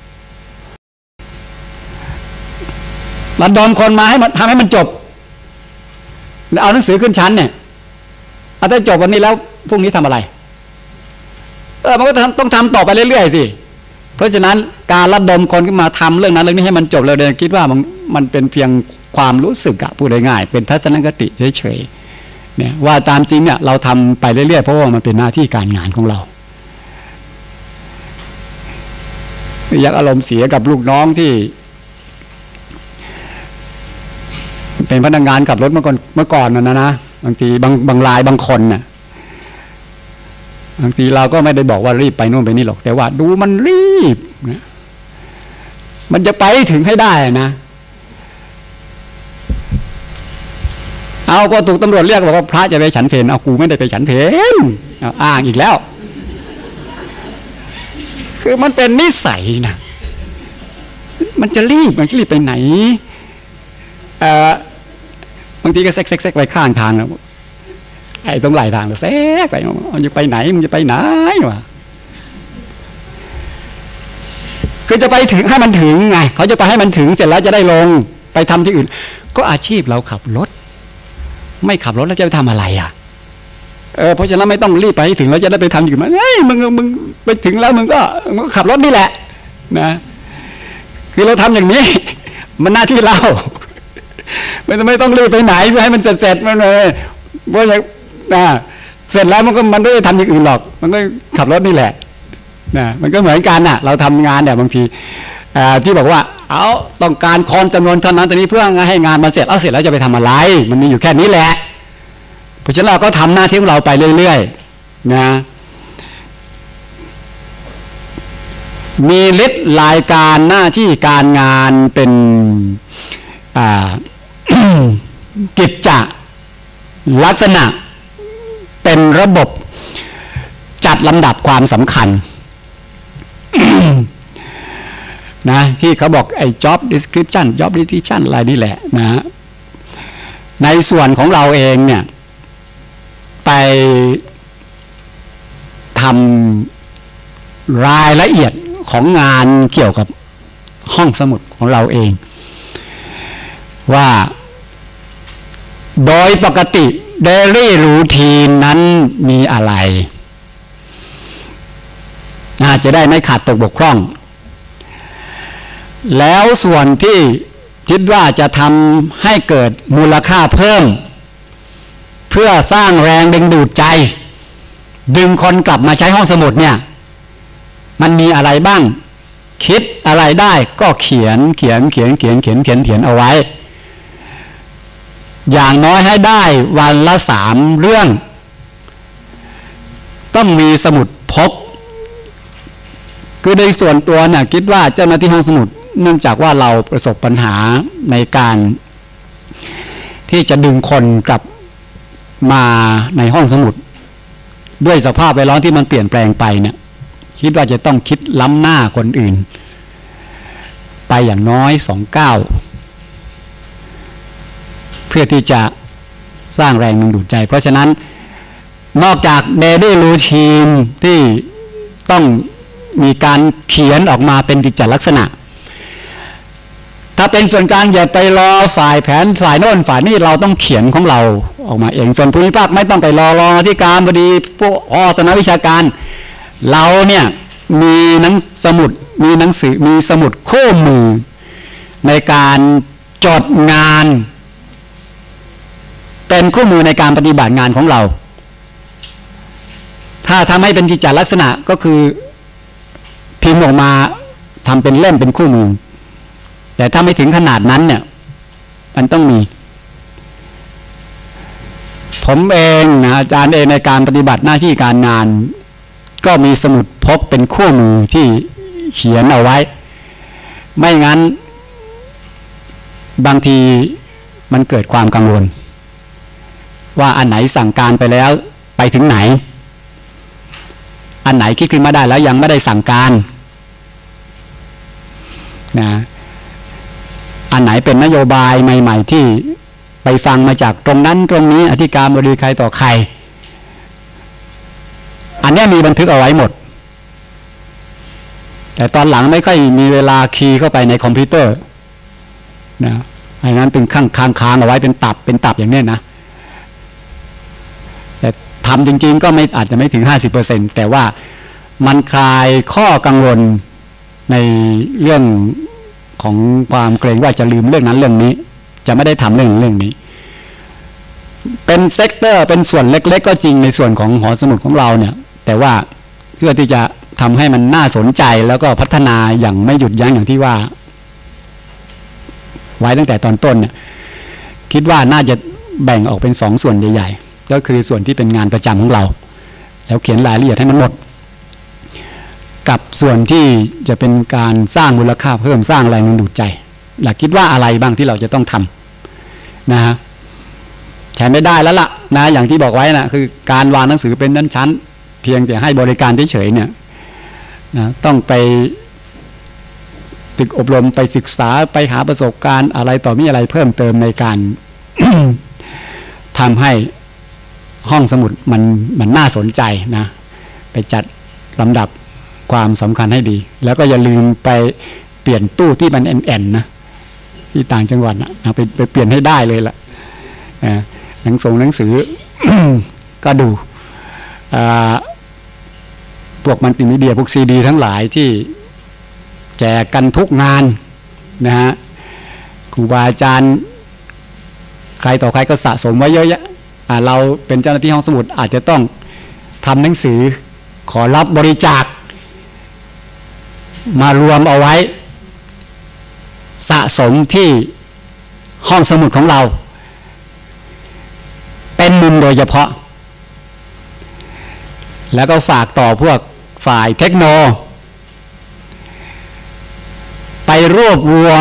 ระดมคนมาให้มันทำให้มันจบเอาหนังสือขึ้นชั้นเนี่ยเอาแต่จบวันนี้แล้วพรุ่งนี้ทำอะไรเออมันก็ต้องทำต่อไปเรื่อยๆสิเพราะฉะนั้นการระดมคนขึ้นมาทำเรื่องนั้นเรื่องนี้ให้มันจบเลยเดี๋ยวคิดว่ามันมันเป็นเพียงความรู้สึกอะพูดง่ายๆเป็นทัศนคติเฉยๆเนี่ยว่าตามจริงเนี่ยเราทำไปเรื่อยๆเพราะว่ามันเป็นหน้าที่การงานของเราอยากอารมณ์เสียกับลูกน้องที่เป็นพนักงานขับรถเมื่อก่อนเมื่อก่อนนะนะนะบางทีบางบางรายบางคนน่ะบางทีเราก็ไม่ได้บอกว่ารีบไปโน่นไปนี่หรอกแต่ว่าดูมันรีบนะมันจะไปถึงให้ได้นะเอาพอถูกตำรวจเรียกบอกว่าพระจะไปฉันเพลเอากูไม่ได้ไปฉันเพลอ้างอีกแล้วคือมันเป็นนิสัยนะมันจะรีบมันจะรีบไปไหนเอ่อบางทีก็แซกๆๆไปข้างทางนะไอ้ตรงไหลทางแซกไปมันจะไปไหนมันจะไปไหนวะคือจะไปถึงให้มันถึงไงเขาจะไปให้มันถึงเสร็จแล้วจะได้ลงไปทำที่อื่นก็อาชีพเราขับรถไม่ขับรถแล้วจะไปทำอะไรอ่ะเออเพราะฉะนั้นไม่ต้องรีบไปให้ถึงแล้วจะได้ไปทำอยู่มันเฮ้ยมึงมึงไปถึงแล้วมึงก็มึงก็ขับรถนี่แหละนะคือเราทำอย่างนี้มันหน้าที่เราไม่ต้องไม่ต้องรีบไปไหนเพื่อให้มันเสร็จเสร็จมันเลยเพราะอย่างนะเสร็จแล้วมันก็มันไม่ได้ทำอย่างอื่นหรอกมันก็ขับรถนี่แหละนะมันก็เหมือนกันน่ะเราทำงานเนี่ยบางทีที่บอกว่าเอาต้องการคนจำนวนเท่านั้นตอนนี้เพื่อให้งานมันเสร็จเอาเสร็จแล้วจะไปทำอะไรมันมีอยู่แค่นี้แหละเพราะฉะนั้นเราก็ทำหน้าที่ของเราไปเรื่อยๆนะมีฤทธิ์รายการหน้าที่การงานเป็นกิจจลักษณะเป็นระบบจัดลำดับความสำคัญ นะที่เขาบอกไอ้ job description job description อะไรนี่แหละนะในส่วนของเราเองเนี่ยไปทำรายละเอียดของงานเกี่ยวกับห้องสมุดของเราเองว่าโดยปกติ daily routine นั้นมีอะไรอาจจะได้ไม่ขาดตกบกพร่องแล้วส่วนที่คิดว่าจะทำให้เกิดมูลค่าเพิ่มเพื่อสร้างแรงดึงดูดใจดึงคนกลับมาใช้ห้องสมุดเนี่ยมันมีอะไรบ้างคิดอะไรได้ก็เขียนเขียนเขียนเขียนเขียนเขียนเขียนเอาไว้อย่างน้อยให้ได้วันละสามเรื่องต้องมีสมุดพกคือโดยส่วนตัวเนี่ยคิดว่าเจ้าหน้าที่ห้องสมุดเนื่องจากว่าเราประสบปัญหาในการที่จะดึงคนกลับมาในห้องสมุดด้วยสภาพแวดล้อมที่มันเปลี่ยนแปลงไปเนี่ยคิดว่าจะต้องคิดล้ำหน้าคนอื่นไปอย่างน้อยสองก้าวเพื่อที่จะสร้างแรงดึงดูดใจเพราะฉะนั้นนอกจากเดลี่รูทีนที่ต้องมีการเขียนออกมาเป็นกิจจลักษณะถ้าเป็นส่วนกลางอย่าไปรอฝ่ายแผนฝ่ายโน่นฝ่ายนี้เราต้องเขียนของเราออกมาเองส่วนภูมิภาคไม่ต้องไปรอรอที่การบดีผู้อ๋อสำนักวิชาการเราเนี่ยมีหนังสมุดมีหนังสือมีสมุดคู่มือในการจดงานเป็นคู่มือในการปฏิบัติงานของเราถ้าทำให้เป็นกิจจลักษณะก็คือพิมพ์ออกมาทำเป็นเล่มเป็นคู่มือแต่ถ้าไม่ถึงขนาดนั้นเนี่ยมันต้องมีผมเองนะอาจารย์เองในการปฏิบัติหน้าที่การงานก็มีสมุดพกเป็นคู่มือที่เขียนเอาไว้ไม่งั้นบางทีมันเกิดความกังวลว่าอันไหนสั่งการไปแล้วไปถึงไหนอันไหนคิดขึ้นมาได้แล้วยังไม่ได้สั่งการนะอันไหนเป็นนโยบายใหม่ๆที่ไปฟังมาจากตรงนั้นตรงนี้อธิการบดีใครต่อใครอันนี้มีบันทึกเอาไว้หมดแต่ตอนหลังไม่ค่อยมีเวลาคีย์เข้าไปในคอมพิวเตอร์นะอันนั้นเป็นข้างค้างค้างเอาไว้เป็นตับเป็นตับอย่างนี้นะแต่ทำจริงๆก็ไม่อาจจะไม่ถึง ห้าสิบเปอร์เซ็นต์ แต่ว่ามันคลายข้อกังวลในเรื่องของความเกรงว่าจะลืมเรื่องนั้นเรื่องนี้จะไม่ได้ทำเรื่องเรื่องนี้เป็นเซกเตอร์เป็นส่วนเล็กๆก็จริงในส่วนของหอสมุดของเราเนี่ยแต่ว่าเพื่อที่จะทำให้มันน่าสนใจแล้วก็พัฒนาอย่างไม่หยุดยั้งอย่างที่ว่าไว้ตั้งแต่ตอนต้นเนี่ยคิดว่าน่าจะแบ่งออกเป็นสองส่วนใหญ่ๆก็คือส่วนที่เป็นงานประจำของเราแล้วเขียนรายละเอียดให้มันหมดกับส่วนที่จะเป็นการสร้างมูลค่าเพิ่มสร้างแรงดึงดูดใจหลักคิดว่าอะไรบ้างที่เราจะต้องทำนะฮะใช้ไม่ได้แล้วล่ะนะอย่างที่บอกไว้นะคือการวางหนังสือเป็นชั้นๆเพียงแต่ให้บริการเฉยๆเนี่ยนะต้องไปฝึกอบรมไปศึกษาไปหาประสบการณ์อะไรต่อมีอะไรเพิ่มเติมในการ ทำให้ห้องสมุดมันมันน่าสนใจนะไปจัดลำดับความสำคัญให้ดีแล้วก็อย่าลืมไปเปลี่ยนตู้ที่มันแอนๆนะที่ต่างจังหวัดนะไปไปเปลี่ยนให้ได้เลยล่ะหนังส่งหนังสือ ก็ดูพวกมัลติมีเดียพวกซีดีทั้งหลายที่แจกกันทุกงานนะฮะครูบาอาจารย์ใครต่อใครก็สะสมไว้เยอะแยะเราเป็นเจ้าหน้าที่ห้องสมุดอาจจะต้องทำหนังสือขอรับบริจาคมารวมเอาไว้สะสมที่ห้องสมุดของเราเป็นมุมโดยเฉพาะแล้วก็ฝากต่อพวกฝ่ายเทคโนโลยีไปรวบรวม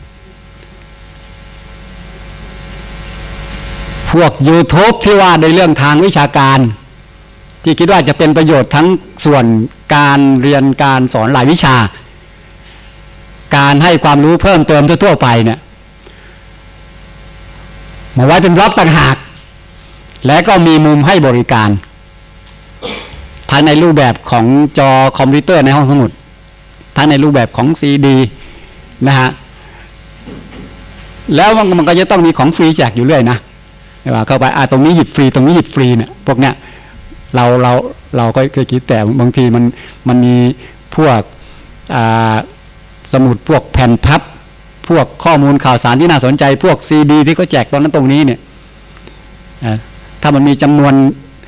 พวก YouTube ที่ว่าในเรื่องทางวิชาการที่คิดว่าจะเป็นประโยชน์ทั้งส่วนการเรียนการสอนหลายวิชาการให้ความรู้เพิ่มเติมทั่วๆไปเนี่ยมาไว้เป็นบล็อกต่างหากและก็มีมุมให้บริการทั้งในรูปแบบของจอคอมพิวเตอร์ในห้องสมุดทั้งในรูปแบบของซีดีนะฮะแล้วมันก็จะต้องมีของฟรีแจกอยู่เรื่อยนะว่าเข้าไปอ่าตรงนี้หยิบฟรีตรงนี้หยิบฟรีเนี่ยพวกเนี้ยเราเราเราก็เคยคิดแต่บางทีมันมันมีพวกอ่าสมุดพวกแผ่นพับพวกข้อมูลข่าวสารที่น่าสนใจพวกซีดีที่เขาแจกตอนนั้นตรงนี้เนี่ยถ้ามันมีจำนวน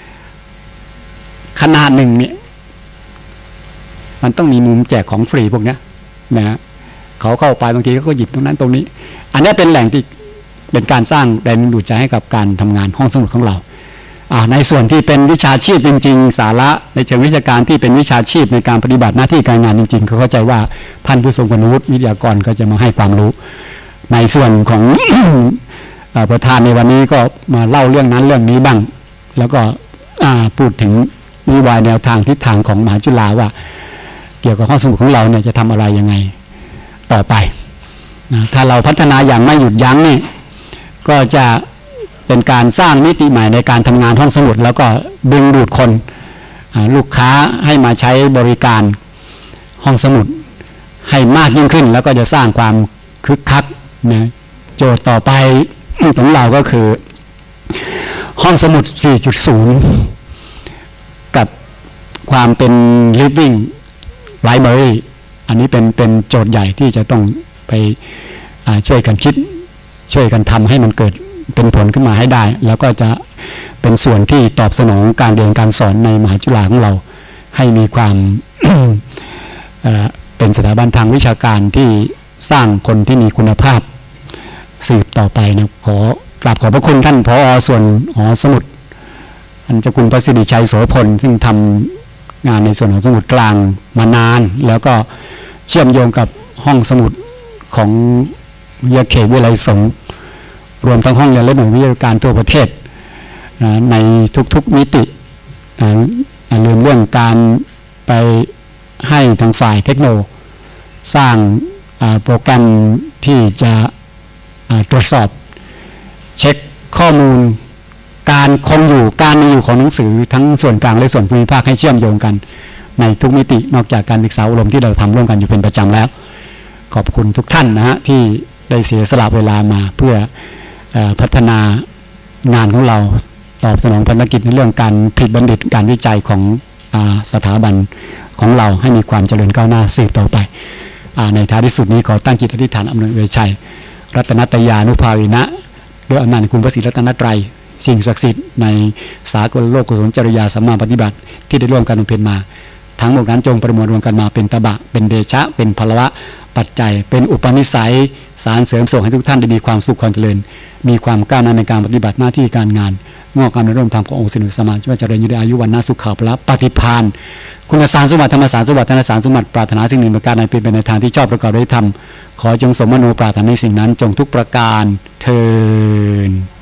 ขนาดหนึ่งเนี่ยมันต้องมีมุมแจกของฟรีพวกนี้นะเขาเข้าไปบางทีเขาก็หยิบตรงนั้นตรงนี้อันนี้เป็นแหล่งที่เป็นการสร้างแรงดึงดูดใจให้กับการทำงานห้องสมุดของเราในส่วนที่เป็นวิชาชีพจริงๆสาระในเชิงวิชาการที่เป็นวิชาชีพในการปฏิบัติหน้าที่การงานจริงๆเขาเข้าใจว่าท่านผู้ทรงคุณวุฒิวิทยากรก็จะมาให้ความรู้ในส่วนของ ประธานในวันนี้ก็มาเล่าเรื่องนั้นเรื่องนี้บ้างแล้วก็พูดถึงนโยบายแนวทางทิศทางของมหาจุฬาว่าเกี่ยวกับห้องสมุดของเราเนี่ยจะทำอะไรยังไงต่อไปนะถ้าเราพัฒนาอย่างไม่หยุดยั้งนี่ก็จะเป็นการสร้างมิติใหม่ในการทำงานห้องสมุดแล้วก็ดึงดูดคนลูกค้าให้มาใช้บริการห้องสมุดให้มากยิ่งขึ้นแล้วก็จะสร้างความคึกคักนะโจทย์ต่อไปของเราก็คือห้องสมุด สี่จุดศูนย์ กับความเป็น living library อันนี้เป็นเป็นโจทย์ใหญ่ที่จะต้องไปช่วยกันคิดช่วยกันทำให้มันเกิดเป็นผลขึ้นมาให้ได้แล้วก็จะเป็นส่วนที่ตอบสนองการเรียนการสอนในมหาจุฬาของเราให้มีความ เป็นสถาบันทางวิชาการที่สร้างคนที่มีคุณภาพสืบต่อไปนะขอกราบขอบพระคุณท่านผอ.ส่วนหอสมุดอันเจ้าคุณประสิทธิชัยโสพลซึ่งทำงานในส่วนของสมุดกลางมานานแล้วก็เชื่อมโยงกับห้องสมุดของวิทยาเขตวิทยาลัยสงฆ์รวมทั้งห้องเรียนและหน่วยวิทยาการทั่วประเทศนะในทุกๆมิตินะเรื่องเรื่องการไปให้ทางฝ่ายเทคโนโลยีสร้างโปรแกรมที่จะตรวจสอบเช็คข้อมูลการคงอยู่การมีอยู่ของหนังสือทั้งส่วนกลางและส่วนภูมิภาคให้เชื่อมโยงกันในทุกมิตินอกจากการศึกษาอบรมที่เราทำร่วมกันอยู่เป็นประจำแล้วขอบคุณทุกท่านนะฮะที่ได้เสียสละเวลามาเพื่อพัฒนางานของเราตอบสนองภารกิจในเรื่องการผลิตบัณฑิตการวิจัยของสถาบันของเราให้มีความเจริญก้าวหน้าสืบต่อไปในท้ายที่สุดนี้ขอตั้งจิตอธิษฐานอำนวยอวยชัยรัตนตยานุภาวินะด้วยอำนาจคุณพระศรีรัตนตรัยสิ่งศักดิ์สิทธิ์ในสากลโลกกุศลจริยาสัมมาปฏิบัติที่ได้ร่วมกันบำเพ็ญมาทั้งหมดนั้นจงประมวลรวมกันมาเป็นตบะเป็นเดชะเป็นพลวะปัจจัยเป็นอุปนิสัยสารเสริมส่งให้ทุกท่านได้มีความสุขความเจริญมีความก้าวหน้าในการปฏิบัติหน้าที่การงานงอกงามในร่มธรรมขององค์สมเด็จสมมาว่าเจริญอยู่ในอายุวันนาสุขภาพละปฏิภาณคุณสารสมบัติธรรมสารสมบัติธนสารสมบัติปรารถนาสิ่งหนึ่งประการใดเป็นไปในทางที่ชอบประกอบด้วยธรรมขอจงสมมโนปรารถนาในสิ่งนั้นจงทุกประการเทอญ